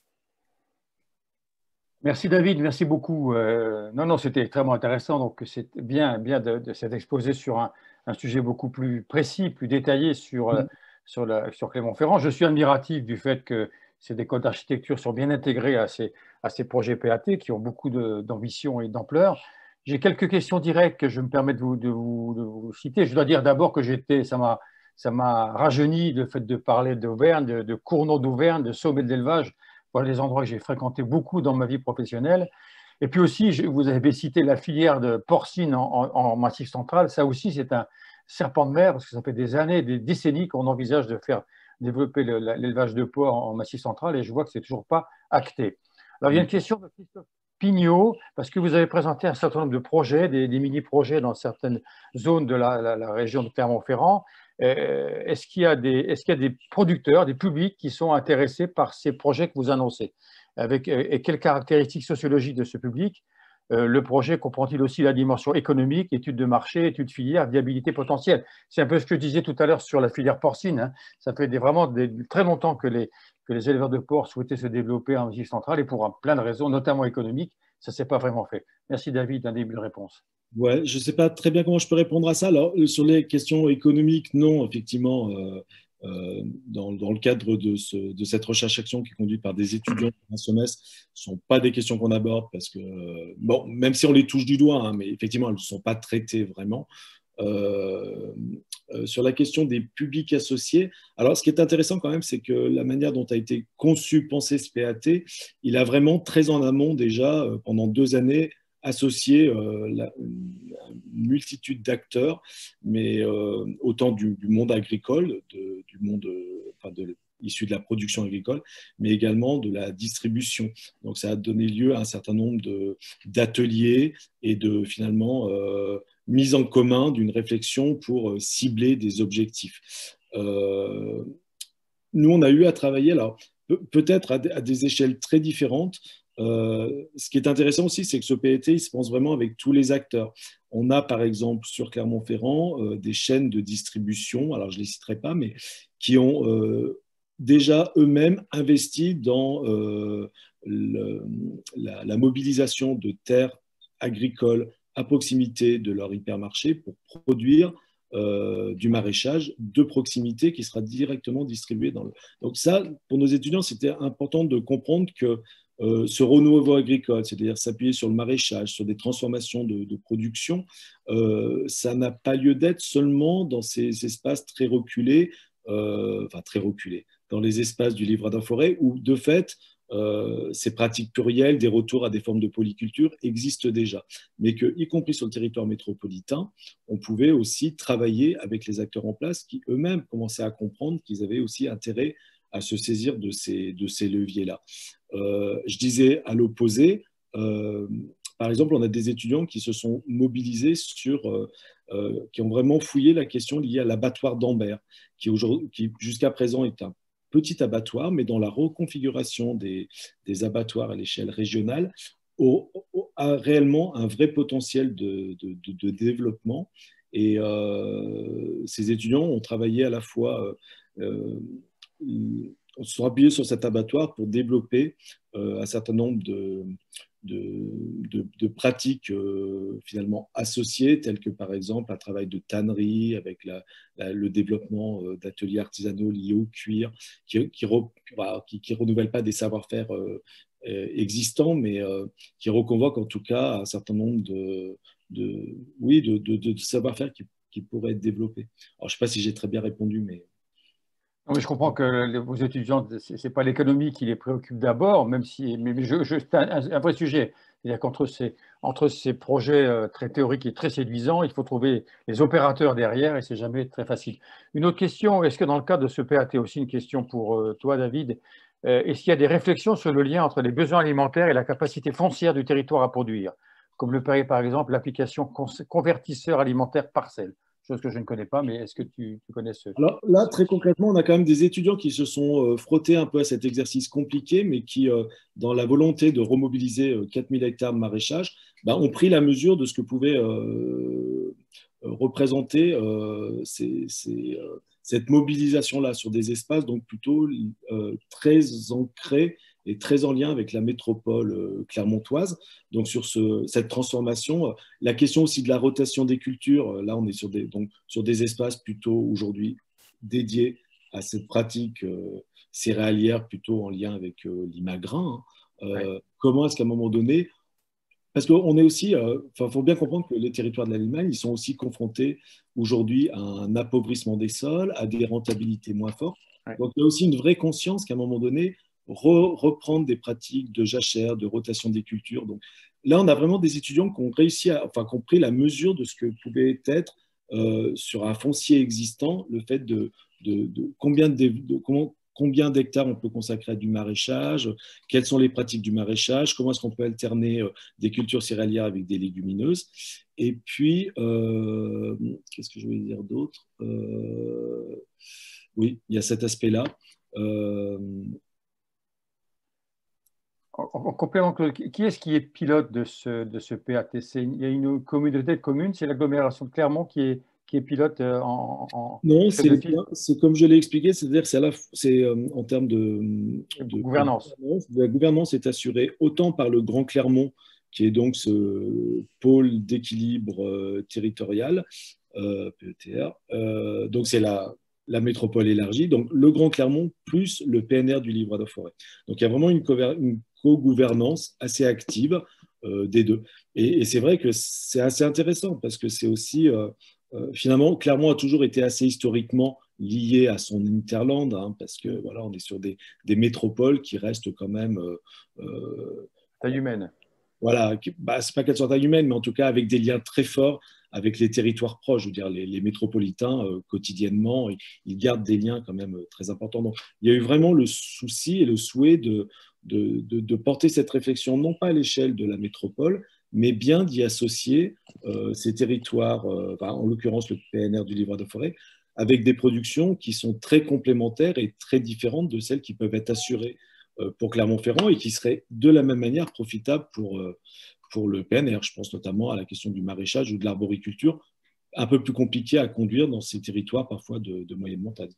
Speaker 1: Merci David, merci beaucoup. Non, c'était extrêmement intéressant. Donc, c'est bien de s'être exposé sur un sujet beaucoup plus précis, plus détaillé sur Clermont-Ferrand. Je suis admiratif du fait que ces écoles d'architecture sont bien intégrées à ces projets PAT qui ont beaucoup d'ambition et d'ampleur. J'ai quelques questions directes que je me permets de vous citer. Je dois dire d'abord que ça m'a rajeuni le fait de parler d'Auvergne, de Cournot d'Auvergne, de sommet de l'élevage. Voilà des endroits que j'ai fréquentés beaucoup dans ma vie professionnelle. Et puis aussi, vous avez cité la filière de porcine en Massif central. Ça aussi, c'est un serpent de mer parce que ça fait des années, des décennies qu'on envisage de faire développer l'élevage de porc en Massif central et je vois que ce n'est toujours pas acté. Alors, il y a une question de Christophe Pignot, parce que vous avez présenté un certain nombre de projets, des mini-projets dans certaines zones de la région de Clermont-Ferrand. Est-ce qu'il y a des producteurs, des publics qui sont intéressés par ces projets que vous annoncez et quelles caractéristiques sociologiques de ce public? Le projet comprend-il aussi la dimension économique, études de marché, études filière, viabilité potentielle? C'est un peu ce que je disais tout à l'heure sur la filière porcine, hein. Ça fait vraiment très longtemps que les éleveurs de porc souhaitaient se développer en Massif central et pour plein de raisons, notamment économiques, ça ne s'est pas vraiment fait. Merci David, un début de réponse.
Speaker 5: Ouais, je ne sais pas très bien comment je peux répondre à ça. Alors, sur les questions économiques, non, effectivement, dans le cadre de cette recherche-action qui est conduite par des étudiants pour un semestre, ce ne sont pas des questions qu'on aborde parce que, bon, même si on les touche du doigt, hein, mais effectivement, elles ne sont pas traitées vraiment. Sur la question des publics associés, alors ce qui est intéressant quand même, c'est que la manière dont a été conçu, pensé ce PAT, il a vraiment très en amont déjà, pendant 2 années, associé une multitude d'acteurs, mais autant du monde agricole, du monde issu de la production agricole, mais également de la distribution. Donc ça a donné lieu à un certain nombre d'ateliers et de finalement mise en commun d'une réflexion pour cibler des objectifs. Nous, on a eu à travailler, alors peut-être à des échelles très différentes. Ce qui est intéressant aussi, c'est que ce PET, il se pense vraiment avec tous les acteurs. On a par exemple sur Clermont-Ferrand des chaînes de distribution, alors je ne les citerai pas, mais qui ont déjà eux-mêmes investi dans la mobilisation de terres agricoles à proximité de leur hypermarché pour produire du maraîchage de proximité qui sera directement distribué dans le... Donc ça, pour nos étudiants, c'était important de comprendre que ce renouveau agricole, c'est-à-dire s'appuyer sur le maraîchage, sur des transformations de production, ça n'a pas lieu d'être seulement dans ces espaces très reculés, très reculés, dans les espaces du livre d'un forêt, où de fait, ces pratiques plurielles, des retours à des formes de polyculture existent déjà, mais que, y compris sur le territoire métropolitain, on pouvait aussi travailler avec les acteurs en place qui eux-mêmes commençaient à comprendre qu'ils avaient aussi intérêt à se saisir de ces leviers-là. Je disais à l'opposé, par exemple, on a des étudiants qui se sont mobilisés qui ont vraiment fouillé la question liée à l'abattoir d'Ambert, qui jusqu'à présent est un petit abattoir, mais dans la reconfiguration des abattoirs à l'échelle régionale, a réellement un vrai potentiel de développement. Et ces étudiants ont travaillé à la fois, se sont appuyés sur cet abattoir pour développer un certain nombre de pratiques finalement associées, telles que par exemple un travail de tannerie avec le développement d'ateliers artisanaux liés au cuir, qui renouvellent pas des savoir-faire existants, mais qui reconvoquent en tout cas un certain nombre de savoir-faire qui pourraient être développés. Alors, je ne sais pas si j'ai très bien répondu, mais...
Speaker 1: Non, mais je comprends que vos étudiants, ce n'est pas l'économie qui les préoccupe d'abord, même si mais c'est un vrai sujet. C'est-à-dire entre ces projets très théoriques et très séduisants, il faut trouver les opérateurs derrière et ce n'est jamais très facile. Une autre question, est-ce que dans le cadre de ce PAT, aussi une question pour toi, David, est-ce qu'il y a des réflexions sur le lien entre les besoins alimentaires et la capacité foncière du territoire à produire, comme le paraît par exemple l'application convertisseur alimentaire parcelle? Chose que je ne connais pas, mais est-ce que tu connais ce...
Speaker 5: Alors là, très concrètement, on a quand même des étudiants qui se sont frottés un peu à cet exercice compliqué, mais qui, dans la volonté de remobiliser 4000 hectares de maraîchage, ont pris la mesure de ce que pouvait représenter cette mobilisation-là sur des espaces donc plutôt très ancrés et très en lien avec la métropole clermontoise. Donc sur cette transformation, la question aussi de la rotation des cultures, là on est sur des espaces plutôt aujourd'hui dédiés à cette pratique céréalière plutôt en lien avec l'imagrin.
Speaker 1: Ouais.
Speaker 5: Comment est-ce qu'à un moment donné, parce qu'on est aussi, faut bien comprendre que les territoires de l'Allemagne, ils sont aussi confrontés aujourd'hui à un appauvrissement des sols, à des rentabilités moins fortes.
Speaker 1: Ouais.
Speaker 5: Donc il y a aussi une vraie conscience qu'à un moment donné, reprendre des pratiques de jachère, de rotation des cultures. Donc là, on a vraiment des étudiants qui ont réussi qui ont pris la mesure de ce que pouvait être sur un foncier existant, le fait de combien d'hectares on peut consacrer à du maraîchage, quelles sont les pratiques du maraîchage, comment est-ce qu'on peut alterner des cultures céréalières avec des légumineuses. Et puis, qu'est-ce que je voulais dire d'autre Oui, il y a cet aspect-là.
Speaker 1: En complément, qui est-ce qui est pilote de ce PATC? Il y a une communauté de communes, c'est l'agglomération de Clermont qui est pilote
Speaker 5: Non,
Speaker 1: chef de file
Speaker 5: c'est comme je l'ai expliqué, c'est-à-dire que c'est en termes
Speaker 1: gouvernance.
Speaker 5: La gouvernance est assurée autant par le Grand Clermont, qui est donc ce pôle d'équilibre territorial, PETR. Donc c'est la métropole élargie, donc le Grand Clermont plus le PNR du Livre-à-la-Forêt. Donc il y a vraiment une co-gouvernance assez active des deux. Et c'est vrai que c'est assez intéressant parce que c'est aussi, finalement, Clermont a toujours été assez historiquement lié à son hinterland, hein, parce que voilà, on est sur des métropoles qui restent quand même
Speaker 1: Taille humaine.
Speaker 5: voilà, c'est pas qu'elles soient taille humaine, mais en tout cas avec des liens très forts avec les territoires proches. Je veux dire, les métropolitains, quotidiennement, ils gardent des liens quand même très importants. Donc, il y a eu vraiment le souci et le souhait de porter cette réflexion, non pas à l'échelle de la métropole, mais bien d'y associer ces territoires, en l'occurrence le PNR du Livre-à-la-Forêt, avec des productions qui sont très complémentaires et très différentes de celles qui peuvent être assurées pour Clermont-Ferrand et qui seraient de la même manière profitables pour le PNR. Je pense notamment à la question du maraîchage ou de l'arboriculture, un peu plus compliqué à conduire dans ces territoires parfois de moyenne montagne.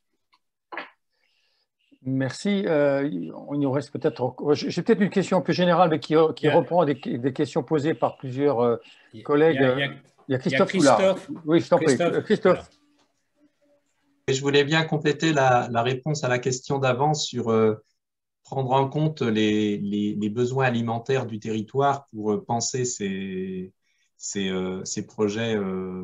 Speaker 1: Merci. Il nous reste peut-être. J'ai peut-être une question plus générale, mais qui reprend des questions posées par plusieurs collègues. Il y a Christophe Coulard. Oui, je t'en prie. Christophe.
Speaker 3: Et je voulais bien compléter la réponse à la question d'avant sur prendre en compte les besoins alimentaires du territoire pour penser ces projets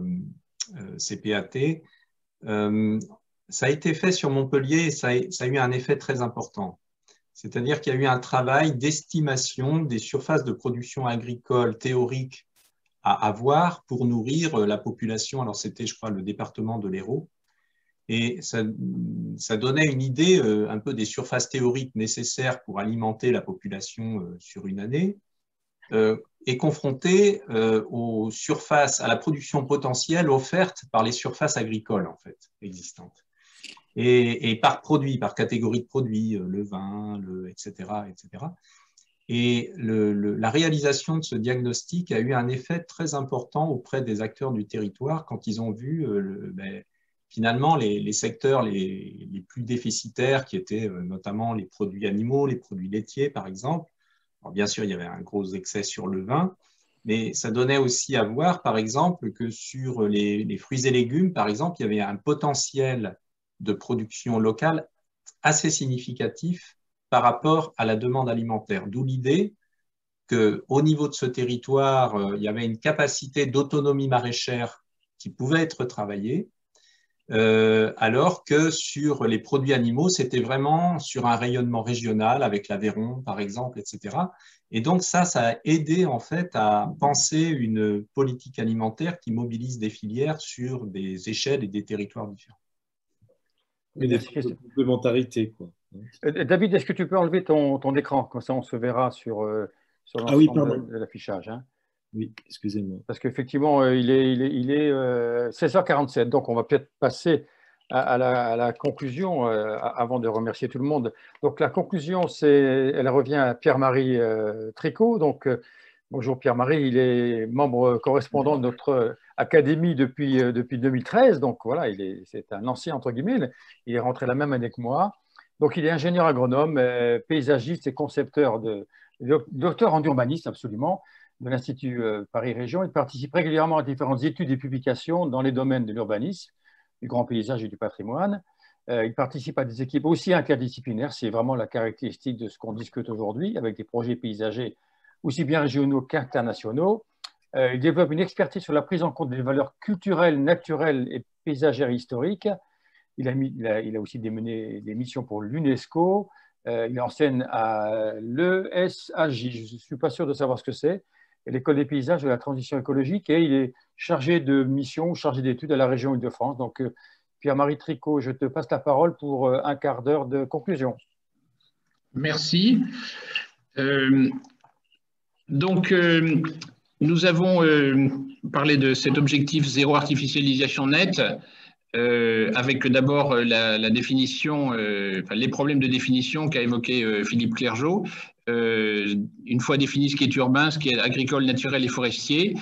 Speaker 3: CPAT. Ça a été fait sur Montpellier et ça a eu un effet très important. C'est-à-dire qu'il y a eu un travail d'estimation des surfaces de production agricole théorique à avoir pour nourrir la population. Alors c'était, je crois, le département de l'Hérault. Et ça donnait une idée un peu des surfaces théoriques nécessaires pour alimenter la population sur une année et confronté aux surfaces, à la production potentielle offerte par les surfaces agricoles en fait, existantes. Et par produit, par catégorie de produits, le vin, etc., etc. Et la réalisation de ce diagnostic a eu un effet très important auprès des acteurs du territoire quand ils ont vu finalement les secteurs les plus déficitaires, qui étaient notamment les produits animaux, les produits laitiers, par exemple. Alors, bien sûr, il y avait un gros excès sur le vin, mais ça donnait aussi à voir, par exemple, que sur les fruits et légumes, par exemple, il y avait un potentiel de production locale assez significatif par rapport à la demande alimentaire. D'où l'idée qu'au niveau de ce territoire, il y avait une capacité d'autonomie maraîchère qui pouvait être travaillée, alors que sur les produits animaux, c'était vraiment sur un rayonnement régional avec l'Aveyron, par exemple, etc. Et donc ça a aidé en fait à penser une politique alimentaire qui mobilise des filières sur des échelles et des territoires différents.
Speaker 5: Et des complémentarités, quoi.
Speaker 1: David, est-ce que tu peux enlever ton écran? Comme ça, on se verra sur l'ensemble de l'affichage. Hein.
Speaker 5: Oui, excusez-moi.
Speaker 1: Parce qu'effectivement, il est 16h47, donc on va peut-être passer à la conclusion avant de remercier tout le monde. Donc la conclusion, elle revient à Pierre-Marie Tricot. Donc bonjour Pierre-Marie, il est membre correspondant de notre académie depuis 2013. Donc voilà, c'est un ancien entre guillemets. Il est rentré la même année que moi. Donc il est ingénieur agronome, paysagiste et concepteur, docteur en urbanisme absolument, de l'Institut Paris Région. Il participe régulièrement à différentes études et publications dans les domaines de l'urbanisme, du grand paysage et du patrimoine. Il participe à des équipes aussi interdisciplinaires, c'est vraiment la caractéristique de ce qu'on discute aujourd'hui, avec des projets paysagers aussi bien régionaux qu'internationaux. Il développe une expertise sur la prise en compte des valeurs culturelles, naturelles et paysagères historiques. Il a aussi mené des missions pour l'UNESCO. Il enseigne à l'ESAJ, je ne suis pas sûr de savoir ce que c'est, l'École des paysages de la transition écologique, et il est chargé de mission, chargé d'études à la région Île-de-France. Donc, Pierre-Marie Tricot, je te passe la parole pour un quart d'heure de conclusion.
Speaker 6: Merci. Nous avons parlé de cet objectif zéro artificialisation nette, avec d'abord la définition, les problèmes de définition qu'a évoqué Philippe Clergeot. une fois défini ce qui est urbain, ce qui est agricole, naturel et forestier,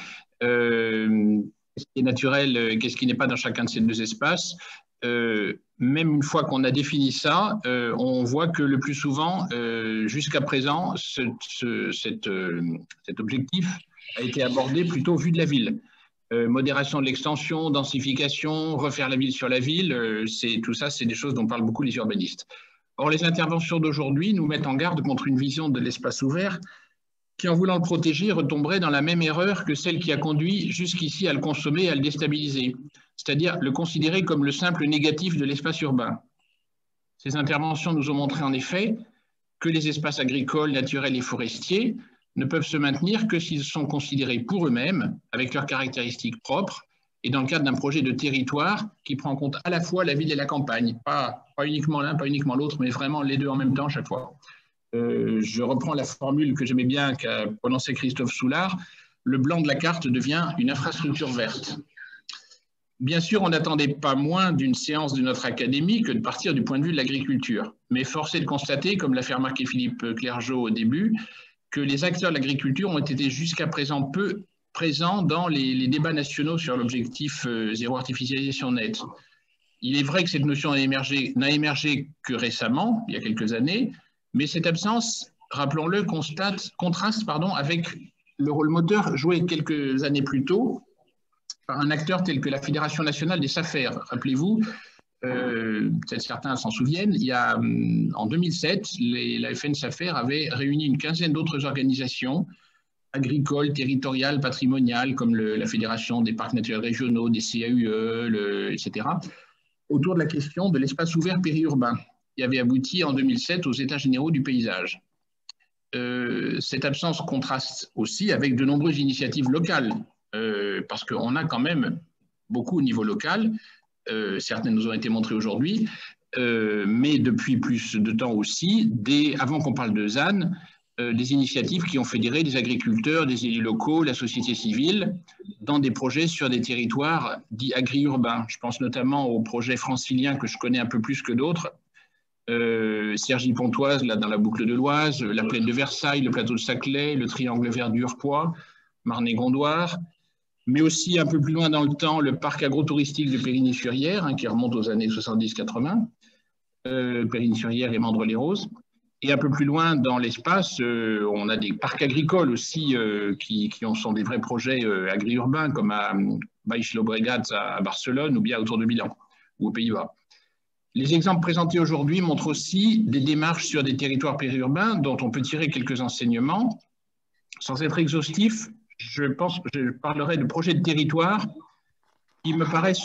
Speaker 6: ce qui est naturel, qu'est-ce qui n'est pas dans chacun de ces deux espaces. Même une fois qu'on a défini ça, on voit que le plus souvent, jusqu'à présent, cet objectif a été abordé plutôt vu de la ville. Modération de l'extension, densification, refaire la ville sur la ville, tout ça, c'est des choses dont parlent beaucoup les urbanistes. Or, les interventions d'aujourd'hui nous mettent en garde contre une vision de l'espace ouvert qui, en voulant le protéger, retomberait dans la même erreur que celle qui a conduit jusqu'ici à le consommer et à le déstabiliser, c'est-à-dire le considérer comme le simple négatif de l'espace urbain. Ces interventions nous ont montré en effet que les espaces agricoles, naturels et forestiers ne peuvent se maintenir que s'ils sont considérés pour eux-mêmes, avec leurs caractéristiques propres, et dans le cadre d'un projet de territoire qui prend en compte à la fois la ville et la campagne, pas uniquement l'un, pas uniquement l'autre, mais vraiment les deux en même temps chaque fois. Je reprends la formule que j'aimais bien qu'a prononcée Christophe Soulard, le blanc de la carte devient une infrastructure verte. Bien sûr, on n'attendait pas moins d'une séance de notre académie que de partir du point de vue de l'agriculture. Mais force est de constater, comme l'a fait remarquer Philippe Clergeau au début, que les acteurs de l'agriculture ont été jusqu'à présent peu présents dans les débats nationaux sur l'objectif zéro artificialisation nette. Il est vrai que cette notion n'a émergé que récemment, il y a quelques années, mais cette absence, rappelons-le, contraste avec le rôle moteur joué quelques années plus tôt par un acteur tel que la Fédération nationale des SAFER. Rappelez-vous, peut-être certains s'en souviennent, en 2007, la FN SAFER avait réuni une quinzaine d'autres organisations agricoles, territoriales, patrimoniales, comme la Fédération des parcs naturels régionaux, des CAUE, etc., autour de la question de l'espace ouvert périurbain, qui avait abouti en 2007 aux États généraux du paysage. Cette absence contraste aussi avec de nombreuses initiatives locales, parce qu'on a quand même beaucoup au niveau local, certaines nous ont été montrées aujourd'hui, mais depuis plus de temps aussi, avant qu'on parle de ZAN, des initiatives qui ont fédéré des agriculteurs, des élus locaux, la société civile, dans des projets sur des territoires dits agri-urbains. Je pense notamment au projet francilien que je connais un peu plus que d'autres, Cergy-Pontoise, là dans la boucle de l'Oise, la plaine de Versailles, le plateau de Saclay, le triangle vert du Hurpois, Marnay-Gondoire, mais aussi un peu plus loin dans le temps, le parc agro-touristique de Périgny-sur-Yerres, qui remonte aux années 70-80, Périgny-sur-Yerres et Mandres-les-Roses. Et un peu plus loin dans l'espace, on a des parcs agricoles aussi qui sont des vrais projets agri-urbains, comme à Baix-Llobregat à Barcelone ou bien autour de Milan ou aux Pays-Bas. Les exemples présentés aujourd'hui montrent aussi des démarches sur des territoires périurbains dont on peut tirer quelques enseignements. Sans être exhaustif, je parlerai de projets de territoire qui me paraissent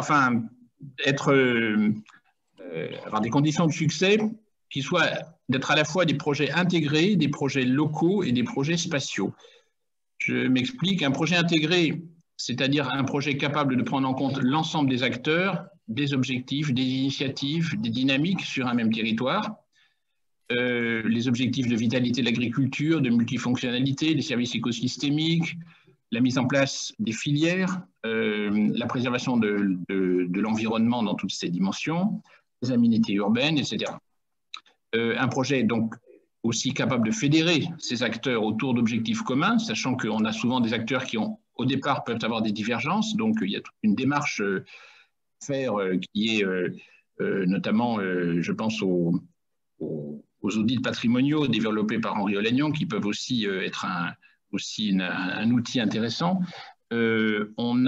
Speaker 6: avoir des conditions de succès qui soient d'être à la fois des projets intégrés, des projets locaux et des projets spatiaux. Je m'explique, un projet intégré, c'est-à-dire un projet capable de prendre en compte l'ensemble des acteurs, des objectifs, des initiatives, des dynamiques sur un même territoire, les objectifs de vitalité de l'agriculture, de multifonctionnalité, des services écosystémiques, la mise en place des filières, la préservation de l'environnement dans toutes ses dimensions, les aménités urbaines, etc. Un projet donc aussi capable de fédérer ces acteurs autour d'objectifs communs, sachant qu'on a souvent des acteurs qui au départ peuvent avoir des divergences, donc il y a toute une démarche à faire qui est notamment, je pense aux audits patrimoniaux développés par Henri Olagnan, qui peuvent aussi être un outil intéressant. On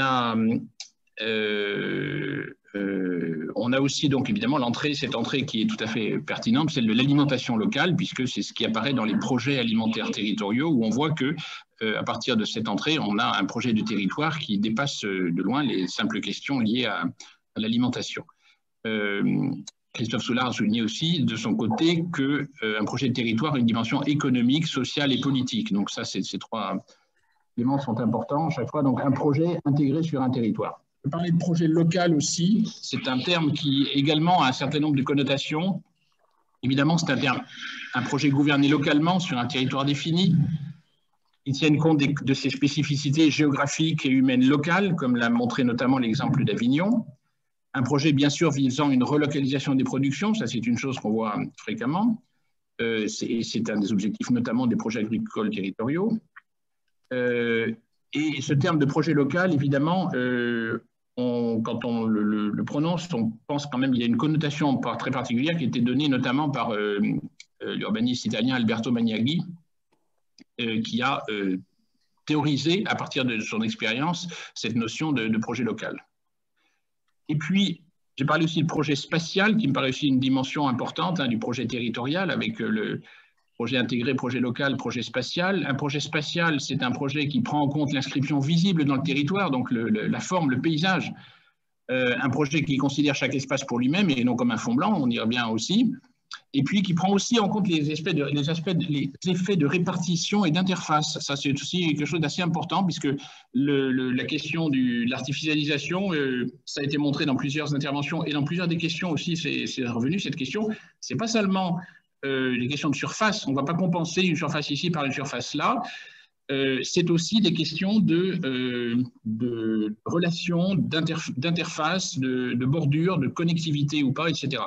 Speaker 6: a aussi donc évidemment cette entrée qui est tout à fait pertinente, celle de l'alimentation locale, puisque c'est ce qui apparaît dans les projets alimentaires territoriaux, où on voit que à partir de cette entrée, on a un projet de territoire qui dépasse de loin les simples questions liées à l'alimentation. Christophe Soulard a souligné aussi de son côté qu'un projet de territoire a une dimension économique, sociale et politique. Donc ça, ces trois éléments sont importants chaque fois. Donc un projet intégré sur un territoire. Je peux parler de projet local aussi. C'est un terme qui également a un certain nombre de connotations. Évidemment, c'est un projet gouverné localement sur un territoire défini. Ils tiennent compte de ses spécificités géographiques et humaines locales, comme l'a montré notamment l'exemple d'Avignon. Un projet, bien sûr, visant une relocalisation des productions, ça c'est une chose qu'on voit fréquemment. C'est un des objectifs notamment des projets agricoles territoriaux. Et ce terme de projet local, évidemment, quand on le prononce, on pense quand même qu'il y a une connotation très particulière qui a été donnée notamment par l'urbaniste italien Alberto Maniaghi, qui a théorisé, à partir de son expérience, cette notion de projet local. Et puis, j'ai parlé aussi de projet spatial, qui me paraît aussi une dimension importante du projet territorial, avec le projet intégré, projet local, projet spatial. Un projet spatial, c'est un projet qui prend en compte l'inscription visible dans le territoire, donc la forme, le paysage. Un projet qui considère chaque espace pour lui-même et non comme un fond blanc, on y revient aussi. Et puis qui prend aussi en compte les effets de répartition et d'interface. Ça, c'est aussi quelque chose d'assez important, puisque la question de l'artificialisation, ça a été montré dans plusieurs interventions et dans plusieurs des questions aussi, c'est revenu cette question. Ce n'est pas seulement les questions de surface, on ne va pas compenser une surface ici par une surface là. C'est aussi des questions de relations, d'interface, de bordure, de connectivité ou pas, etc.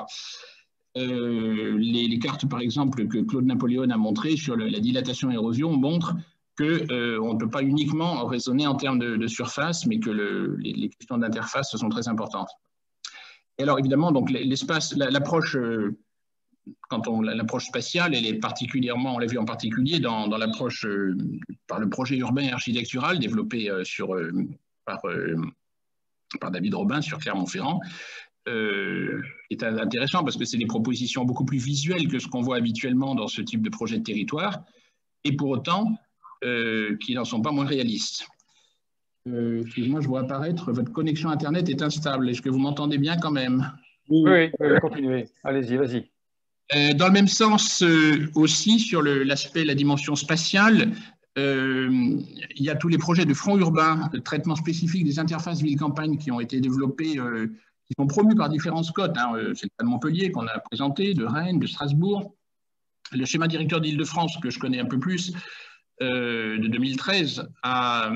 Speaker 6: Les cartes, par exemple, que Claude Napoléon a montrées sur la dilatation-érosion montrent qu'on ne peut pas uniquement raisonner en termes de surface, mais que les questions d'interface sont très importantes. Et alors, évidemment, donc l'espace, l'approche, l'approche spatiale, elle est particulièrement, on l'a vu en particulier dans l'approche par le projet urbain et architectural développé par David Robin sur Clermont-Ferrand. Est intéressant parce que c'est des propositions beaucoup plus visuelles que ce qu'on voit habituellement dans ce type de projet de territoire, et pour autant qui n'en sont pas moins réalistes. Excusez-moi, je vois apparaître, votre connexion Internet est instable. Est-ce que vous m'entendez bien quand même?
Speaker 1: Oui, continuez. Allez-y, vas-y.
Speaker 6: Dans le même sens aussi, sur l'aspect, la dimension spatiale, il y a tous les projets de front urbain, de traitement spécifique des interfaces ville-campagne qui ont été développés, qui sont promus par différents SCOT. C'est le cas de Montpellier qu'on a présenté, de Rennes, de Strasbourg. Le schéma directeur d'Île-de-France, que je connais un peu plus, de 2013, a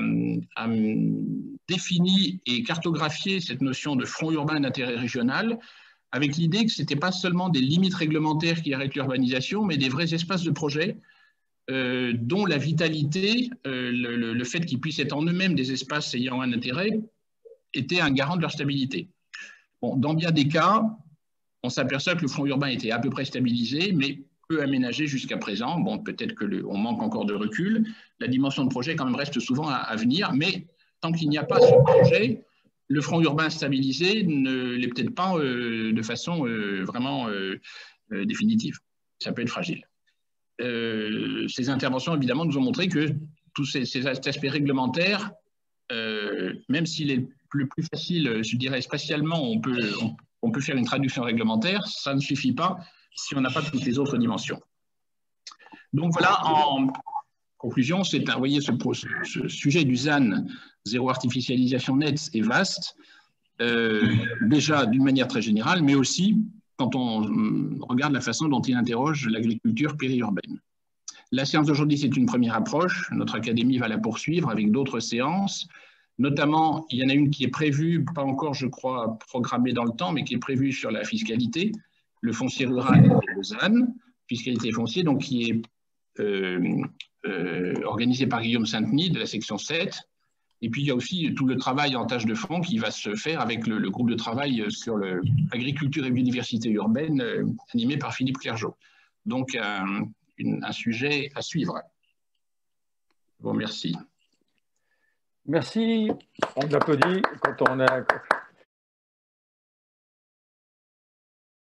Speaker 6: défini et cartographié cette notion de front urbain d'intérêt régional, avec l'idée que ce n'était pas seulement des limites réglementaires qui arrêtent l'urbanisation, mais des vrais espaces de projet dont la vitalité, le fait qu'ils puissent être en eux-mêmes des espaces ayant un intérêt, était un garant de leur stabilité. Bon, dans bien des cas, on s'aperçoit que le front urbain était à peu près stabilisé, mais peu aménagé jusqu'à présent. Bon, peut-être qu'on manque encore de recul. La dimension de projet, quand même, reste souvent à venir, mais tant qu'il n'y a pas ce projet, le front urbain stabilisé ne l'est peut-être pas de façon vraiment définitive. Ça peut être fragile. Ces interventions, évidemment, nous ont montré que tous ces aspects réglementaires, même s'il est le plus facile, je dirais, spatialement, on peut faire une traduction réglementaire, ça ne suffit pas si on n'a pas toutes les autres dimensions. Donc voilà, en conclusion, vous voyez, ce sujet du ZAN, zéro artificialisation nette, est vaste, déjà d'une manière très générale, mais aussi quand on regarde la façon dont il interroge l'agriculture périurbaine. La séance d'aujourd'hui, c'est une première approche. Notre académie va la poursuivre avec d'autres séances. Notamment, il y en a une qui est prévue, pas encore, je crois, programmée dans le temps, mais qui est prévue sur la fiscalité, le foncier rural et le ZAN, fiscalité foncier, donc qui est organisée par Guillaume Saint-Denis de la section 7. Et puis, il y a aussi tout le travail en tâche de fond qui va se faire avec le groupe de travail sur l'agriculture et biodiversité urbaine animé par Philippe Clergeau. Donc, un sujet à suivre. Je vous remercie.
Speaker 1: Merci. On applaudit quand on a